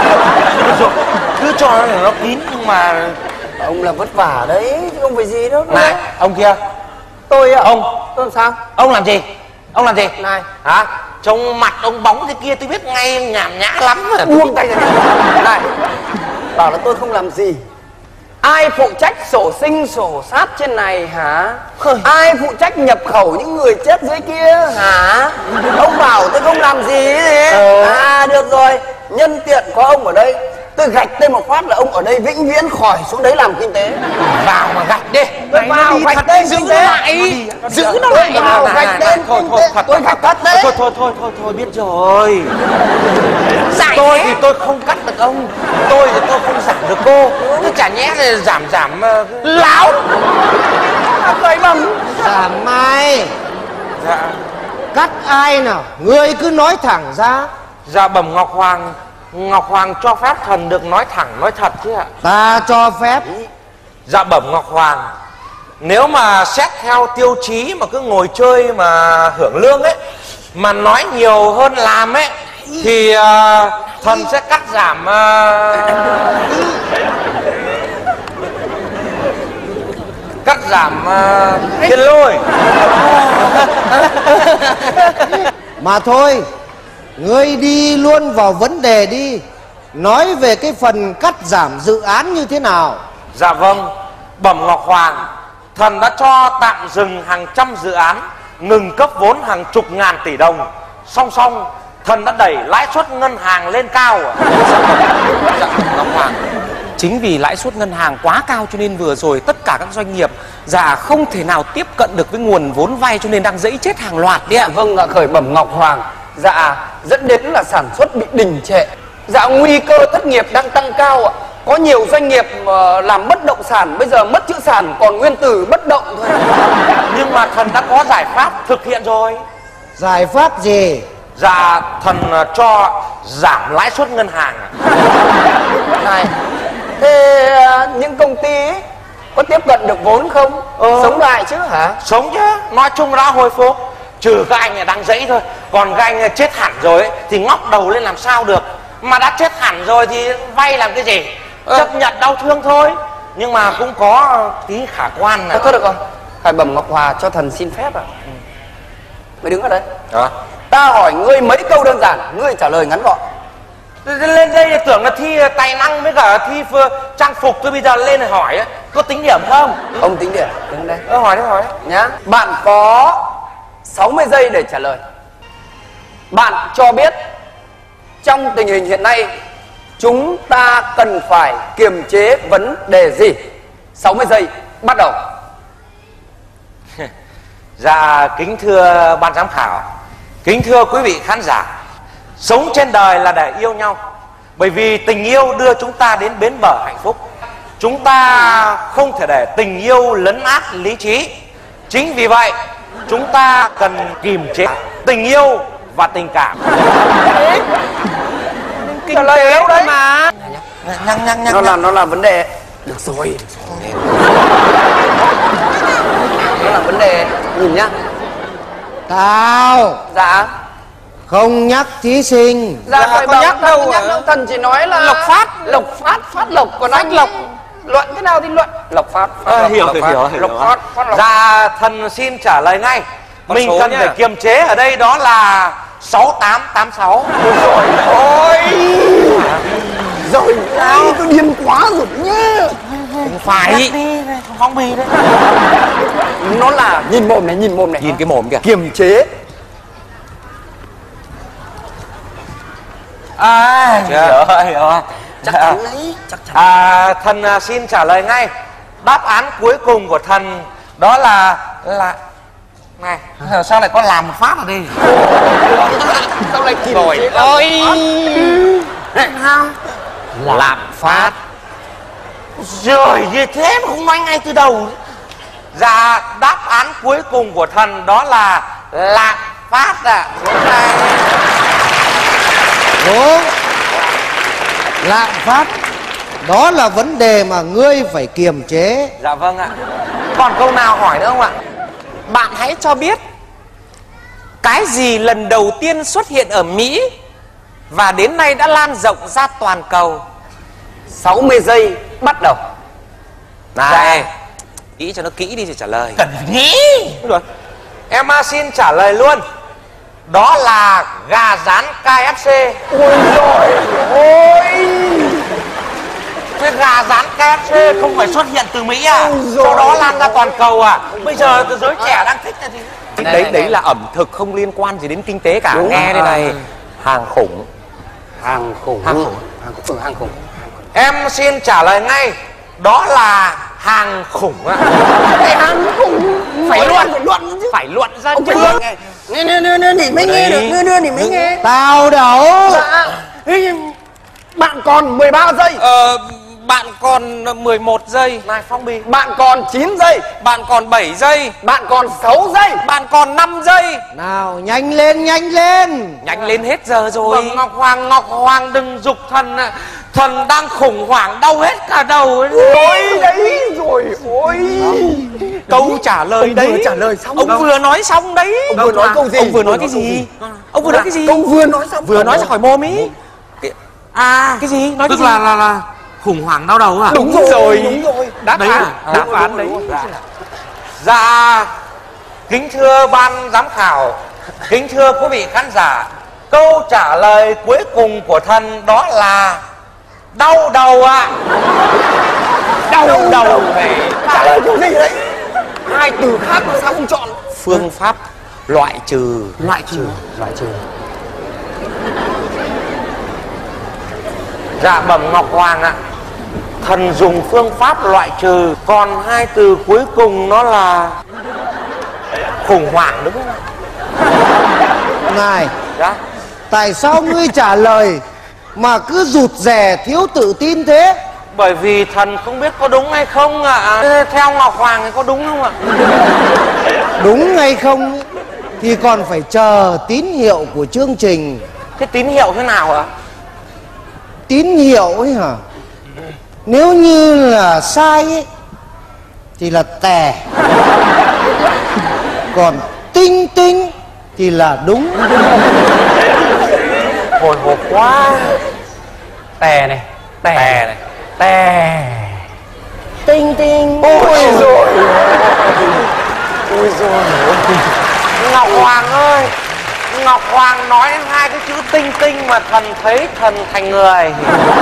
Cứ cho nó kín nhưng mà Ông là vất vả đấy chứ không phải gì đâu. này, ông kia. Tôi ạ. Ông làm sao? Ông làm gì? Ông làm gì? Này. Hả? Trông mặt ông bóng thế kia tôi biết ngay, nhảm nhã lắm rồi. Buông tay ra. Này, bảo là tôi không làm gì. Ai phụ trách sổ sinh sổ sát trên này hả? Ai phụ trách nhập khẩu những người chết dưới kia hả? Ông bảo tôi không làm gì ấy. Được rồi, nhân tiện có ông ở đây, tôi gạch tên một phát là ông ở đây vĩnh viễn khỏi xuống đấy làm kinh tế. Vào mà gạch đi. Tôi vào gạch tên giữ nó lại. Giữ nó lại. Vào gạch tên kinh tế. Tôi gạch thật đấy. Thôi biết rồi. Tôi thì tôi không cắt được ông. Tôi thì tôi không giảm được cô. Cứ chả nhẽ là giảm lão. Cười bầm. Giảm ai? Dạ. Cắt ai nào? Ngươi cứ nói thẳng ra. Dạ bẩm Ngọc Hoàng cho phép thần được nói thẳng nói thật chứ ạ. Ta cho phép. Dạ bẩm Ngọc Hoàng, nếu mà xét theo tiêu chí mà cứ ngồi chơi mà hưởng lương ấy, mà nói nhiều hơn làm ấy, thì thần sẽ cắt giảm thiên lôi. Mà thôi, ngươi đi luôn vào vấn đề đi. Nói về cái phần cắt giảm dự án như thế nào? Dạ vâng, bẩm Ngọc Hoàng, thần đã cho tạm dừng hàng trăm dự án, ngừng cấp vốn hàng chục ngàn tỷ đồng. Song song, thần đã đẩy lãi suất ngân hàng lên cao. Dạ Ngọc Hoàng, chính vì lãi suất ngân hàng quá cao cho nên vừa rồi tất cả các doanh nghiệp không thể nào tiếp cận được với nguồn vốn vay, cho nên đang dẫy chết hàng loạt đấy ạ. Vâng ạ, khởi bẩm Ngọc Hoàng. Dẫn đến là sản xuất bị đình trệ. Nguy cơ thất nghiệp đang tăng cao ạ. Có nhiều doanh nghiệp làm bất động sản bây giờ mất chữ sản còn nguyên từ bất động thôi. Nhưng mà thần đã có giải pháp thực hiện rồi. Giải pháp gì? Dạ thần cho giảm lãi suất ngân hàng. Này, thế những công ty ấy, có tiếp cận được vốn không? Sống lại chứ hả? Sống chứ, nói chung đã hồi phục. Trừ các anh đang dẫy thôi. Còn các anh chết hẳn rồi ấy, thì ngóc đầu lên làm sao được. Mà đã chết hẳn rồi thì vay làm cái gì? Chấp nhận đau thương thôi. Nhưng mà cũng có tí khả quan này. Thôi được không? Khải bẩm Ngọc Hòa cho thần xin phép ạ. Mày đứng ở đây. Ta hỏi ngươi mấy câu đơn giản, ngươi trả lời ngắn gọn. Lên đây tưởng là thi tài năng với cả thi trang phục, tôi bây giờ lên hỏi ấy, có tính điểm không? Không tính điểm, đứng đây. Hỏi đấy nhá. Bạn có 60 giây để trả lời. Bạn cho biết trong tình hình hiện nay chúng ta cần phải kiềm chế vấn đề gì? 60 giây bắt đầu. Dạ kính thưa ban giám khảo, kính thưa quý vị khán giả, sống trên đời là để yêu nhau, bởi vì tình yêu đưa chúng ta đến bến bờ hạnh phúc. Chúng ta không thể để tình yêu lấn át lý trí. Chính vì vậy chúng ta cần kiềm chế tình yêu và tình cảm. Kinh tế đấy mà. Nó là vấn đề. Được rồi. Nó là vấn đề. Nhìn nhá. Tao. Dạ. Không nhắc thí sinh. Dạ không nhắc đâu. Thần chỉ nói là lộc phát lộc, còn anh lộc luận thế nào thì luận. Lộc phát. Hiểu. Lộc phát lộc. Dạ thần xin trả lời ngay. Mình cần phải kiềm chế ở đây đó là 6886. Rồi. Rồi ôi, tôi điên quá rồi nhá. Không phải phong bì đấy. Nó là nhìn mồm này, nhìn mồm này. Nhìn cái mồm kìa. Kiềm chế. Rồi. Chắc chắn đấy, chắc chắn. Thần xin trả lời ngay. Đáp án cuối cùng của thần đó là này, sao lại có làm một phát ở đây? Sao lại kiềm Rồi chế ơi. Lạm phát. Rồi như thế mà không nói ngay từ đầu. Dạ, đáp án cuối cùng của thần đó là lạm phát ạ. Đúng. Lạm phát đó là vấn đề mà ngươi phải kiềm chế. Dạ vâng ạ. Còn câu nào hỏi nữa không ạ? Bạn hãy cho biết cái gì lần đầu tiên xuất hiện ở Mỹ và đến nay đã lan rộng ra toàn cầu? 60 giây bắt đầu. Này, nghĩ cho nó kỹ đi rồi trả lời. Cần phải nghĩ. Rồi. Em xin trả lời luôn. Đó là gà rán KFC. Ôi rồi ôi. Cái gà rán KFC không phải xuất hiện từ Mỹ à? Sau đó lan ra toàn cầu à? Bây giờ giới trẻ đang thích là gì? Đấy là ẩm thực, không liên quan gì đến kinh tế cả. Đúng. Nghe đây này. Hàng khủng. Hàng khủng. Hàng khủng. Hàng khủng. Em xin trả lời ngay. Đó là hàng khủng ạ. Hàng khủng. Phải luận chứ. Phải luận ra Ông chứ. Nè thì mới nghe được, đưa thì mới nghe. Tao đâu. Dạ. Bạn còn 13 giây. Bạn còn 11 giây. Này Phong Bì. Bạn còn 9 giây. Bạn còn 7 giây. Bạn còn 6 giây. Bạn còn 5 giây. Nào nhanh lên, nhanh lên. Nhanh lên hết giờ rồi. Ngọc Hoàng đừng giục thần ạ. Thần đang khủng hoảng đau hết cả đầu. Ôi đấy rồi. Ôi. Câu trả lời ông đấy. Vừa trả lời xong. Ông vừa nói xong đấy. Ông vừa nói câu gì? Ông vừa nói cái gì? Ông vừa nói cái gì? Ông vừa nói xong. Vừa nói ra khỏi mồm ý. Cái gì? Nói cái gì? Là khủng hoảng đau đầu à? Đúng rồi. Đúng rồi. Đáp án đấy. Dạ. Kính thưa ban giám khảo, kính thưa quý vị khán giả, câu trả lời cuối cùng của thần đó là đau đầu ạ. Đau đầu về. Trả lời câu gì đấy? Hai từ khác mà sao không chọn? Phương pháp loại trừ. Loại trừ. Dạ bẩm Ngọc Hoàng ạ. Thần dùng phương pháp loại trừ. Còn hai từ cuối cùng nó là khủng hoảng đúng không ạ? Này, Dạ. tại sao ngươi trả lời mà cứ rụt rè thiếu tự tin thế? Bởi vì thần không biết có đúng hay không ạ. Theo Ngọc Hoàng thì có đúng không ạ? Đúng hay không thì còn phải chờ tín hiệu của chương trình. Thế tín hiệu thế nào ạ? Tín hiệu ấy hả? Nếu như là sai ấy thì là tè. Còn tinh tinh thì là đúng. Hồi hộp quá. Tè này. Tinh tinh. Ôi rồi. Ôi rồi. Ngọc Hoàng ơi, Ngọc Hoàng nói hai cái chữ tinh tinh mà thần thấy thần thành người.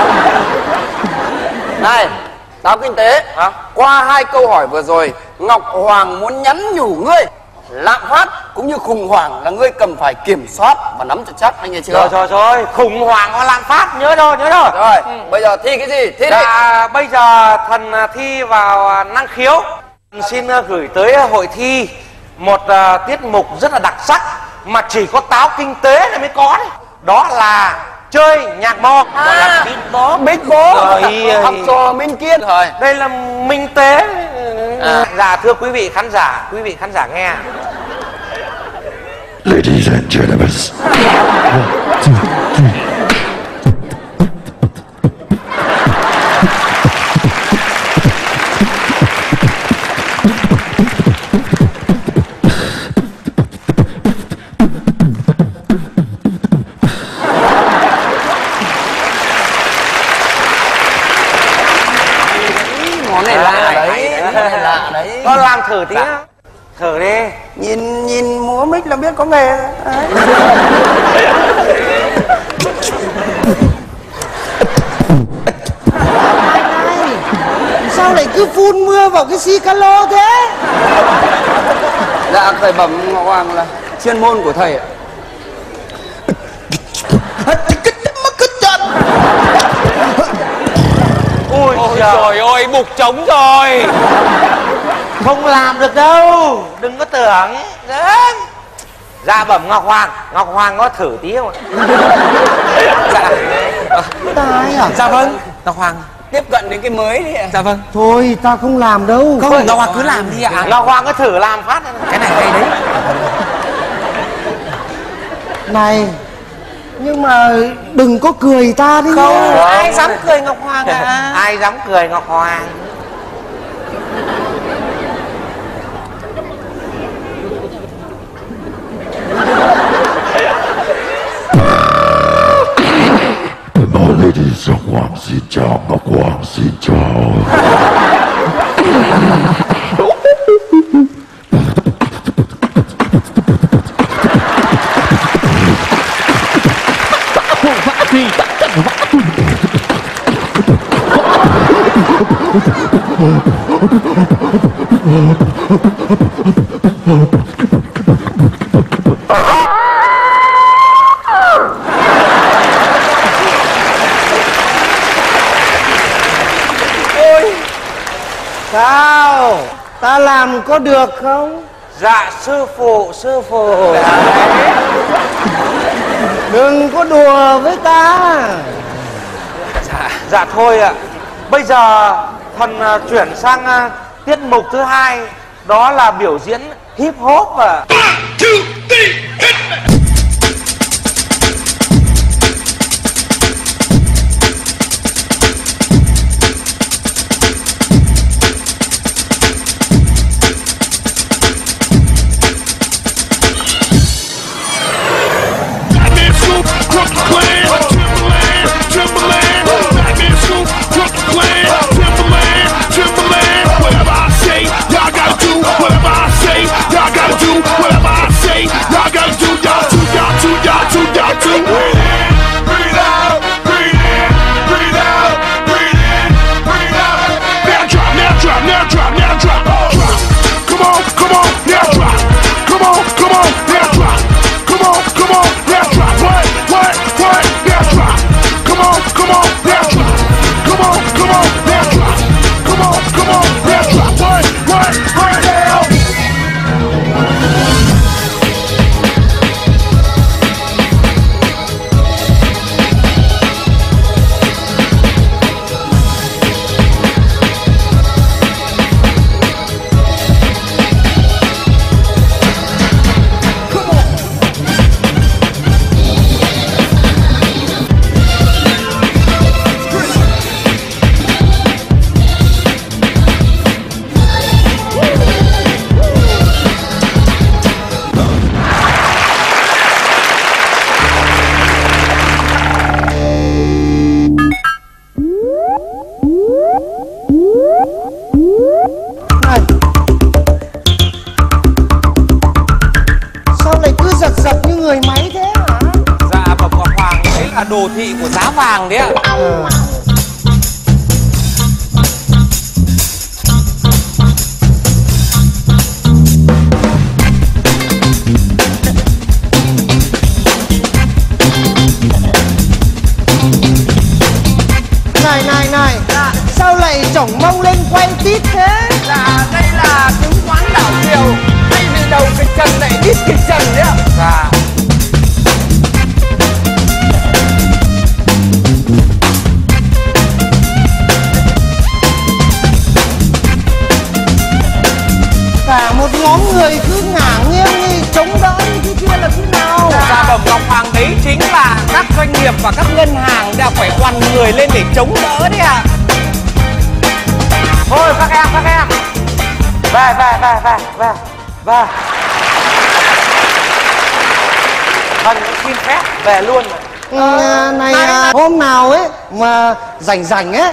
Này, Táo Kinh Tế. Hả? Qua hai câu hỏi vừa rồi, Ngọc Hoàng muốn nhắn nhủ ngươi lạm phát cũng như khủng hoảng là ngươi cần phải kiểm soát và nắm thật chắc, anh nghe chưa? Rồi, khủng hoảng và lạm phát, nhớ rồi. Rồi, bây giờ thi cái gì? Thi đi. Bây giờ thần thi vào năng khiếu. Xin gửi tới hội thi một tiết mục rất là đặc sắc mà chỉ có Táo Kinh Tế này mới có đấy. Đó là chơi nhạc mò. Gọi là Big Boss. Rồi, học trò Minh Kiên. Rồi. đây là Minh Tế. Dạ thưa quý vị khán giả nghe. Ladies and gentlemen. Món này lạ đấy. Món này lạ đấy. Con làm thử tí. Thử đi. Nhìn múa mic là biết có nghề. Đấy. sao lại cứ phun mưa vào cái xi calo thế? Dạ thầy bẩm Ngọc Hoàng là chuyên môn của thầy ạ. Ôi trời ơi, bục trống rồi. Không làm được đâu, đừng có tưởng. Đấy. Dạ bẩm Ngọc Hoàng có thử tí không ạ? Dạ. Tai à? Dạ vâng, Ngọc Hoàng Tiếp cận đến cái mới đi ạ. dạ vâng. Thôi ta không làm đâu. Không, Ngọc Hoàng cứ làm đi ạ. Ngọc Hoàng cứ thử làm phát. Cái này hay đấy. Này, nhưng mà đừng có cười ta đi Không, nhá. ai dám cười Ngọc Hoàng à? Ai dám cười Ngọc Hoàng? Ladies and Hoàng xin chào, Ngọc Hoàng xin chào. Sao? Ta làm có được không? Dạ sư phụ. Đừng có đùa với ta. Dạ thôi ạ. Bây giờ thần chuyển sang tiết mục thứ hai, đó là biểu diễn hip hop ạ. Đồ thị của giá vàng đấy ạ. Này sao lại chổng mông lên quay tít thế? Dạ đây là chứng khoán đảo chiều, thay vì đầu kịch trần lại đít kịch trần đấy ạ. Dạ. Cả một nhóm người cứ ngả nghiêng đi, chống đỡ như thế kia là thế nào? Dạ bẩm Ngọc Hoàng, đấy chính là các doanh nghiệp và các ngân hàng đã phải quằn người lên để chống đỡ đấy ạ. Thôi các em về. Thần xin phép về luôn. Hôm nào ấy mà rảnh ấy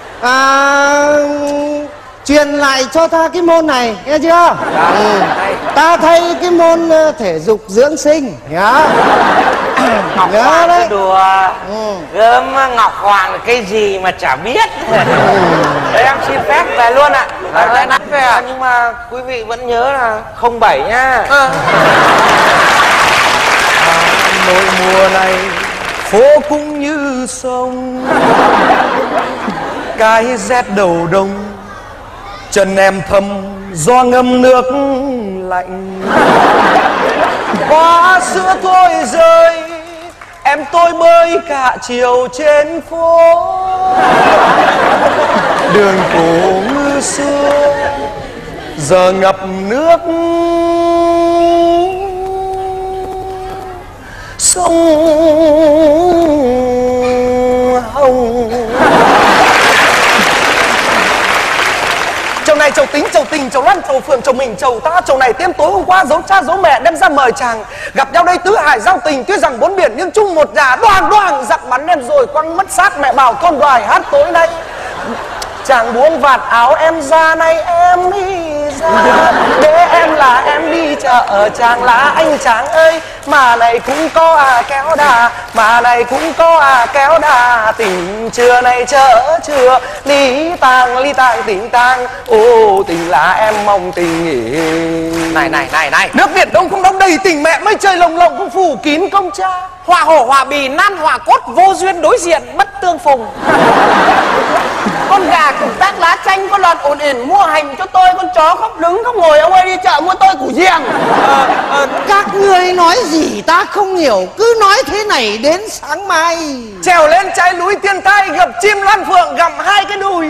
truyền lại cho ta cái môn này, nghe chưa? Ta thay cái môn thể dục dưỡng sinh nhá. Ngọc Hoàng cứ đùa. Gớm Ngọc Hoàng là cái gì mà chả biết. Đấy, em xin phép về luôn ạ. Nhưng mà quý vị vẫn nhớ là 07 nhá. Nỗi mùa này phố cũng như sông, cái rét đầu đông chân em thấm do ngâm nước lạnh. Hoa sữa tôi rơi, em tôi bơi cả chiều trên phố. Đường cổ như xưa giờ ngập nước sông Hồng. Chầu này chầu tính, chầu tình, chầu lăn, chầu phượng, chầu mình, chầu ta. Chầu này tiêm tối hôm qua giấu cha giấu mẹ đem ra mời chàng. Gặp nhau đây tứ hải giao tình, tuy rằng bốn biển nhưng chung một nhà. Đoàng đoàng giặc bắn em rồi quăng mất xác, mẹ bảo con đoài hát tối nay. Chàng buông vạt áo em ra, nay em đi ra để em là em đi chợ. Chàng là anh chàng ơi, mà này cũng có kéo đà, mà này cũng có kéo đà. Tình trưa này chợ trưa, ly tàng tình tàng. Ô tình là em mong tình nghỉ. Này Nước Việt Đông không đông đầy tình mẹ, mây trời lồng lộng cũng phủ kín công cha. Hòa hổ hòa bì nan hòa cốt, vô duyên đối diện bất tương phùng. Con gà cục tác lá chanh, con lợn ổn ỉn mua hành cho tôi, con chó khóc đứng khóc ngồi. Ông ơi đi chợ mua tôi củ riềng. Các ngươi nói gì ta không hiểu, cứ nói thế này đến sáng mai. Trèo lên trái núi tiên thai, gặp chim loan phượng gặm hai cái đùi.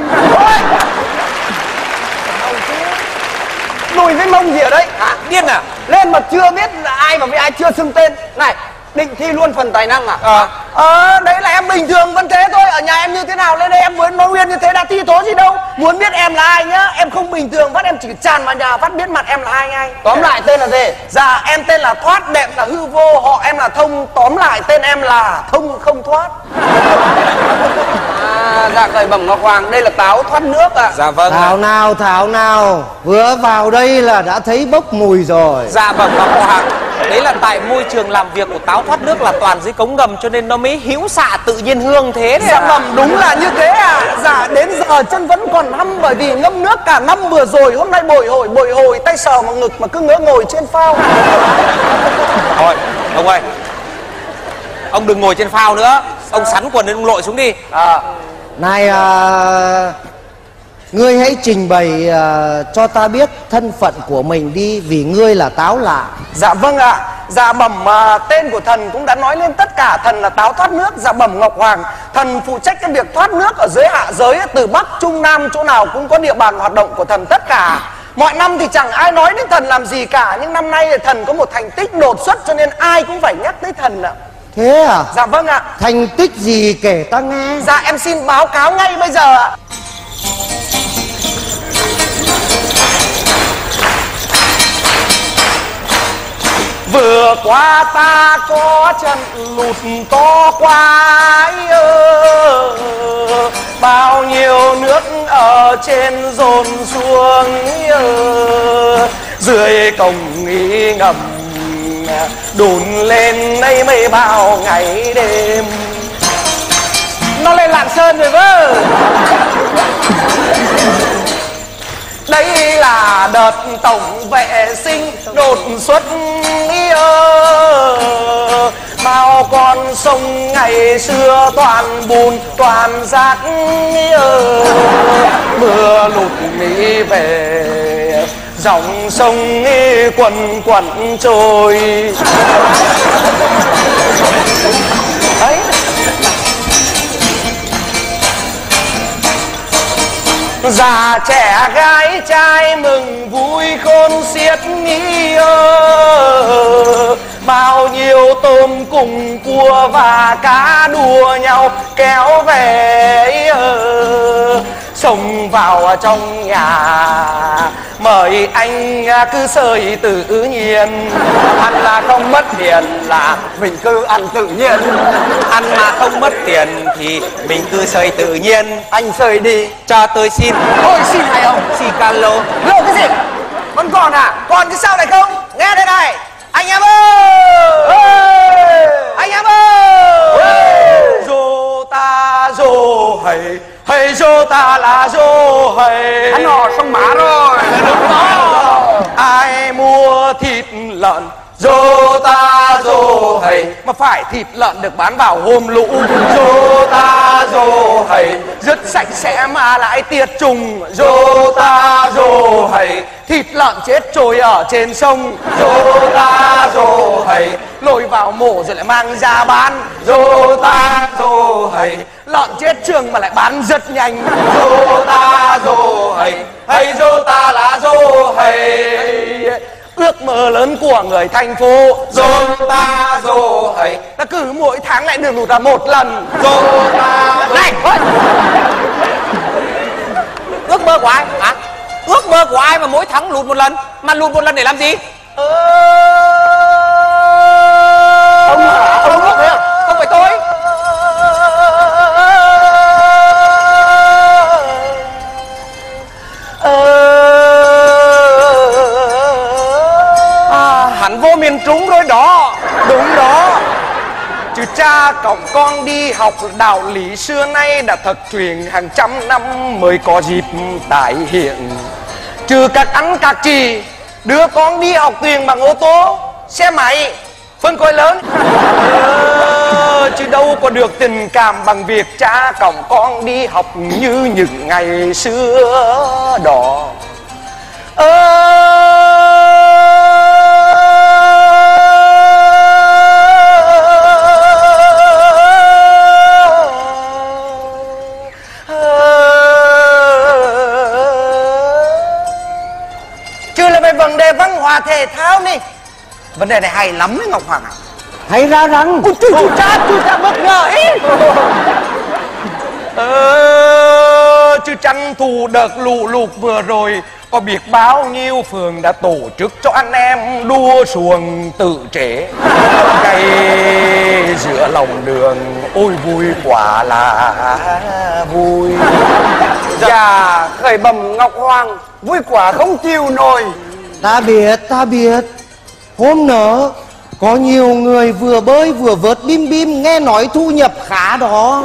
Đùi với mông gì ở đây? Hả? Điên à? Lên mà chưa biết là ai và với ai, chưa xưng tên. Này, định thi luôn phần tài năng à? Đấy là em bình thường vẫn thế thôi. Ở nhà em như thế nào lên đây em muốn nói nguyên như thế đã thi tố gì đâu. Muốn biết em là ai nhá, em không bình thường phát em chỉ tràn vào nhà phát biết mặt em là ai ngay. Tóm lại tên là gì? Dạ em tên là Thoát, đẹp là hư vô, họ em là Thông. Tóm lại tên em là Thông không thoát. Dạ khởi bẩm Ngọc Hoàng, đây là táo thoát nước ạ. Dạ vâng. Thảo nào, vừa vào đây là đã thấy bốc mùi rồi. Dạ bẩm Ngọc Hoàng, đấy là tại môi trường làm việc của táo thoát nước là toàn dưới cống ngầm cho nên nó mới hữu xạ tự nhiên hương thế đấy. Dạ bẩm đúng là như thế à. Dạ đến giờ chân vẫn còn hăm bởi vì ngâm nước cả năm vừa rồi. Hôm nay bồi hồi tay sờ vào ngực mà cứ ngỡ ngồi trên phao. Thôi ông ơi, ông đừng ngồi trên phao nữa. Ông sắn quần lên ông lội xuống đi. Này ngươi hãy trình bày cho ta biết thân phận của mình đi, vì ngươi là Táo lạ. Dạ vâng ạ. Dạ bẩm tên của thần cũng đã nói lên tất cả. Thần là Táo thoát nước. Dạ bẩm Ngọc Hoàng, thần phụ trách cái việc thoát nước ở dưới hạ giới, từ Bắc Trung Nam chỗ nào cũng có địa bàn hoạt động của thần tất cả. Mọi năm thì chẳng ai nói đến thần làm gì cả, nhưng năm nay thì thần có một thành tích đột xuất cho nên ai cũng phải nhắc tới thần ạ. Thế à? Dạ vâng ạ. Thành tích gì kể ta nghe. Dạ em xin báo cáo ngay bây giờ ạ. Vừa qua ta có trận lụt to quá bao nhiêu nước ở trên dồn xuống dưới cổng ý ngầm đùn lên đây mấy bao ngày đêm. Nó lên Lạng Sơn rồi vơ. Đây là đợt tổng vệ sinh đột xuất bao con sông ngày xưa toàn bùn toàn rác mưa lụt đi về dòng sông quần quần trôi. Đấy. Già trẻ gái trai mừng vui khôn xiết bao nhiêu tôm cùng cua và cá đua nhau kéo về xông vào trong nhà mời anh cứ sơi tự nhiên. Ăn là không mất tiền là mình cứ ăn tự nhiên, ăn mà không mất tiền thì mình cứ sơi tự nhiên. Anh sơi đi cho tôi xin. Ôi xin hay không? Xin calo. Lộ cái gì? Vẫn còn à? Còn cái sao này không? Nghe đây này. Anh em ơi! Anh em ơi! là dô hầy. Hắn họ sông Mã rồi. Đúng đó. Ai mua thịt lợn dô ta dô hầy, mà phải thịt lợn được bán vào hôm lũ. Dô ta dô hầy, rất sạch sẽ mà lại tiệt trùng. Dô ta dô hầy, thịt lợn chết trôi ở trên sông. Dô ta dô hầy, lôi vào mổ rồi lại mang ra bán. Dô ta dô hầy, lợn chết trường mà lại bán rất nhanh. Dô ta dô hầy, hay dô ta là dô hầy. Ước mơ lớn của người thành phố. Dô ta dô hầy, ta cứ mỗi tháng lại được lụt ra một lần. Dô ta dô này thôi. Ước mơ của ai hả? Ước mơ của ai mà mỗi tháng lụt một lần? Mà lụt một lần để làm gì? Ông hả? Ông ước thế à? Không phải tôi. Hẳn vô miền Trung rồi đó. Đúng đó. Chứ cha cổng con đi học đạo lý xưa nay đã thật truyền hàng trăm năm mới có dịp tái hiện. Trừ các anh các chị, đứa con đi học tiền bằng ô tô, xe máy, phân khối lớn. Chứ đâu có được tình cảm bằng việc cha cổng con đi học như những ngày xưa đó. Chứ là về vấn đề văn hóa thể thao đi. Vấn đề này hay lắm đấy Ngọc Hoàng ạ. Hay ra răng. Ôi chú cha bất ngờ ấy. Chứ tranh thủ đợt lũ lụt vừa rồi, có biết bao nhiêu phường đã tổ chức cho anh em đua xuồng tự chế ngay giữa lòng đường. Ôi vui quả là vui. Dạ khởi bẩm Ngọc Hoàng, vui quả không chịu nổi. Ta biết. Hôm nọ có nhiều người vừa bơi vừa vớt bim bim, nghe nói thu nhập khá đó.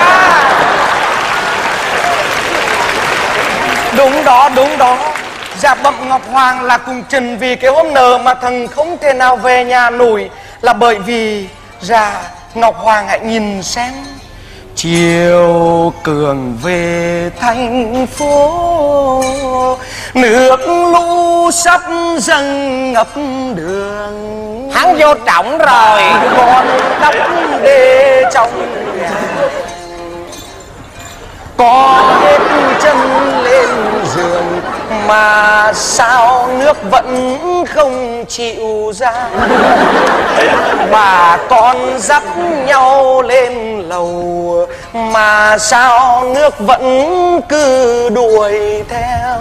Đúng đó. Dạ bẩm Ngọc Hoàng là cùng trình vì cái hôm nợ mà thần không thể nào về nhà nổi, là bởi vì dạ Ngọc Hoàng hãy nhìn xem. Chiều cường về thành phố, nước lũ sắp dâng ngập đường. Hắn vô trọng rồi. Con đắp đê trong nhà, có hết chân lên giường mà sao nước vẫn không chịu ra. Bà con dắt nhau lên lầu mà sao nước vẫn cứ đuổi theo.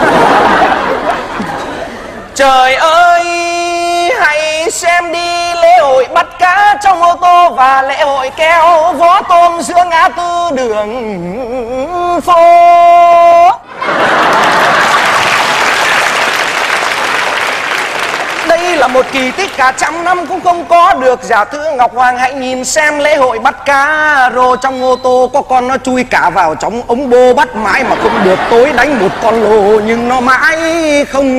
Trời ơi, hãy xem đi lễ hội bắt cá trong ô tô và lễ hội kéo vó tôm giữa ngã tư đường phố. Đây là một kỳ tích cả trăm năm cũng không có được. Dạ thưa Ngọc Hoàng hãy nhìn xem lễ hội bắt cá rô trong ô tô, có con nó chui cả vào trong ống bô bắt mãi mà không được. Tối đánh một con lô nhưng nó mãi không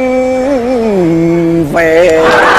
về.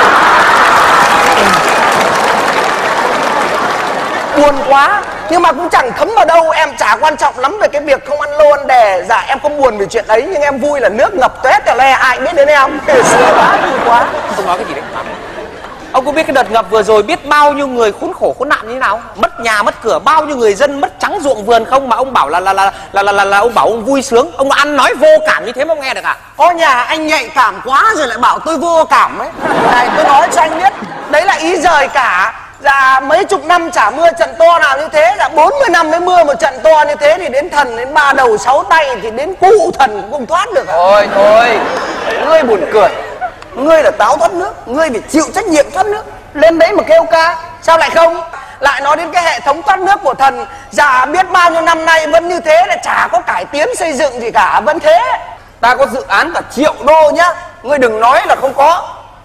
Buồn quá, nhưng mà cũng chẳng thấm vào đâu. Em chả quan trọng lắm về cái việc không ăn lô ăn đè. Dạ em không buồn vì chuyện ấy, nhưng em vui là nước ngập tuét cả le, ai biết đến em. Sướng quá, vui quá. Ông nói cái gì đấy? Ông có biết cái đợt ngập vừa rồi biết bao nhiêu người khốn khổ khốn nạn như thế nào? Mất nhà mất cửa, bao nhiêu người dân mất trắng ruộng vườn không, mà ông bảo là ông bảo ông vui sướng. Ông ăn nói vô cảm như thế mà ông nghe được à? Có nhà anh nhạy cảm quá rồi lại bảo tôi vô cảm ấy. Này tôi nói cho anh biết, đấy là ý rời cả. Dạ mấy chục năm chả mưa trận to nào như thế. Dạ 40 năm mới mưa một trận to như thế thì đến thần đến 3 đầu 6 tay thì đến cụ thần cũng không thoát được à? Thôi, ngươi buồn cười. Ngươi là táo thoát nước, ngươi phải chịu trách nhiệm thoát nước. Lên đấy mà kêu ca, sao lại không? Lại nói đến cái hệ thống thoát nước của thần. Dạ biết bao nhiêu năm nay vẫn như thế, là chả có cải tiến xây dựng gì cả, vẫn thế. Ta có dự án cả triệu đô nhá, ngươi đừng nói là không có.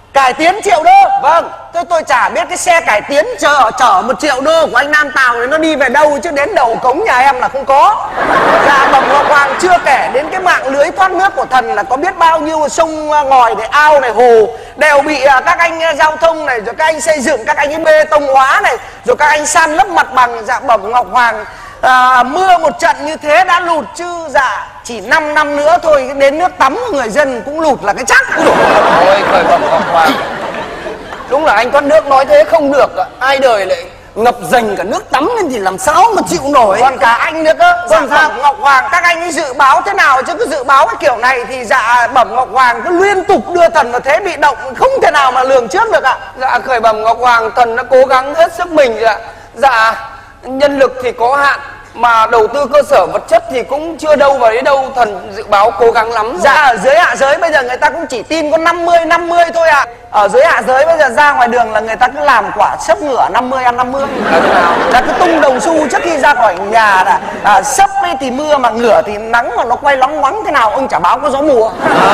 Cải tiến $1 triệu. Vâng. Tôi chả biết cái xe cải tiến chở $1 triệu của anh Nam Tào này nó đi về đâu, chứ đến đầu cống nhà em là không có. Dạ bẩm Ngọc Hoàng, chưa kể đến cái mạng lưới thoát nước của thần là có biết bao nhiêu sông ngòi này, ao này, hồ đều bị các anh giao thông này, rồi các anh xây dựng, các anh bê tông hóa này, rồi các anh san lấp mặt bằng. Dạ bẩm Ngọc Hoàng, mưa một trận như thế đã lụt chứ. Dạ chỉ 5 năm nữa thôi đến nước tắm của người dân cũng lụt là cái chắc. Ôi khởi bẩm Ngọc Hoàng, đúng là anh thoát nước nói thế không được ạ. Ai đời lại ngập dành cả nước tắm nên thì làm sao mà chịu nổi. Còn cả anh nữa cơ. Dạ bẩm Ngọc Hoàng, các anh ấy dự báo thế nào chứ cứ dự báo cái kiểu này thì dạ bẩm Ngọc Hoàng cứ liên tục đưa thần vào thế bị động, không thể nào mà lường trước được ạ. Dạ khởi bẩm Ngọc Hoàng, thần đã cố gắng hết sức mình ạ. Dạ nhân lực thì có hạn, mà đầu tư cơ sở vật chất thì cũng chưa đâu vào đấy đâu. Thần dự báo cố gắng lắm rồi. Dạ ở dưới hạ giới bây giờ người ta cũng chỉ tin có 50-50 thôi ạ. Ở dưới hạ giới bây giờ ra ngoài đường là người ta cứ làm quả sấp ngửa 50-50. Là cứ tung đồng xu trước khi ra khỏi nhà là sấp ấy thì mưa, mà ngửa thì nắng, mà nó quay lóng ngoắng thế nào ông chả báo có gió mùa.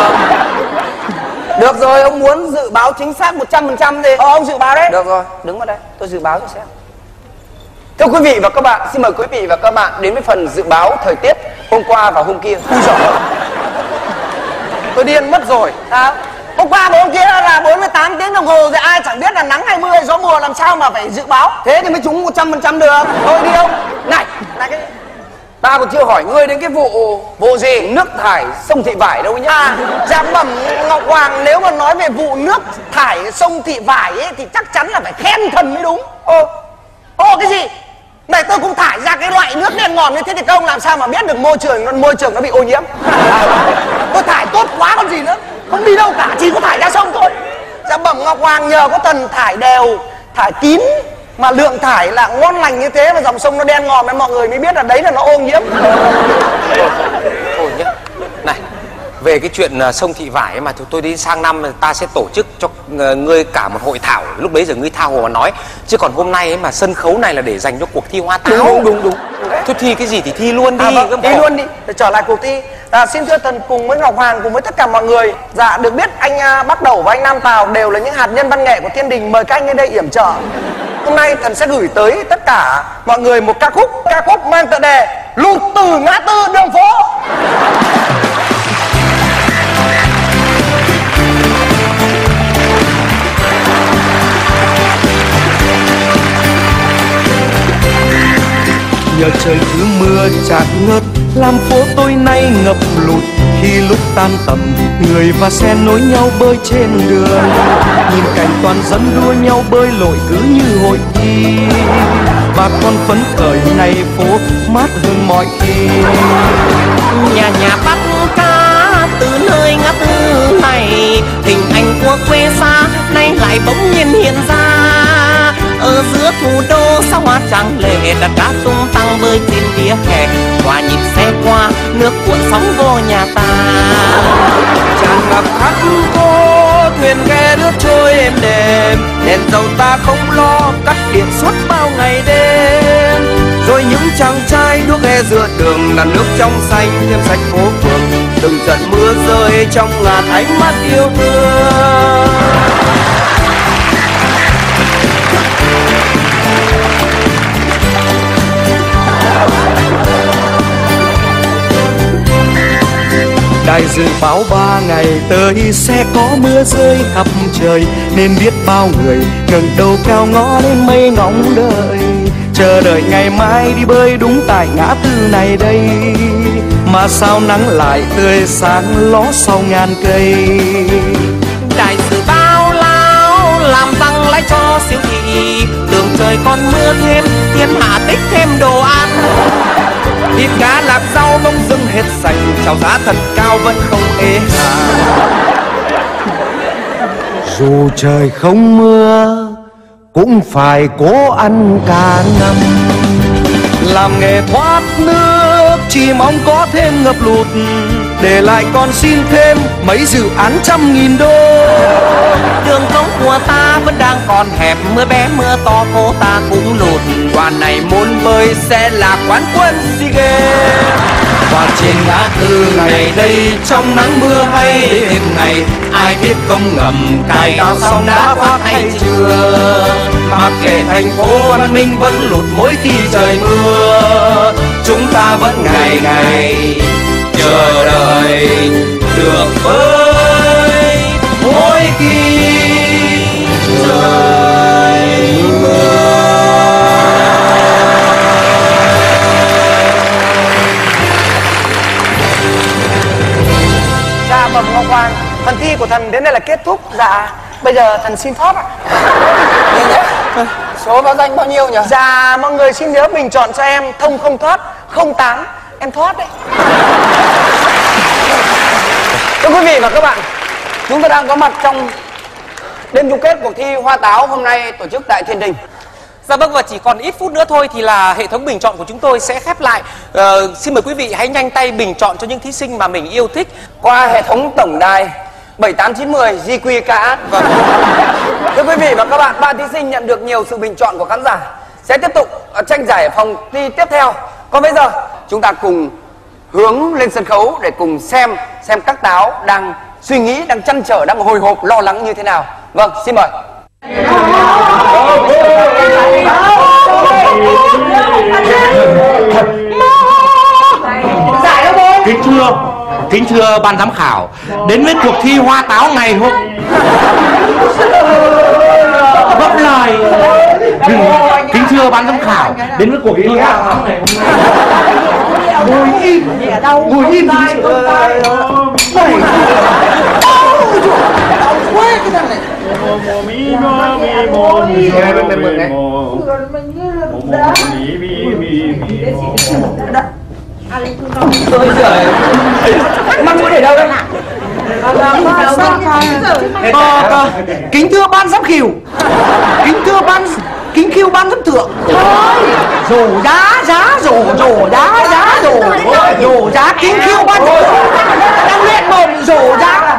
Được rồi, ông muốn dự báo chính xác 100% đi. Ông dự báo đấy. Được rồi, đứng vào đây, tôi dự báo cho xem. Thưa quý vị và các bạn, xin mời quý vị và các bạn đến với phần dự báo thời tiết hôm qua và hôm kia. Ui giời, tôi điên mất rồi. Sao? Hôm qua và hôm kia là 48 tiếng đồng hồ rồi, ai chẳng biết là nắng hay mưa hay gió mùa, làm sao mà phải dự báo. Thế thì mới trúng 100% được. Thôi đi ông. Này, ta còn chưa hỏi ngươi đến cái vụ gì nước thải sông Thị Vải đâu nhá. Dạ bẩm Ngọc Hoàng, nếu mà nói về vụ nước thải sông Thị Vải ấy thì chắc chắn là phải khen thần mới đúng. Cái gì? Này tôi cũng thải ra cái loại nước đen ngòm như thế thì các ông làm sao mà biết được môi trường nó bị ô nhiễm. Tôi thải tốt quá còn gì nữa, không đi đâu cả, chỉ có thải ra sông thôi. Dạ bẩm Ngọc Hoàng, nhờ có thần thải đều, thải kín mà lượng thải là ngon lành như thế mà dòng sông nó đen ngòm nên mọi người mới biết là đấy là nó ô nhiễm. Thôi nhá. Này, về cái chuyện sông Thị Vải ấy mà tôi đi sang năm ta sẽ tổ chức cho ngươi cả một hội thảo, lúc bấy giờ ngươi tha hồ mà nói. Chứ còn hôm nay ấy mà sân khấu này là để dành cho cuộc thi hoa táo. Đúng. Thôi thi cái gì thì thi luôn đi. Thi luôn đi, để trở lại cuộc thi. Xin thưa thần cùng với Ngọc Hoàng cùng với tất cả mọi người. Dạ được biết anh Bắc Đẩu và anh Nam Tào đều là những hạt nhân văn nghệ của thiên đình, mời các anh lên đây yểm trợ. Hôm nay thần sẽ gửi tới tất cả mọi người một ca khúc mang tựa đề Lụt từ ngã tư đường phố. Nhờ trời cứ mưa chạt ngớt làm phố tôi nay ngập lụt. Khi lúc tan tầm người và xe nối nhau bơi trên đường, nhìn cảnh toàn dân đua nhau bơi lội cứ như hội thi. Bà con phấn khởi này phố mát hơn mọi khi. Nhà bắt cá từ nơi ngã tư này, hình ảnh của quê xa nay lại bỗng nhiên hiện ra. Ở giữa thủ đô sao hoa trắng lệ, đặt cá tung tăng bơi trên vỉa hè, hòa nhịp xe qua nước cuộn sóng vô nhà ta. Tràn ngập khắp phố thuyền ghe nước trôi êm đềm, đèn dầu ta không lo cắt điện suốt bao ngày đêm. Rồi những chàng trai đuốc ghe giữa đường là nước trong xanh thêm sạch phố phường. Từng trận mưa rơi trong ngàn ánh mắt yêu thương. Đài dự báo 3 ngày tới sẽ có mưa rơi khắp trời, nên biết bao người ngẩng đầu cao ngó lên mây ngóng đợi, chờ đợi ngày mai đi bơi đúng tại ngã tư này đây. Mà sao nắng lại tươi sáng ló sau ngàn cây. Đài dự báo lao làm răng lái cho siêu thị, tưởng trời còn mưa thêm thiên hạ tích thêm đồ ăn. Thịt cá lạc rau bông dưng hết sạch, chào giá thật cao vẫn không ế hà. Dù trời không mưa cũng phải cố ăn cả năm. Làm nghề thoát nước chỉ mong có thêm ngập lụt, để lại còn xin thêm mấy dự án $100.000 đô. Đường công của ta vẫn đang còn hẹp, mưa bé mưa to phố ta cũng lụt. Đoàn này muốn bơi sẽ là quán quân SEA Games. Và trên ngã tư ngày đây trong nắng mưa hay đêm ngày, ai biết công ngầm cài đào xong đã phát hay chưa. Mặc kệ thành phố văn minh vẫn lụt mỗi khi trời mưa, chúng ta vẫn ngày ngày chờ đợi được với mỗi khi trời mưa. Dạ bẩm Ngọc Hoàng, phần thi của thần đến đây là kết thúc. Dạ bây giờ thần xin thoát ạ. Số báo danh bao nhiêu nhỉ? Dạ mọi người xin nhớ bình chọn cho em thông không thoát 08, em thoát đấy. Thưa quý vị và các bạn, chúng ta đang có mặt trong đêm chung kết cuộc thi Hoa Táo hôm nay tổ chức tại Thiên Đình. Dạ vâng, và chỉ còn ít phút nữa thôi thì là hệ thống bình chọn của chúng tôi sẽ khép lại. Xin mời quý vị hãy nhanh tay bình chọn cho những thí sinh mà mình yêu thích qua hệ thống tổng đài 78910 GQKH. Vâng. Thưa quý vị và các bạn, 3 thí sinh nhận được nhiều sự bình chọn của khán giả sẽ tiếp tục tranh giải phòng thi tiếp theo. Còn bây giờ chúng ta cùng hướng lên sân khấu để cùng xem các táo đang suy nghĩ, đang trăn trở, đang hồi hộp, lo lắng như thế nào. Vâng, xin mời. Kính thưa ban giám khảo, đến với cuộc thi Hoa Táo ngày hôm góp lời. Kính thưa ban giám khảo, đến với cuộc thi Hoa Táo ngày hôm nay. Ngồi im Măng mũi để đâu đấy? Kính thưa ban giám khảo, kính thưa ban giám thượng. Rổ giá kính thưa ban giám thượng. Đang luyện mồm rổ giá.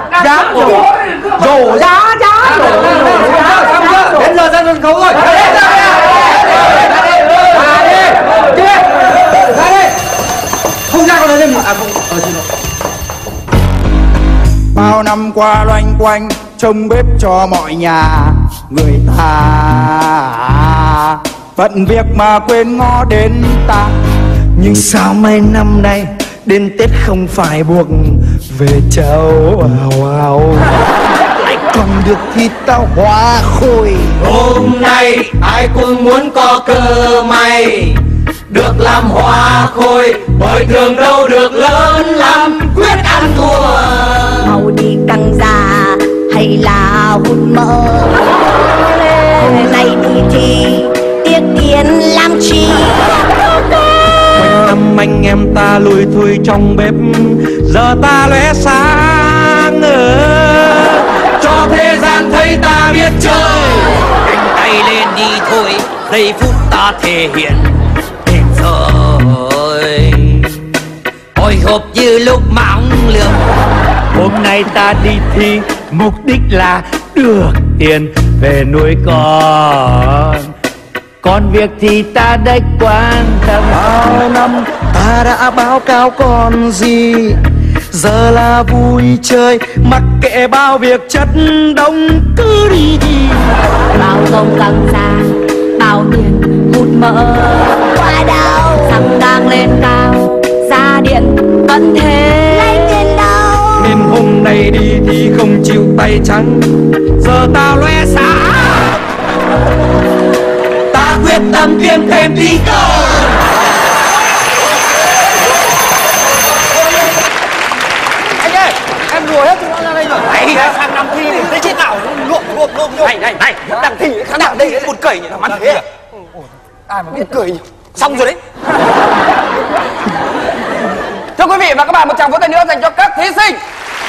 Đến giờ ra sân khấu rồi. Không ra còn là gì? Xin lỗi. Bao năm qua loanh quanh trông bếp cho mọi nhà, người ta bận việc mà quên ngó đến ta. Nhưng sao mấy năm nay đến Tết không phải buộc về cháu lại còn được thì tao hoa khôi. Hôm nay ai cũng muốn có cơ may được làm hoa khôi, bởi thường đâu được lớn lắm quyết ăn thua. Màu đi căng già hay là hút mỡ, này đi thì tiếc tiền làm chi. Quanh năm anh em ta lùi thui trong bếp, giờ ta lóe sáng cho thế gian thấy ta biết chơi. Cánh tay lên đi thôi, giây phút ta thể hiện đến rồi. Hồi hộp như lúc mong lường. Hôm nay ta đi thi mục đích là được tiền về nuôi con. Còn việc thì ta đây quan tâm. Bao năm ta đã báo cáo còn gì, giờ là vui chơi mặc kệ bao việc chất đống cứ đi. Bao công căng ra, bao tiền hút mỡ, qua đâu xăng đang lên cao, giá điện vẫn thế. Lấy tiền đâu? Nên hôm nay đi thì không chịu tay trắng, giờ ta lóe sáng, ta quyết tâm kiếm thêm tí cơ. Anh ơi, em đùa hết chúng nó ra đây rồi. Này, sang năm thi thì thấy chết nào luộm. Này, đang thi khán giả đây buồn cười nhỉ, thằng mắt thế à? Ai mà biết cười nhỉ? Xong rồi đấy. Thưa quý vị và các bạn, một tràng vỗ tay nữa dành cho các thí sinh.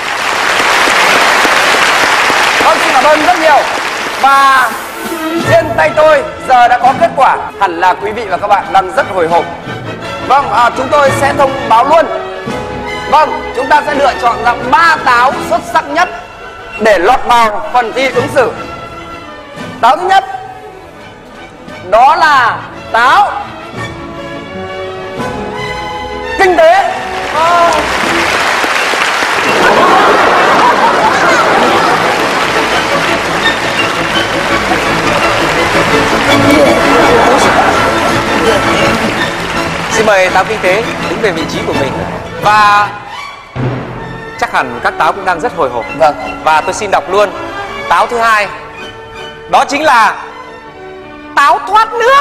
Vâng, xin cảm ơn rất nhiều. Và trên tay tôi giờ đã có kết quả. Hẳn là quý vị và các bạn đang rất hồi hộp. Vâng, chúng tôi sẽ thông báo luôn. Vâng, chúng ta sẽ lựa chọn ra 3 táo xuất sắc nhất để lọt vào phần thi ứng xử. Táo thứ nhất đó là táo kinh tế. Xin mời táo kinh tế đứng về vị trí của mình. Và chắc hẳn các táo cũng đang rất hồi hộp. Vâng. Và tôi xin đọc luôn táo thứ hai. Đó chính là táo thoát nước.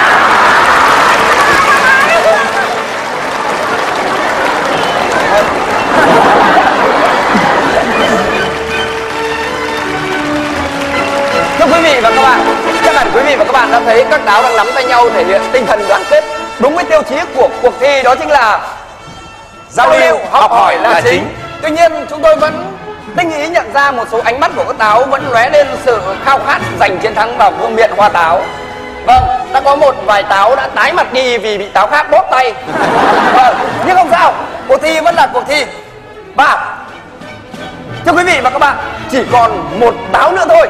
Thưa quý vị và các bạn, chắc hẳn quý vị và các bạn đã thấy các táo đang nắm tay nhau thể hiện tinh thần đoàn kết đúng với tiêu chí của cuộc thi, đó chính là giao lưu học hỏi là chính. Tuy nhiên chúng tôi vẫn tinh ý nhận ra một số ánh mắt của các táo vẫn lóe lên sự khao khát giành chiến thắng vào vương miện hoa táo. Vâng, đã có một vài táo đã tái mặt đi vì bị táo khác đốt tay. Vâng, nhưng không sao, cuộc thi vẫn là cuộc thi. Và thưa quý vị và các bạn, chỉ còn một táo nữa thôi.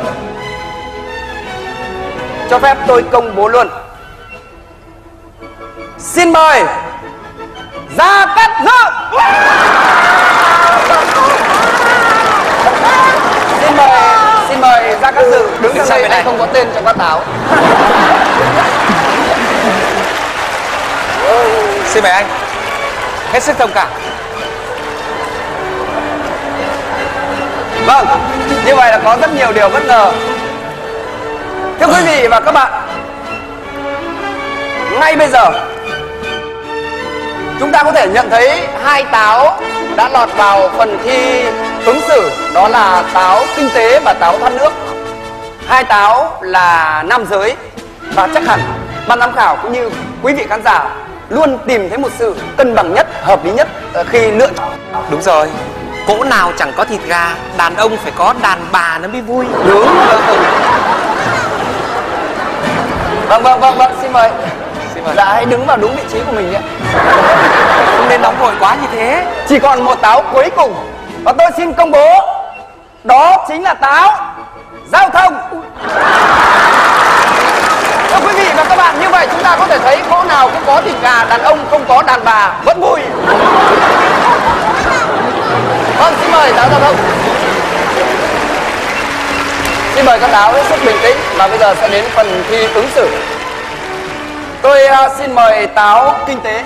Cho phép tôi công bố luôn. Xin mời Gia Cát Dự. Xin mời Gia Cát Dự đứng sang đây, anh không có tên cho các táo. Xin mời anh. Hết sức thông cảm. Vâng, như vậy là có rất nhiều điều bất ngờ. Thưa quý vị và các bạn, ngay bây giờ chúng ta có thể nhận thấy hai táo đã lọt vào phần thi ứng xử, đó là táo kinh tế và táo thoát nước. Hai táo là nam giới và chắc hẳn ban giám khảo cũng như quý vị khán giả luôn tìm thấy một sự cân bằng nhất, hợp lý nhất khi lựa chọn. Đúng rồi, cỗ nào chẳng có thịt gà, đàn ông phải có đàn bà nó mới vui. Đúng. Vâng, xin mời. Dạ, hãy đứng vào đúng vị trí của mình nhé. Không nên nóng vội quá như thế. Chỉ còn một táo cuối cùng và tôi xin công bố, đó chính là táo giao thông. Thưa quý vị và các bạn, như vậy chúng ta có thể thấy cỗ nào cũng có thịt gà, đàn ông không có đàn bà vẫn vui. Vâng, xin mời táo giao thông. Xin mời các táo hết sức bình tĩnh và bây giờ sẽ đến phần thi ứng xử. Tôi xin mời táo kinh tế.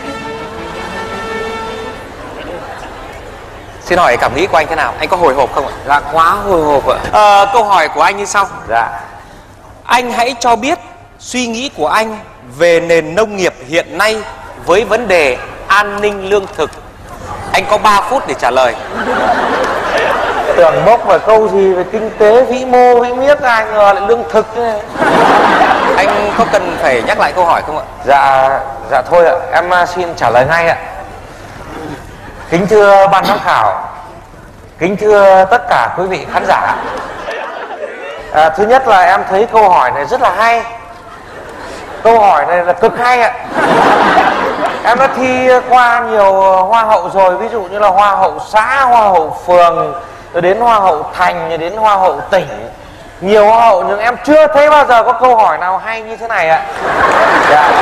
Xin hỏi cảm nghĩ của anh thế nào? Anh có hồi hộp không ạ? Dạ, quá hồi hộp ạ. Câu hỏi của anh như sau. Dạ. Anh hãy cho biết suy nghĩ của anh về nền nông nghiệp hiện nay với vấn đề an ninh lương thực. Anh có 3 phút để trả lời. Tưởng bốc vào câu gì về kinh tế vĩ mô vĩ miết, ai ngờ lại lương thực thế này. Anh có cần phải nhắc lại câu hỏi không ạ? Dạ thôi ạ, em xin trả lời ngay ạ. Kính thưa ban giám khảo, kính thưa tất cả quý vị khán giả. Thứ nhất là em thấy câu hỏi này rất là hay. Câu hỏi này là cực hay ạ. Em đã thi qua nhiều hoa hậu rồi, ví dụ như là hoa hậu xã, hoa hậu phường, rồi đến hoa hậu thành, rồi đến hoa hậu tỉnh. Nhiều hoa hậu nhưng em chưa thấy bao giờ có câu hỏi nào hay như thế này ạ. Dạ.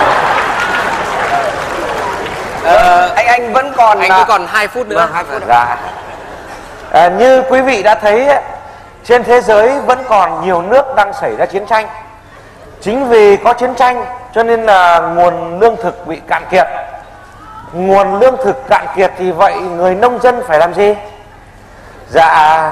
Anh vẫn còn... Anh còn 2 phút nữa. Vâng, 2 phút. Dạ. Như quý vị đã thấy, trên thế giới vẫn còn nhiều nước đang xảy ra chiến tranh. Chính vì có chiến tranh cho nên là nguồn lương thực bị cạn kiệt. Nguồn lương thực cạn kiệt thì vậy người nông dân phải làm gì? Dạ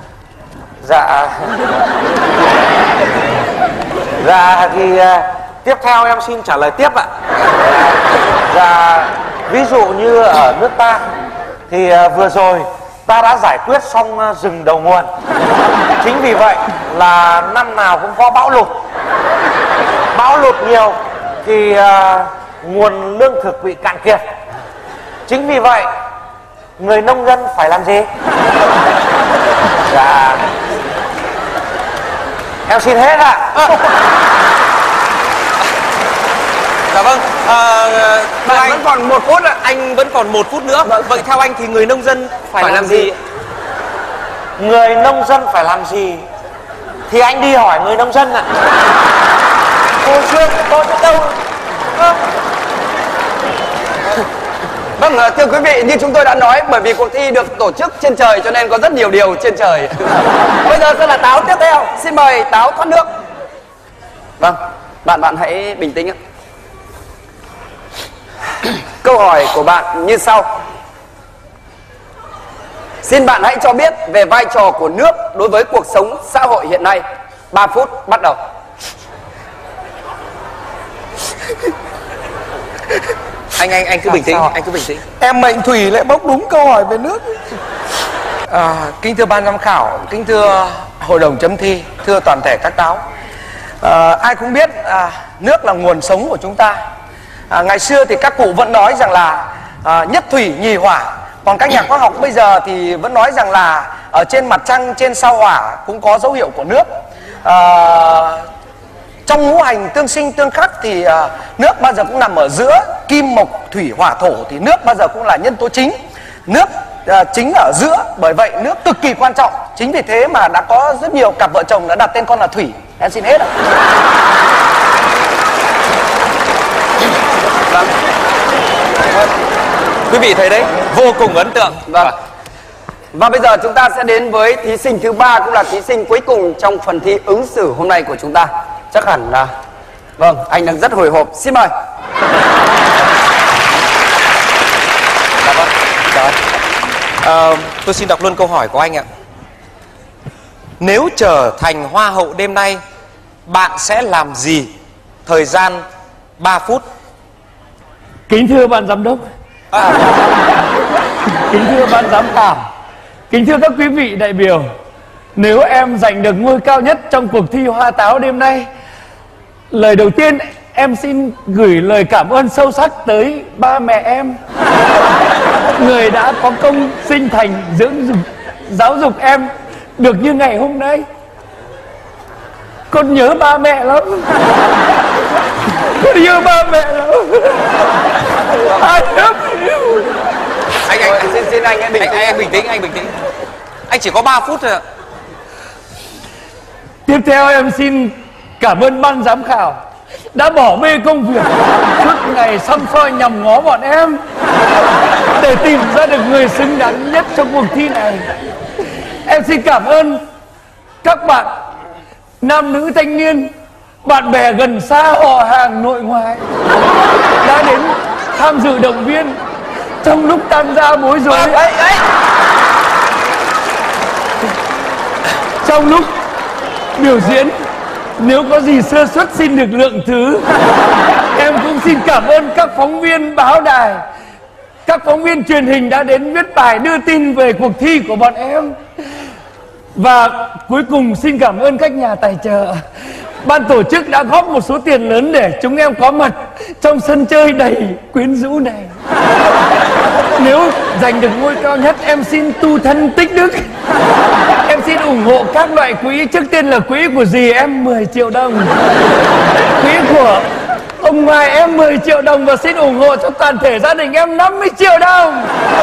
thì tiếp theo em xin trả lời tiếp ạ. Dạ, ví dụ như ở nước ta thì vừa rồi ta đã giải quyết xong rừng đầu nguồn. Chính vì vậy là năm nào cũng có bão lụt. Bão lụt nhiều thì nguồn lương thực bị cạn kiệt. Chính vì vậy người nông dân phải làm gì? Dạ, em xin hết ạ. Dạ vâng. Bạn vẫn còn 1 phút ạ. Anh vẫn còn 1 phút nữa. Vậy theo anh thì người nông dân phải làm gì? Người nông dân phải làm gì thì anh đi hỏi người nông dân ạ. Cô chưa, tôi biết đâu. Vâng, thưa quý vị, như chúng tôi đã nói, bởi vì cuộc thi được tổ chức trên trời cho nên có rất nhiều điều trên trời. Bây giờ sẽ là Táo tiếp theo. Xin mời Táo thoát nước. Vâng, bạn hãy bình tĩnh ạ. Câu hỏi của bạn như sau. Xin bạn hãy cho biết về vai trò của nước đối với cuộc sống xã hội hiện nay. 3 phút bắt đầu. Anh cứ bình tĩnh, anh cứ bình tĩnh. Em mệnh thủy lại bốc đúng câu hỏi về nước. Kính thưa ban giám khảo, kính thưa hội đồng chấm thi, thưa toàn thể các táo. Ai cũng biết nước là nguồn sống của chúng ta. Ngày xưa thì các cụ vẫn nói rằng là nhất thủy nhì hỏa. Còn các nhà khoa học bây giờ thì vẫn nói rằng là ở trên mặt trăng, trên sao hỏa cũng có dấu hiệu của nước. Trong ngũ hành tương sinh tương khắc thì nước bao giờ cũng nằm ở giữa kim mộc thủy hỏa thổ, thì nước bao giờ cũng là nhân tố chính. Nước chính ở giữa, bởi vậy nước cực kỳ quan trọng. Chính vì thế mà đã có rất nhiều cặp vợ chồng đã đặt tên con là Thủy. Em xin hết ạ. Quý vị thấy đấy, vô cùng ấn tượng. Vâng. Và bây giờ chúng ta sẽ đến với thí sinh thứ 3, cũng là thí sinh cuối cùng trong phần thi ứng xử hôm nay của chúng ta. Chắc hẳn là... Vâng, anh đang rất hồi hộp. Xin mời. Dạ vâng. Tôi xin đọc luôn câu hỏi của anh ạ. Nếu trở thành hoa hậu đêm nay, bạn sẽ làm gì? Thời gian 3 phút. Kính thưa ban giám đốc, kính thưa ban giám khảo, kính thưa các quý vị đại biểu, nếu em giành được ngôi cao nhất trong cuộc thi Hoa Táo đêm nay, lời đầu tiên em xin gửi lời cảm ơn sâu sắc tới ba mẹ em, người đã có công sinh thành giáo dục em được như ngày hôm nay. Con nhớ ba mẹ lắm. Con yêu ba mẹ lắm. Anh xin anh hãy bình tĩnh. Anh bình tĩnh, anh bình tĩnh. Anh chỉ có 3 phút thôi ạ. Tiếp theo em xin cảm ơn ban giám khảo đã bỏ bê công việc, suốt ngày săm soi nhằm ngó bọn em để tìm ra được người xứng đáng nhất trong cuộc thi này. Em xin cảm ơn các bạn nam nữ thanh niên, bạn bè gần xa, họ hàng nội ngoại đã đến tham dự động viên trong lúc tham gia bối rối. Trong lúc biểu diễn, nếu có gì sơ suất xin được lượng thứ. Em cũng xin cảm ơn các phóng viên báo đài, các phóng viên truyền hình đã đến viết bài đưa tin về cuộc thi của bọn em. Và cuối cùng xin cảm ơn các nhà tài trợ. Ban tổ chức đã góp một số tiền lớn để chúng em có mặt trong sân chơi đầy quyến rũ này. Nếu giành được ngôi cao nhất, em xin tu thân tích đức. Em xin ủng hộ các loại quỹ. Trước tiên là quỹ của dì em 10 triệu đồng, quỹ của ông ngoại em 10 triệu đồng, và xin ủng hộ cho toàn thể gia đình em 50 triệu đồng.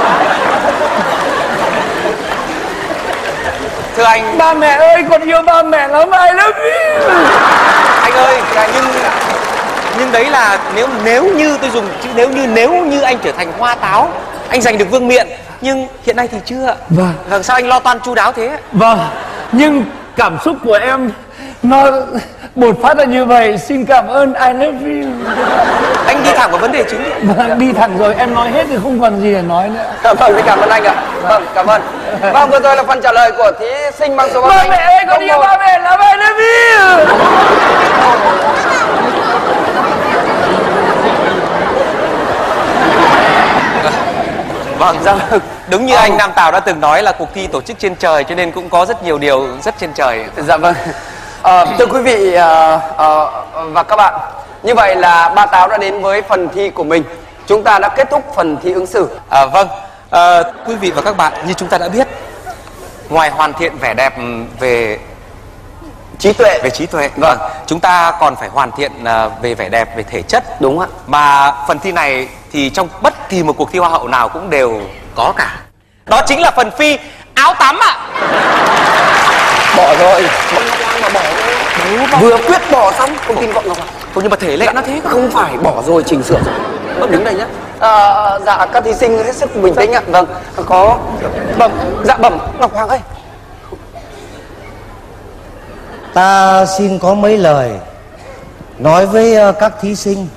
Thưa anh, ba mẹ ơi, con yêu ba mẹ lắm, I love you. Anh ơi, nhưng đấy là nếu như tôi dùng chữ nếu như anh trở thành hoa táo, anh giành được vương miện, nhưng hiện nay thì chưa. Vâng. Sao anh lo toan chu đáo thế? Vâng, nhưng cảm xúc của em nó bột phát ra như vậy. Xin cảm ơn, I love you. Anh đi thẳng vào vấn đề chính. Vâng, đi thẳng rồi, em nói hết thì không còn gì để nói nữa. Vâng, cảm ơn anh ạ. Vâng, cảm ơn. Vâng, vừa rồi là phần trả lời của thí sinh mang số ba mẹ ơi, con yêu ba mẹ lắm, I love you. Vâng, đúng như anh Nam Tào đã từng nói là cuộc thi tổ chức trên trời, cho nên cũng có rất nhiều điều rất trên trời. Dạ vâng. Thưa quý vị và các bạn, như vậy là ba Táo đã đến với phần thi của mình. Chúng ta đã kết thúc phần thi ứng xử. Vâng, quý vị và các bạn, như chúng ta đã biết, ngoài hoàn thiện vẻ đẹp về trí tuệ, vâng, chúng ta còn phải hoàn thiện về vẻ đẹp về thể chất. Đúng ạ. Mà phần thi này thì trong bất kỳ một cuộc thi hoa hậu nào cũng đều có cả. Đó chính là phần phi áo tắm ạ. Bỏ rồi. Vừa quyết bỏ xong, không tin Vọng Ngọc. Nhưng mà thể lệ nó thế, không phải bỏ rồi, chỉnh sửa rồi. Vâng, đứng đây nhá. Dạ các thí sinh hết sức bình tĩnh ạ. Vâng, có dạ bẩm Ngọc Hoàng ơi. Ta xin có mấy lời nói với các thí sinh.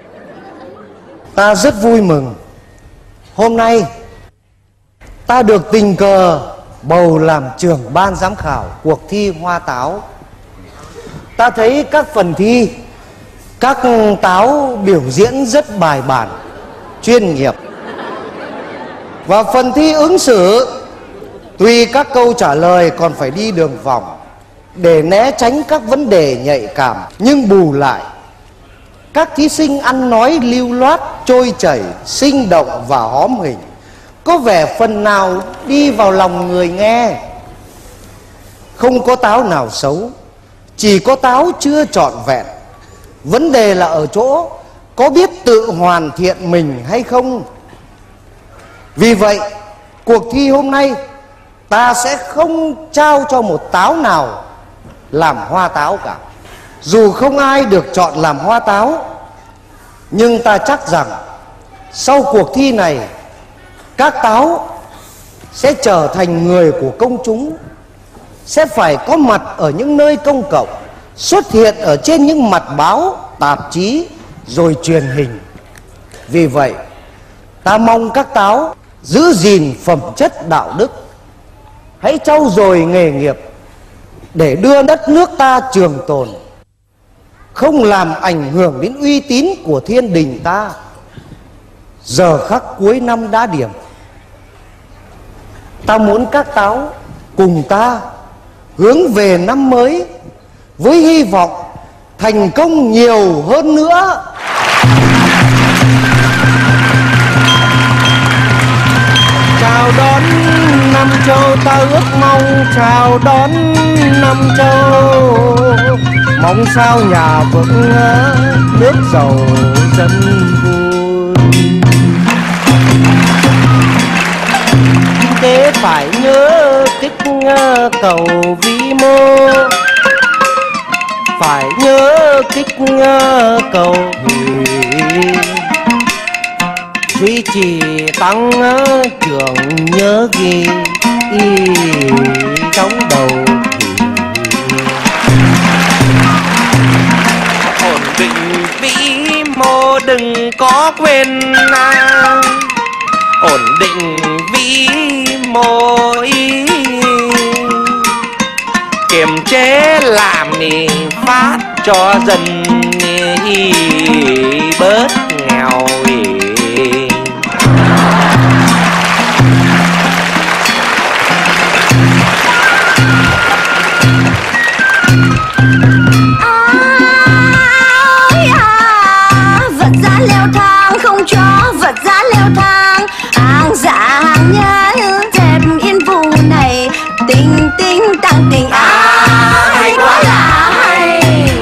Ta rất vui mừng hôm nay ta được tình cờ bầu làm trưởng ban giám khảo cuộc thi Hoa Táo. Ta thấy các phần thi, các táo biểu diễn rất bài bản, chuyên nghiệp. Và phần thi ứng xử, tuy các câu trả lời còn phải đi đường vòng để né tránh các vấn đề nhạy cảm, nhưng bù lại các thí sinh ăn nói lưu loát, trôi chảy, sinh động và hóm hình, có vẻ phần nào đi vào lòng người nghe. Không có táo nào xấu, chỉ có táo chưa trọn vẹn. Vấn đề là ở chỗ có biết tự hoàn thiện mình hay không. Vì vậy, cuộc thi hôm nay ta sẽ không trao cho một táo nào làm hoa táo cả. Dù không ai được chọn làm hoa táo, nhưng ta chắc rằng sau cuộc thi này, các táo sẽ trở thành người của công chúng, sẽ phải có mặt ở những nơi công cộng, xuất hiện ở trên những mặt báo, tạp chí, rồi truyền hình. Vì vậy, ta mong các táo giữ gìn phẩm chất đạo đức, hãy trau dồi nghề nghiệp để đưa đất nước ta trường tồn, không làm ảnh hưởng đến uy tín của thiên đình ta. Giờ khắc cuối năm đã điểm, ta muốn các táo cùng ta hướng về năm mới với hy vọng thành công nhiều hơn nữa. Chào đón năm châu ta ước mong, chào đón năm châu, mong sao nhà vững nước giàu dân vui. Kinh tế phải nhớ kích cầu vĩ mô, phải nhớ kích cầu duy trì tăng trưởng, nhớ ghi trong đầu. Ổn định vĩ mô đừng có quên, ổn định vĩ mô kiềm chế làm phát cho dân bớt nghèo. Vật giá leo thang, không cho vật giá leo thang, hàng giả hàng nhái dẹp yên vụ này, tình tình tăng tình hay quá là hay.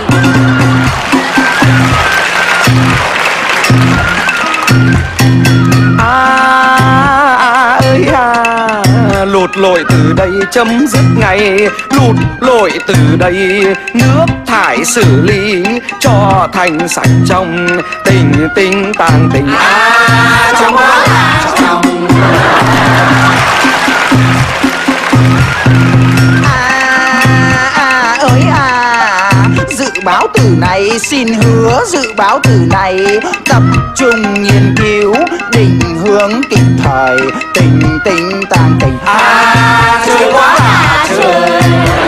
Lụt lội từ đây chấm dứt ngày, lụt lội từ đây nước thải xử lý cho thành sạch trong, tình tình tàng tình trong quá là trong. Dự báo từ này, xin hứa dự báo từ này, tập trung nghiên cứu định hướng kịp thời, tình tình tàng tình trời quá là trời.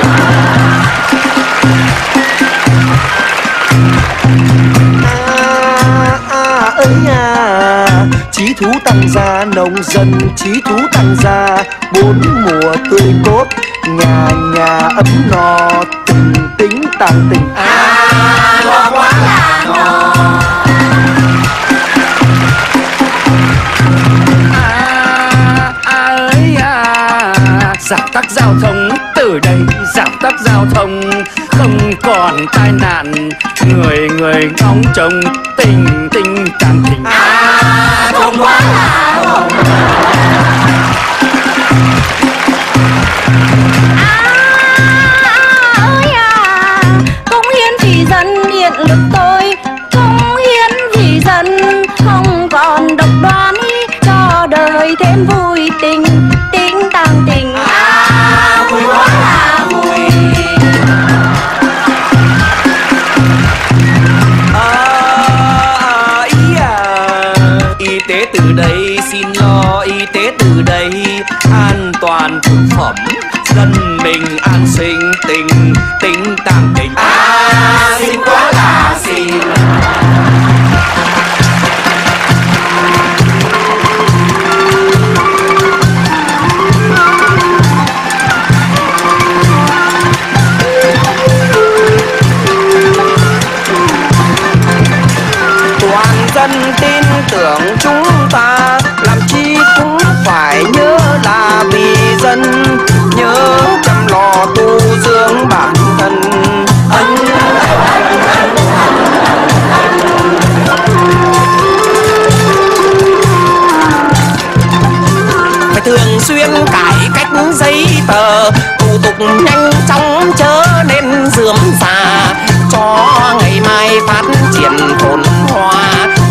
Chí thú tăng gia nông dân, chí thú tăng gia bốn mùa tươi tốt, nhà nhà ấm no, tình tính tàng tình ngon quá là ngon. Giảm tắc giao thông từ đây, giảm tắc giao thông không còn tai nạn, người người ngóng trông tình tình tàng tình không quá là không. Cống hiến vì dân, điện lực tôi cống hiến vì dân, không từ đây, xin lo y tế từ đây, an toàn thực phẩm, dân mình an sinh, tình tàng tình. Xin quá là xin. Dân tin tưởng chúng ta, làm chi cũng phải nhớ là vì dân, nhớ chăm lo tu dưỡng bản thân. Phải thường xuyên cải cách giấy tờ, thủ tục nhanh chóng chớ nên rườm rà, cho ngày mai phát triển phồn hoa.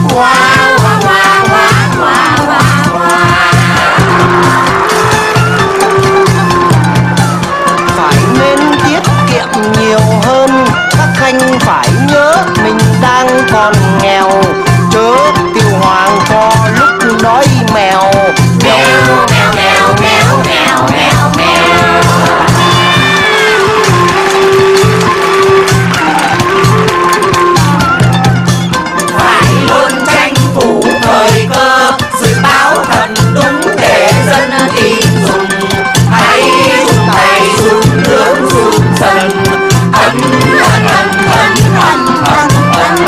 Phải nên tiết kiệm nhiều hơn, các khanh phải nhớ mình đang còn nghèo, chớ tiêu hoang cho lúc đói mèo. Mèo mèo mèo mèo mèo mèo mèo. Phải luôn tranh thủ thời cơ, dự báo thật đúng để dân tin dùng. Hãy dùng tay dùng nước dùng dân, ân ân ân ân ân ân ân.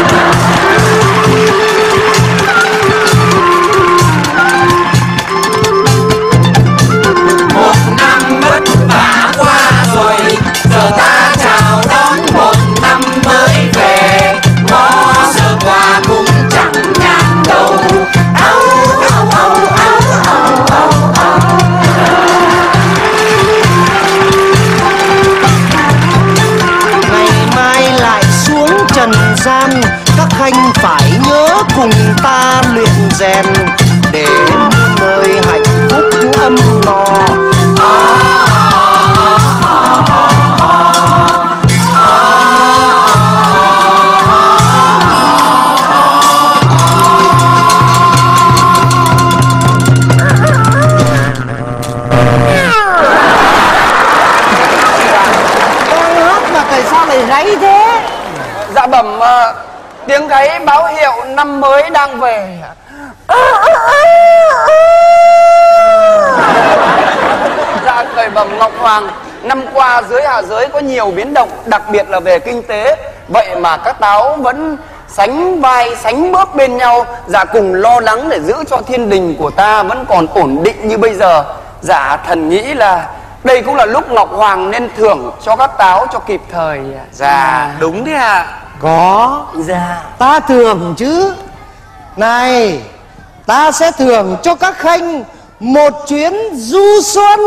Một năm vất vả qua rồi, giờ ta chào đón một năm mới về. Ngó sơ qua cũng chẳng nhàn đâu. Âu âu âu âu âu âu âu. Ngày mai lại xuống trần gian, các khanh phải nhớ cùng ta luyện rèn, để muôn nơi hạnh phúc âm no. Sao lại gáy thế? Dạ bẩm tiếng gáy báo hiệu năm mới đang về. Dạ khởi bẩm Ngọc Hoàng, năm qua dưới hạ giới có nhiều biến động, đặc biệt là về kinh tế. Vậy mà các táo vẫn sánh vai sánh bước bên nhau, dạ cùng lo lắng để giữ cho thiên đình của ta vẫn còn ổn định như bây giờ. Dạ thần nghĩ là đây cũng là lúc Ngọc Hoàng nên thưởng cho các táo cho kịp thời. Dạ đúng đấy ạ. Có. Dạ. Ta thưởng chứ. Này, ta sẽ thưởng cho các khanh một chuyến du xuân.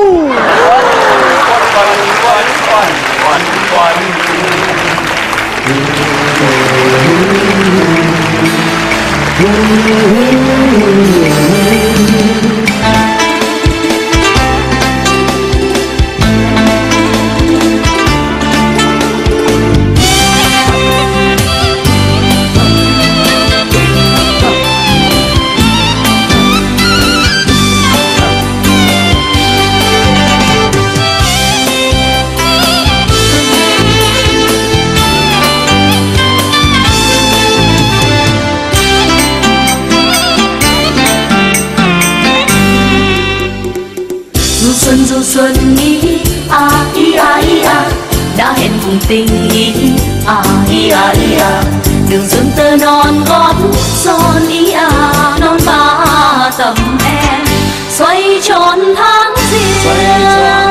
Du xuân ý a ý a ý a, đã hẹn cùng tình ý a ý a ý a. Đường xuân tơ non gót son ý a, non ba tầm em xoay tròn tháng riêng.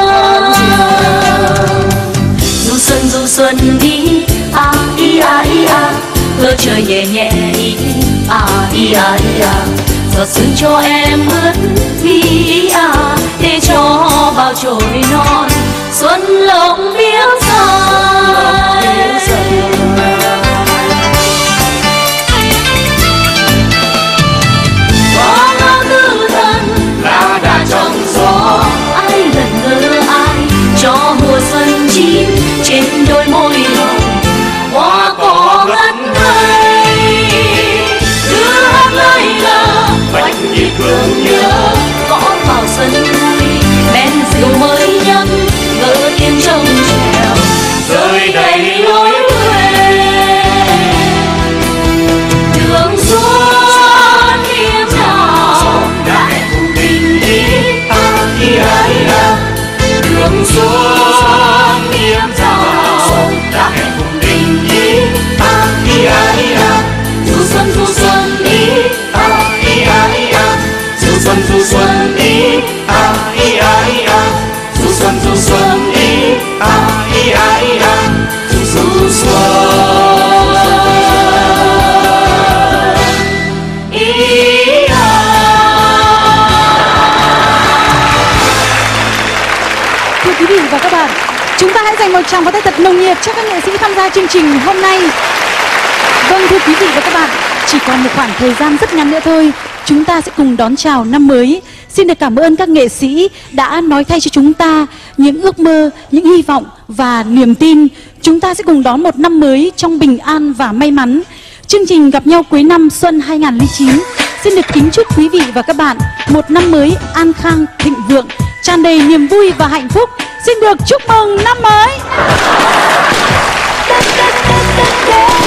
Du xuân ý a ý a ý a, hứa trời nhẹ nhẹ ý a ý a ý a. Giọt sương cho em ướt mi à, để cho bao chồi non xuân lộng biếc dài. Có ngao tư thân là đà trong gió, ai lần ngơ ai cho mùa xuân chín trên đôi môi hồng hoa cỏ ngất ngây. Đưa hát lời ngờ vạch nhìn nhiệt cho các nghệ sĩ tham gia chương trình hôm nay. Vâng, thưa quý vị và các bạn, chỉ còn một khoảng thời gian rất ngắn nữa thôi, chúng ta sẽ cùng đón chào năm mới. Xin được cảm ơn các nghệ sĩ đã nói thay cho chúng ta những ước mơ, những hy vọng và niềm tin. Chúng ta sẽ cùng đón một năm mới trong bình an và may mắn. Chương trình Gặp nhau cuối năm xuân 2009 xin được kính chúc quý vị và các bạn một năm mới an khang, thịnh vượng, tràn đầy niềm vui và hạnh phúc. Xin được chúc mừng năm mới.